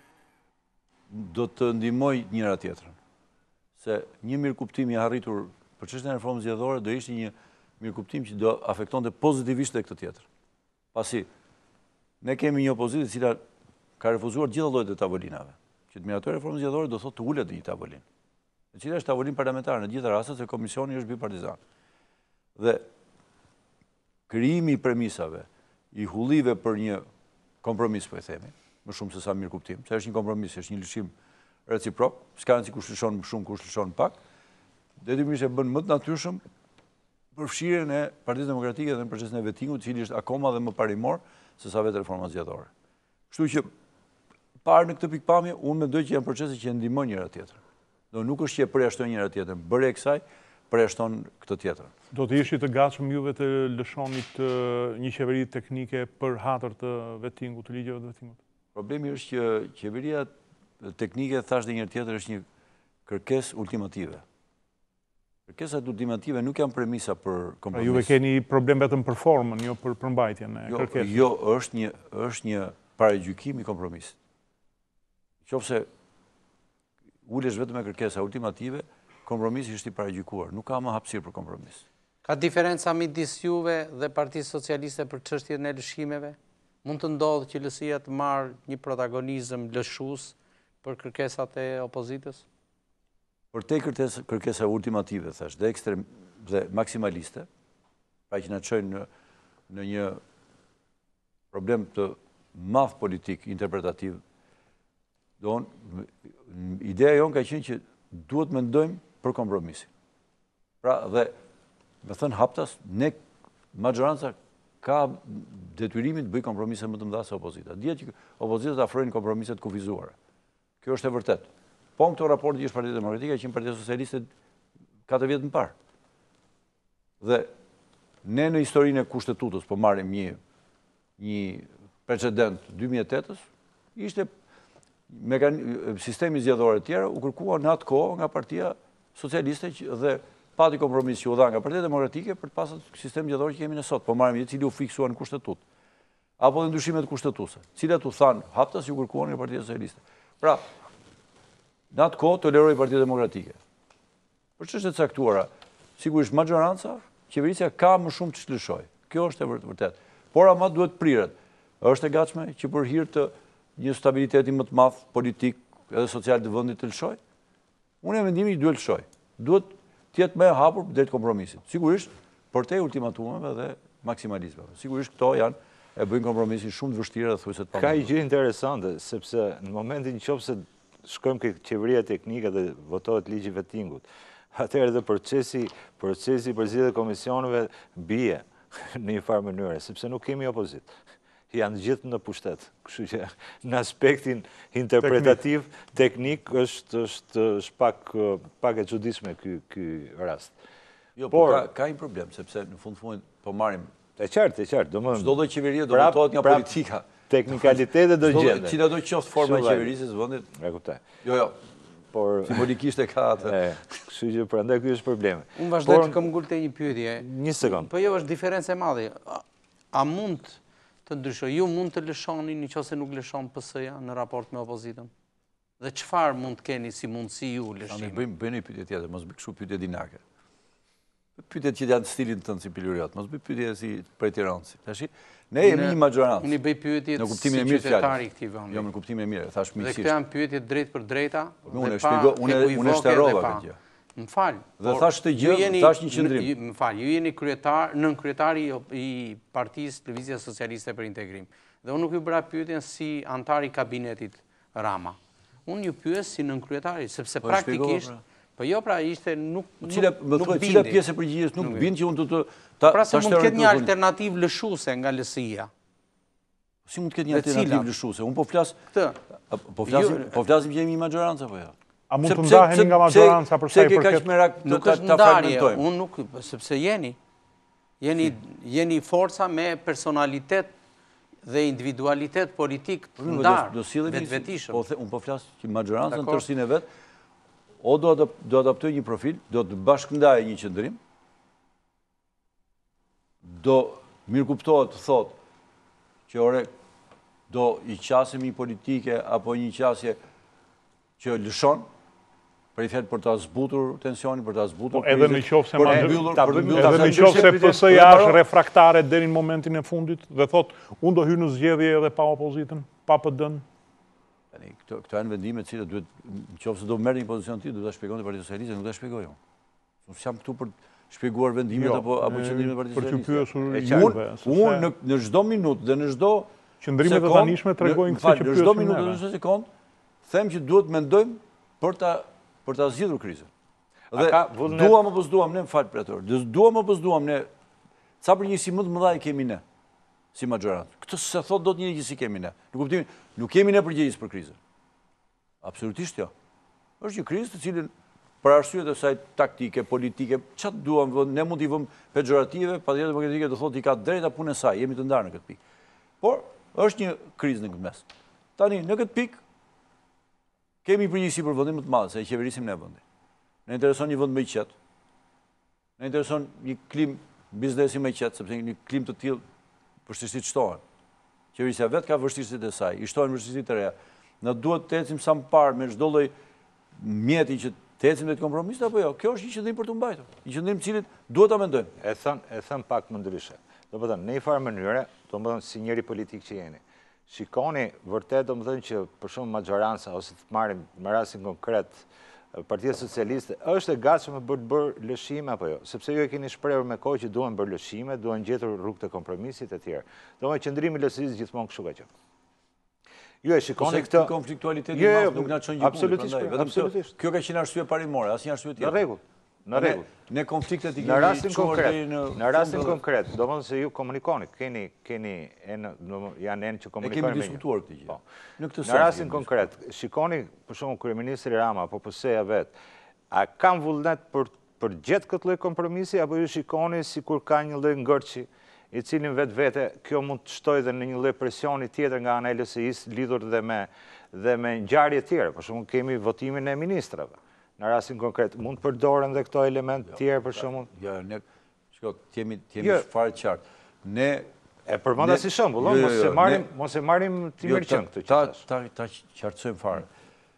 do të ndihmoj njëra tjetrën. Se një mirëkuptim i arritur për çështjen e reformës zgjedhore do ishte një mirëkuptim që do afektonte pozitivisht edhe këtë tjetër. Pasi ne kemi një opozitë e cila ka refuzuar gjithë llojet e tavolinave. Që të miratojë reformën zgjedhore do thotë të ulet në një tavolinë, e cila është tavolinë parlamentare në gjitha rastet se komisioni është bipartizan. Dhe krijimi i premisave, i hullive për një kompromis, po e themi, më shumë se sa mirëkuptim, se është një kompromis, është një lëshim reciprok, s'ka rëndësi kush lëshon më shumë, kush lëshon pak, detyrimisht e bën më të natyrshëm përfshirjen e Partisë Demokratike dhe në procesin e vettingut, i cili është akoma dhe më parimor se sa vetë reforma zgjedhore. Kështu që parë në këtë pikpamje, unë mendoj që janë procese që ndihmojnë njëra tjetrën. Do nuk është që e përjashton njëra tjetrën, bërja e kësaj përjashton këtë tjetrën. Do të ishit të gatshëm juve të lëshonit një qeveri teknike për hatër të vettingut, të ligjeve të vettingut? Problemi është që qeveria teknike, thash dhe njëra tjetër, është një kërkesë ultimative. Kërkesat ultimative nuk janë premisa për kompromis. Pra juve keni problem vetëm për formën, jo për përmbajtjen e kërkesës. Jo, është një është një paragjykim i kompromisit. Qofse ulesh vetëm me kërkesa ultimative, kompromisi është i paragjykuar, nuk ka më hapësirë për kompromis. Ka diferenca midis juve dhe Partisë Socialiste për çështjen e lëshimeve? Mund të ndodhë që L S I-ja të marrë një protagonizëm lëshues për kërkesat e opozitës? Për te kërkesa ultimative, thash, dhe ekstrem dhe maksimaliste, pra që na çojnë në, në një problem të madh politik interpretativ, don ideja jonë ka qenë që duhet mendojmë për kompromisin. Pra dhe me thënë haptas, ne majoranca ka detyrimin të bëj kompromise më të mëdha se opozita. Dihet që opozitat afrojnë kompromiset kufizuara. Kjo është e vërtetë. Po në këto raporti që është Partia Demokratike, që në Partia Socialiste katër vjetë më parë. Dhe ne në historinë e kushtetutës, po marrim një, një precedent dy mijë e tetës, ishte sistemi zgjedhore tjera u kërkua në atë kohë nga Partia Socialiste dhe pati kompromis që u dha nga Partia Demokratike për të pasur sistem zgjedhor që kemi ne sot, po marrim një cili u fiksua në kushtetutë. Apo dhe ndryshimet kushtetuese, cilat u thanë haptas që u kërkuan nga Partia Socialiste. Pra, në atë kohë toleroi Partia Demokratike. Për çështje të caktuara, sigurisht majoranca, qeverisja ka më shumë të çlëshoj. Kjo është e vërtetë. Por ama duhet priret. Është e gatshme që për hir të një stabiliteti më të madh politik edhe social të vendit të lëshoj. Unë e mendimi që duhet lëshoj. Duhet të jetë më e hapur drejt kompromisit. Sigurisht për te ultimatumeve dhe maksimalizmeve. Sigurisht këto janë e bëjnë kompromisin shumë të vështirë dhe thuajse të pamundur. Ka një gjë interesante, sepse në momentin nëse shkojmë këtë qeveria teknike dhe votohet ligji vettingut, atëherë dhe procesi, procesi për zgjedhje komisioneve bie në një farë mënyrë, sepse nuk kemi opozit. Janë gjithë në pushtet. Kështu që në aspektin interpretativ, teknik, është, është, është pak, pak e çuditshme ky, ky rast. Jo, por, ka, ka një problem, sepse në fund fundit po marrim. E qartë, e qartë. Çdo lloj qeverie do votohet nga politika. Teknikalitetet do gjende. Cila do qoftë forma e qeverisë së vendit? E kuptoj. Jo, jo. Por simbolikisht e ka atë. Kështu që prandaj ky është problemi. Unë vazhdoj të këmbgulte një pyetje. Një sekond. Po jo, është diferencë e madhe. A mund të ndryshoj, ju mund të lëshoni nëse nuk lëshon P S-ja në raport me opozitën? Dhe çfarë mund të keni si mundësi ju lëshimi? Ne bëjmë bëjmë një pyetje tjetër, mos bëj kështu pyetje dinake. Pyetjet që janë stilin tënd si piluriat, mos bëj pyetje si për Tiranës. Tash ne jemi një majorancë. Unë i bëj pyetjet në kuptimin e mirë të qytetari i këtij vendi. Jo, në kuptimin e mirë, thash miqësisht. Dhe këto janë pyetje drejt për drejta. Unë e shpjegoj, unë unë shtarova këtë gjë. Më falë. Dhe thash të gjë, thash një qëndrim. Më falë, ju jeni kryetar, nën kryetari i Partisë Lëvizja Socialiste për Integrim. Dhe unë nuk ju bëra pyetjen si antar i kabinetit Rama. Unë ju pyes si nën kryetari, sepse praktikisht, po jo pra ishte nuk bindi. Cila pjesë e përgjigjes nuk bindi që unë të të... Pra se mund të ketë një alternativ lëshuse nga L S I-a. Si mund të ketë një alternativ lëshuse? Unë po flasë... Po flasim që jemi i majoranca, po jo? A mund të ndahemi nga majoranca për sa i përket? Nuk është ndarje, unë nuk, sepse jeni, jeni forca me personalitet dhe individualitet politik të ndarë, vetvetishëm. Unë po flasë që majoranca në tërësin e vetë, o do adaptoj një profil, do të bashkëndaj një qëndrim, do mirë kuptohet të thotë që ore do i qasemi politike apo një qasje që lëshon, për i fjetë për të zbutur tensioni, për të zbutur krizit, edhe në qofë se edhe në qofë se P S I-a është refraktare deri në momentin e fundit, dhe thot, unë do hyrë në zgjedhje edhe pa opozitën, pa P D-n. Këto janë vendime cilë duhet, në qofë se do merë një pozicion ti, duhet të shpjegon të Partia Socialiste, nuk të shpjegoj unë. Nuk jam këtu për shpjeguar vendimet apo qëndrimet e Partia Socialiste. Unë në çdo minutë dhe në çdo qëndrimet e tanishme tregojnë këtë që pyesëm neve. Në çdo sekond them që duhet mendojmë për ta për ta zgjidhur krizën. Dhe duam apo s'duam ne, më fal për atë. Duam apo s'duam ne, sa përgjegjësi më të mëdha kemi ne si majorancë. Këtë se thot dot një gjë si kemi ne. Në kuptimin, nuk kemi ne përgjegjësi për krizën. Absolutisht jo. Është një krizë të cilën për arsye të saj taktike, politike, çfarë duam, ne mund t'i vëmë pejorative, patjetër demokratike do thotë i ka drejta punë e saj, jemi të ndarë në këtë pikë. Por është një krizë në këtë mes. Tani në këtë pikë kemi përgjegjësi për vendim më të madh se e qeverisim ne vendin. Ne intereson një vend më i qetë. Ne intereson një klim biznesi më i qetë, sepse një klim të tillë vështirësitë shtohen. Qeverisja vetë ka vështirësitë e saj, i shtohen vështirësitë të reja. Ne duhet të ecim sa më parë me çdo lloj mjeti që të ecim drejt kompromisit apo jo. Kjo është një qëndrim për të mbajtur. Një qëndrim i cili duhet ta mendojmë. E thën, e thën pak më ndryshe. Domethënë, në një farë mënyre, domethënë si njëri politik që jeni. Shikoni vërtet domethënë që për shembull majoranca ose të marrim në rastin konkret Partia Socialiste është e gatshme për të bërë lëshime apo jo, sepse ju e keni shprehur me kohë që duhen bërë lëshime, duhen gjetur rrugë të kompromisit e tjerë. Domethënë qëndrimi i L S I-s gjithmonë kështu ka qenë. Ju e shikoni këtë konfliktualiteti i madh nuk na çon gjë. Absolutisht, vetëm kjo ka qenë arsye parimore, asnjë arsye tjetër. Në rregull. Në rregull. Ne konfliktet i kemi në rastin konkret. Në rastin konkret, domethënë se ju komunikoni, keni keni janë enë që komunikojnë me. E kemi diskutuar këtë gjë. Në këtë në rastin konkret, shikoni për shembull kryeministri Rama apo P S I-ja vet, a kanë vullnet për për gjetë këtë lloj kompromisi apo ju shikoni sikur ka një lloj ngërçi i cilin vetvete kjo mund të shtojë dhe në një lloj presioni tjetër nga ana e L S I-s lidhur dhe me dhe me ngjarje të tjera. Për shembull kemi votimin e ministrave. Në rastin konkret, mund të përdoren dhe këto element tjerë për shembull? Jo, ne shko, jemi jemi fare qartë. Ne e përmenda si shembull, mos e marrim, mos e marrim ti mirë qen këtë që thash. Ta ta qartësojmë fare.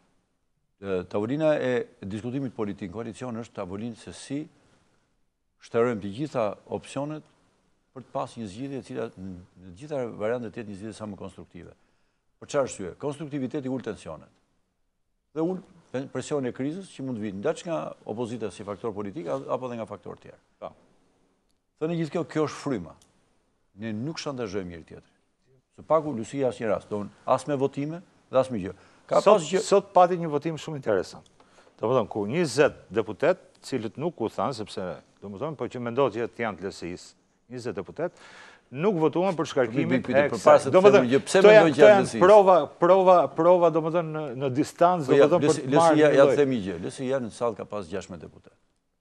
Tavolina e diskutimit politik koalicion është tavolinë se si shterojmë të gjitha opsionet për të pasur një zgjidhje e cila në të gjitha variantet të jetë një zgjidhje sa më konstruktive. Për çfarë arsye? Konstruktiviteti ul tensionet. Dhe ul presioni e krizës që mund të vinë ndaç nga opozita si faktor politik apo edhe nga faktor tjerë. Po. Thënë gjithë kjo, kjo është fryma. Ne nuk shantazhojmë njëri tjetrin. Së paku Lucia asnjë rast, don as me votime dhe as me gjë. Ka sot që sot pati një votim shumë interesant. Domethënë ku njëzet deputet, cilët nuk u thanë sepse domethënë po që mendohet që janë të L S I-s, njëzet deputet, nuk votuan për shkarkimin e kësaj. Domethënë, pse mendoj që janë prova, prova, prova domethënë në distancë, domethënë për të marrë. Ja të them një gjë, L S I-ja në sallë ka pas gjashtëdhjetë deputet.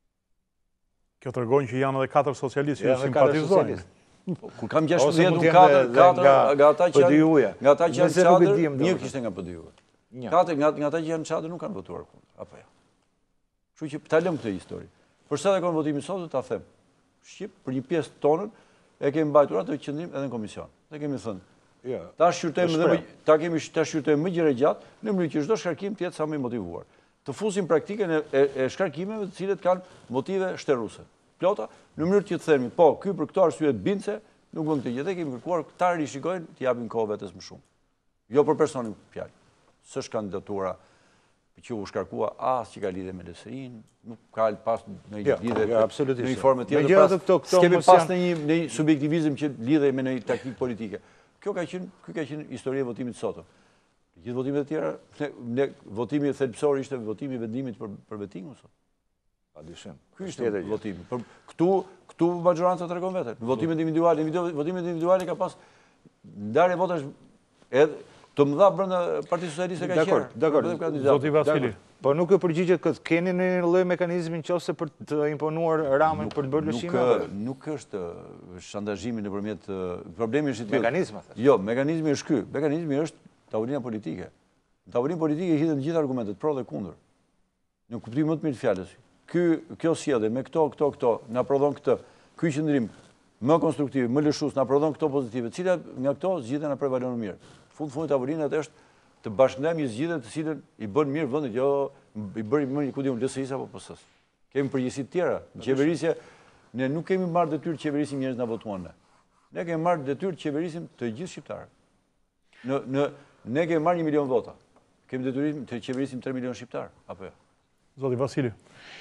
Kjo tregon që janë edhe katër socialistë që simpatizojnë. Kur kam gjashtëdhjetë nuk katër, katër nga ata që janë, nga ata që janë çadër, një kishte nga P D U. Katër nga nga ata që janë çadër nuk kanë votuar kundër, apo jo. Kështu që ta lëm këtë histori. Për sa dhe votimin sot do ta them. Shqip për një pjesë tonën e kemi mbajtur atë qëndrim edhe në komision. Ne kemi thënë, ja, ta shqyrtojmë dhe ta kemi ta shqyrtojmë më gjëra gjatë, në mënyrë që çdo shkarkim të jetë sa më i motivuar. Të fusim praktikën e, e, e shkarkimeve të cilët kanë motive shterruese. Plota, në mënyrë që të themi, po, ky për këto arsye të bindse, nuk mund të jetë, kemi kërkuar ta rishikojnë, të japin kohë vetes më shumë. Jo për personin fjalë. S'është kandidatura që u shkarkua as që ka lidhe me L S I-n, nuk ka pas në Jo, lidhe jo, absolutisht. në një formë tjetër. Megjithatë, këto- këto S'kemi mos pas janë- në një, në një subjektivizëm që lidhe me një taktikë politike. Kjo ka qenë, ky ka qenë historia e votimit sotëm. Gjithë votimet e tjera, ne, ne, votimi thelbësor ishte votimi i vendimit për, për vetingun sot. Pa dyshim. Ky ishte votimi. Për, këtu, këtu majoranca tregon veten. Në votimet individuale, në votimet individuale ka pas ndarje votash edhe të mëdha brenda Partisë Socialiste ka qenë. Dakor, dakor. Zoti Vasili. Po nuk e përgjigjet këtë, keni në një lloj mekanizmi nëse për të imponuar Ramën për të bërë lëshime? Nuk, nuk është shantazhimi nëpërmjet problemi është i tillë. Mekanizma, thash. Jo, mekanizmi është ky. Mekanizmi është tavolina politike. Në tavolinë politike hidhen të gjitha argumentet pro dhe kundër. Në kuptimin më të mirë të fjalës. Ky kjo sjellje me këto, këto, këto, na prodhon këtë. Ky qëndrim më konstruktiv, më lëshues, na prodhon këto pozitive, të cilat nga këto zgjidhen na prevalon mirë. Fund fund tavolinat është të bashkëndajmë një zgjidhje të cilën i bën mirë vendit, jo i bëri më ku diun L S I-s apo P S-s. Kemi përgjegjësi të tjera. Qeverisja, ne nuk kemi marrë detyrë të qeverisim njerëz na votuan ne. Ne kemi marrë detyrë të qeverisim të gjithë shqiptarët. Në në ne kemi marrë një milion vota. Kemi detyrim të qeverisim tre milion shqiptar, apo jo? Zoti Vasili,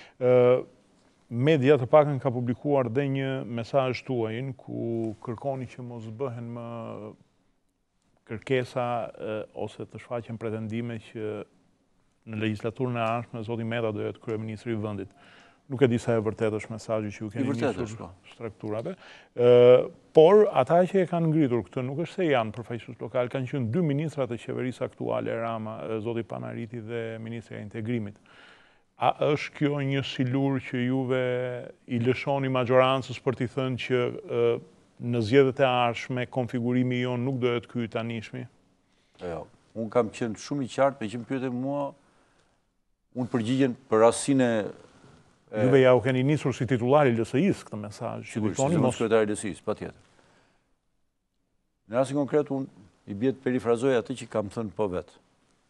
ë media të pakën ka publikuar dhe një mesazh tuajin ku kërkoni që mos bëhen më kërkesa ose të shfaqen pretendime që në legjislaturën e ardhshme zoti Meta do jetë kryeministri i vendit. Nuk e di sa e vërtet është mesazhi që ju keni nisur strukturave. Por ata që e kanë ngritur këtë nuk është se janë përfaqësues lokal, kanë qenë dy ministrat e qeverisë aktuale, Rama, zoti Panariti dhe ministri i integrimit. A është kjo një silur që juve i lëshoni majorancës për t'i thënë që në zgjedhjet e ardhshme konfigurimi jon nuk do jetë ky i tanishmi? Jo, unë kam qenë shumë i qartë, me që më pyete mua, unë përgjigjen për rastësinë e Juve ja u keni nisur si titulari L S I-s këtë mesazh. Sigurisht, si mos kryetari L S I-s, patjetër. Në rastin konkret unë i bie të perifrazoj atë që kam thënë po vetë.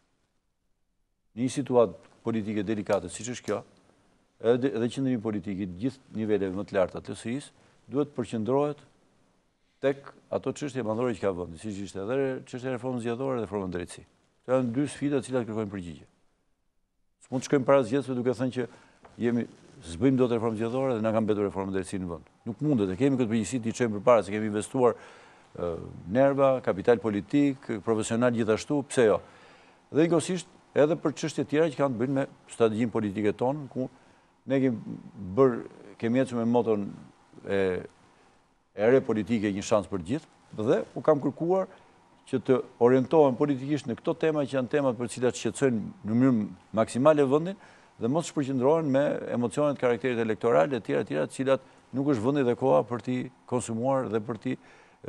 Në një situatë politike delikate, siç është kjo, edhe edhe qendrimi politik i gjithë niveleve më të larta të L S I-s duhet të përqendrohet tek ato çështje madhore që ka vendi, siç ishte edhe çështja e reformës zgjedhore dhe reforma drejtësi. Këto janë dy sfida të cilat kërkojnë përgjigje. S'mund të shkojmë para zgjedhjeve duke thënë që jemi zbëjmë dot reformën zgjedhore dhe na ka mbetur reforma drejtësi në vend. Nuk mundet, e kemi këtë përgjegjësi të çojmë përpara se kemi investuar nerva, kapital politik, profesional gjithashtu, pse jo. Dhe njëkohësisht edhe për çështje tjera që kanë të bëjnë me strategjinë politike tonë, ku ne kemi bërë, kemi ecur me moton e e re politike një shans për gjithë, dhe u kam kërkuar që të orientohen politikisht në këto tema që janë temat për cilat shqetësojnë në mënyrë maksimale vendin dhe mos shpërqendrohen me emocionet karakterit elektoral e tjera tjera të cilat nuk është vendi dhe koha për t'i konsumuar dhe për t'i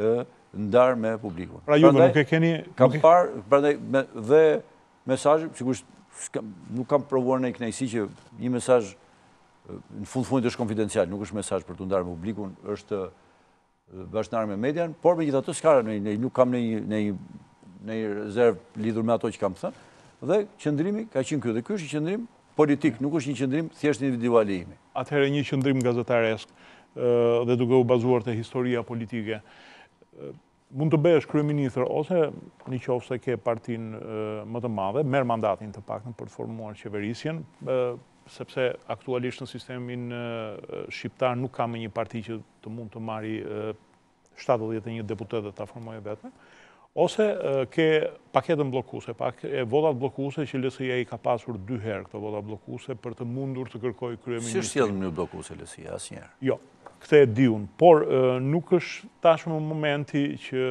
ndarë me publikun. Pra juve nuk e keni... Kam parë, prandaj dhe mesazhi, sigurisht nuk kam provuar në kënaqësi që një mesazh në fund fundit është konfidencial, nuk është mesazh për t'u ndarë me publikun, është bashkënar me median, por me gjitha të skara, nuk kam në një rezervë lidhur me ato që kam thënë, dhe qëndrimi ka qenë kjo, dhe kjo është një qëndrim politik, nuk është një qëndrim thjesht individual i imi. Atëherë një qëndrim gazetaresk dhe duke u bazuar të historia politike, mund të bëhesh kryeministër ose në qoftë se ke partinë më të madhe, merr mandatin të paktën për të formuar qeverisjen, sepse aktualisht në sistemin shqiptar nuk ka me një parti që të mund të marri shtatëdhjetë e një deputet dhe ta formojë vetme, ose ke paketën bllokuese, votat bllokuese që L S I-ja i ka pasur dy herë këto vota bllokuese për të mundur të kërkojë kryeministrin. Si është sjellë në mënyrë bllokuese L S I-ja asnjëherë? Jo, këtë e di unë, por nuk është tashmë momenti që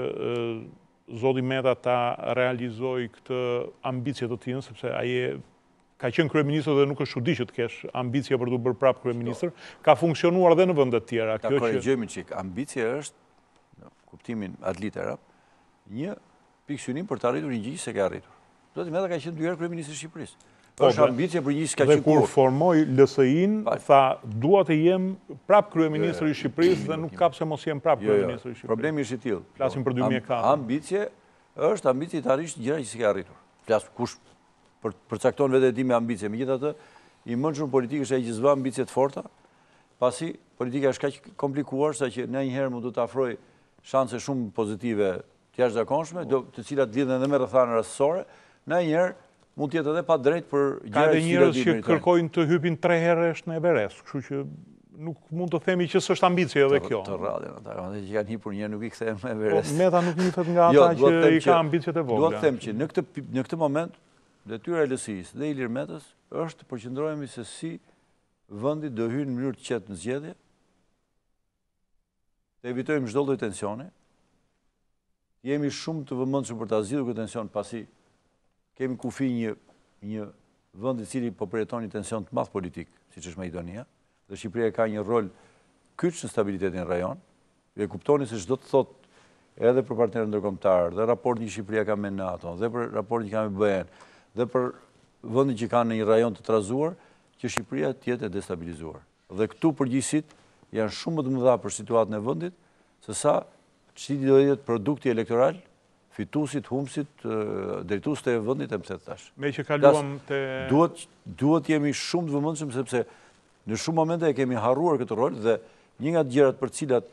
zoti Meta ta realizojë këtë ambicje të tij, sepse ai ka qenë kryeministër dhe nuk është çudi që të kesh ambicie për të bërë prapë kryeministër, ka funksionuar edhe në vende të tjera. Ta korrigjojmë çik, ambicia është, në kuptimin ad literam, një pikë synim për të arritur një gjë që ka arritur. Zoti Meta ka qenë dy herë kryeministri i Shqipërisë. Është ambicia për një që ka dhe qenë kur formoi L S I-n, tha dua të jem prapë kryeministri i Shqipërisë dhe nuk ka pse mos jem prapë kryeministri i Shqipërisë. Problemi është i tillë. Flasim për dy mijë e katër. Ambicie është ambicie të arrish gjëra që s'ka arritur. Flas kush për përcakton vetë e ti me ambicie. Megjithatë, i mençur politik është ai që s'vë ambicie të forta, pasi politika është kaq komplikuar sa që në një herë mund të të afroj shanse shumë pozitive të jashtëzakonshme, të cilat lidhen edhe me rrethana rastësore, në një herë mund tjetë edhe pa drejt për Ka edhe njerëz që kërkojnë të hypin tre herësh në Everest, kështu që nuk mund të themi që s'është ambicie edhe kjo. Të rradhe, ata që kanë hipur një nuk i kthehen në Everest. Meta nuk nitet nga ata që i ka ambicjet e vogla. Duhet të them që në këtë moment, detyra e L S I-s dhe Ilir Metës është të përqendrohemi se si vendi do hyjë në mënyrë të qetë në zgjedhje, të evitojmë çdo lloj tensioni. Jemi shumë të vëmendshëm për ta zgjidhur këtë tension pasi kemi kufi një një vend i cili po përjeton një tension të madh politik, siç është Maqedonia, dhe Shqipëria ka një rol kyç në stabilitetin e rajon. E kuptoni se çdo të thotë edhe për partnerët ndërkombëtar, dhe raporti që Shqipëria ka me NATO, dhe për raportin që ka me B E N, dhe për vendin që kanë në një rajon të trazuar, që Shqipëria të jetë e destabilizuar. Dhe këtu përgjegjësitë janë shumë më të mëdha për situatën e vendit, se sa çiti do jetë produkti elektoral, fituesit, humbësit, drejtuesit e vendit e pse thash. Me që kaluam te duhet duhet jemi shumë të vëmendshëm sepse në shumë momente e kemi harruar këtë rol dhe një nga gjërat për cilat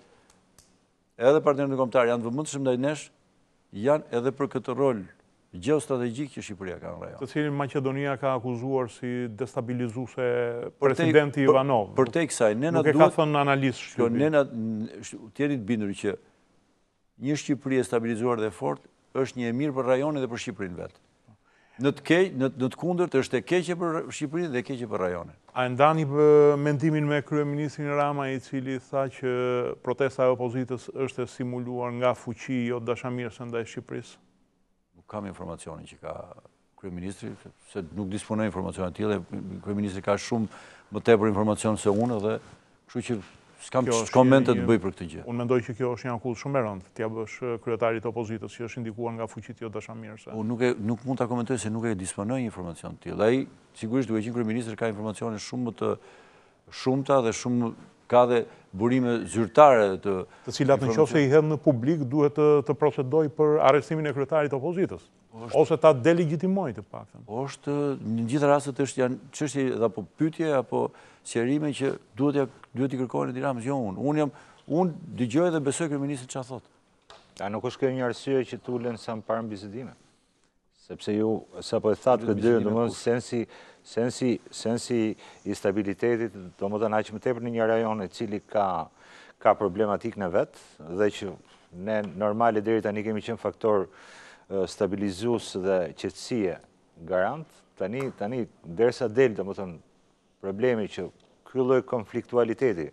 edhe partnerët ndërkombëtar janë të vëmendshëm ndaj nesh janë edhe për këtë rol gjeostrategjik që Shqipëria ka në rajon. Të cilin Maqedonia ka akuzuar si destabilizuese presidenti Ivanov. Përtej kësaj, ne na duhet. Nuk e ka thënë analistë shtypi. Ne na të jeni të bindur që një Shqipëri e stabilizuar dhe fort është një e mirë për rajonin dhe për Shqipërinë vetë. Në të keq, në të kundërt është e keqe për Shqipërinë dhe e keqe për rajonin. A ndani mendimin me kryeministrin Rama i cili tha që protesta e opozitës është e simuluar nga fuqi jo dashamirëse ndaj Shqipërisë? Nuk kam informacionin që ka kryeministri, se nuk disponoj informacion të tillë, kryeministri ka shumë më tepër informacion se unë dhe kështu që s'kam komente të bëj për këtë gjë. Unë mendoj që kjo është një akull shumë e rëndë, t'ja bësh kryetarit të opozitës që është indikuar nga fuqit jo dashamirëse. Unë nuk, nuk mund ta komentoj se nuk e disponoj informacion të tillë. Ai sigurisht duke qenë kryeministër ka informacione shumë më të shumta dhe shumë ka dhe burime zyrtare të të cilat nëse i hedh në publik duhet të, të procedoj për arrestimin e kryetarit të opozitës. Oshtë, ose ta delegitimoj të paktën. Është në gjithë rastet është janë çështje apo pyetje apo sqarime që duhet ja duhet i kërkojnë Tiranës, jo unë. Unë jam unë dëgjoj dhe besoj kryeministin çfarë thotë. A nuk është kjo një arsye që tulen sa më parë bisedime? Sepse ju sapo e thatë këtë dy, domethënë sensi sensi sensi i stabilitetit, domethënë aq më tepër në një rajon i cili ka ka problematikën e vet dhe që ne normale deri tani kemi qenë faktor stabilizues dhe qetësie garant, tani tani derisa del domethënë problemi që ky lloj konfliktualiteti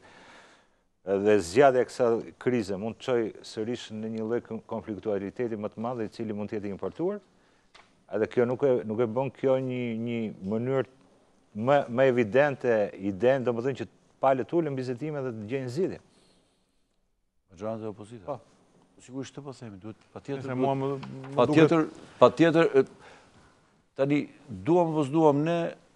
dhe zgjatja e kësaj krize mund të çojë sërish në një lloj konfliktualiteti më të madh i cili mund të jetë importuar. Edhe kjo nuk e nuk e bën kjo një një mënyrë më më evidente idenë domethënë që palët ulën bisedime dhe të gjejnë zgjidhje. Majoranca e opozitës. Po. Sigurisht të po themi, duhet patjetër patjetër patjetër patjetër tani duam apo s'duam ne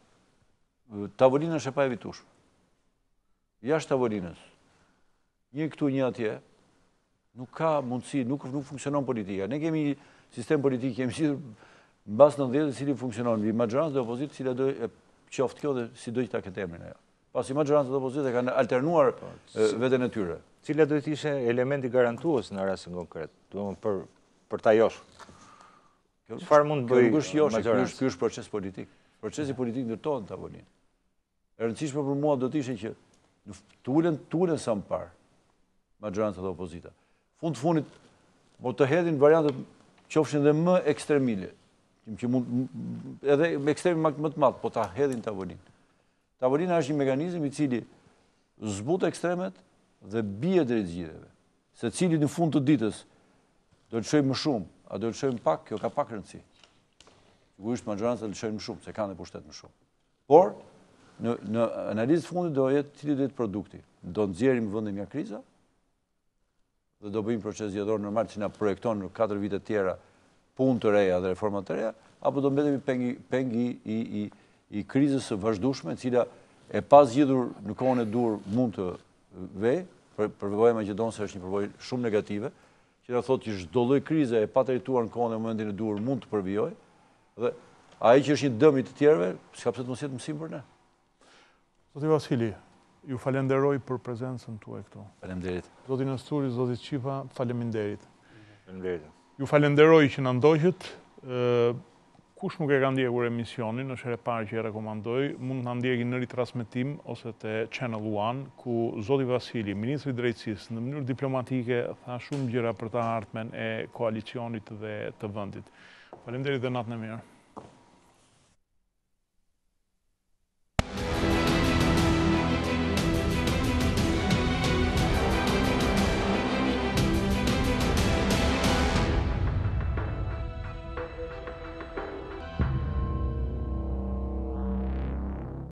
tavolina është e pa evitueshme. Jashtë tavolinës. Një këtu, një atje, nuk ka mundësi, nuk nuk funksionon politika. Ne kemi një sistem politik, kemi si mbas nëntëdhjetë i cili funksionon mbi majorancën e opozitës, cila do qoftë kjo dhe si do që ta ketë emrin ajo. Pasi majoranca e opozitës kanë alternuar veten e tyre. Cila do të ishte elementi garantues në rastin konkret, domethënë për për ta josh. Çfarë mund të bëjë? Nuk është josh, ky është proces politik. Procesi politik ndërtohet në tavolinë. E rëndësishme për mua do të ishte që të ulen të ulen sa më parë majoranca dhe opozita. Fund të fundit, po të hedhin variantet qofshin dhe më ekstremile, që mund edhe me ekstremi më të madh, po ta hedhin tavolinë. Tavolina është një mekanizëm i cili zbut ekstremet dhe bie drejt zgjidhjeve. Secili në fund të ditës do të shojë më shumë, a do të shojë pak, kjo ka pak rëndësi. Sigurisht majoranca do të shojë më shumë, se kanë dhe pushtet më shumë. Por në në analizën fundit do jetë cili do jetë produkti. Do nxjerrim vendin nga kriza dhe do bëjmë proces zgjedhor normal që na projekton në katër vite të tjera punë të reja dhe reforma të reja, apo do mbetemi pengi pengi i i i krizës së vazhdueshme, e cila e pa zgjidhur në kohën e dur mund të vej, për përvoja maqedonse është një përvojë shumë negative, që na thotë që çdo lloj krize e pa trajtuar në kohën e momentin e dur mund të përvijojë, dhe ai që është një dëm i të tjerëve, s'ka pse të mos jetë mësim për ne. Zoti Vasili, ju falenderoj për prezencën tuaj këtu. Faleminderit. Zoti Nasturi, zoti Çipa, faleminderit. Faleminderit. Ju falenderoj që na ndoqët. Kush nuk e ka ndjekur emisionin, është herë e parë që e rekomandoj, mund të na ndjeki në ritransmetim ose te Channel One, ku Zoti Vasili, Ministri i Drejtësisë, në mënyrë diplomatike tha shumë gjëra për të ardhmen e koalicionit dhe të vendit. Faleminderit dhe natën e mirë.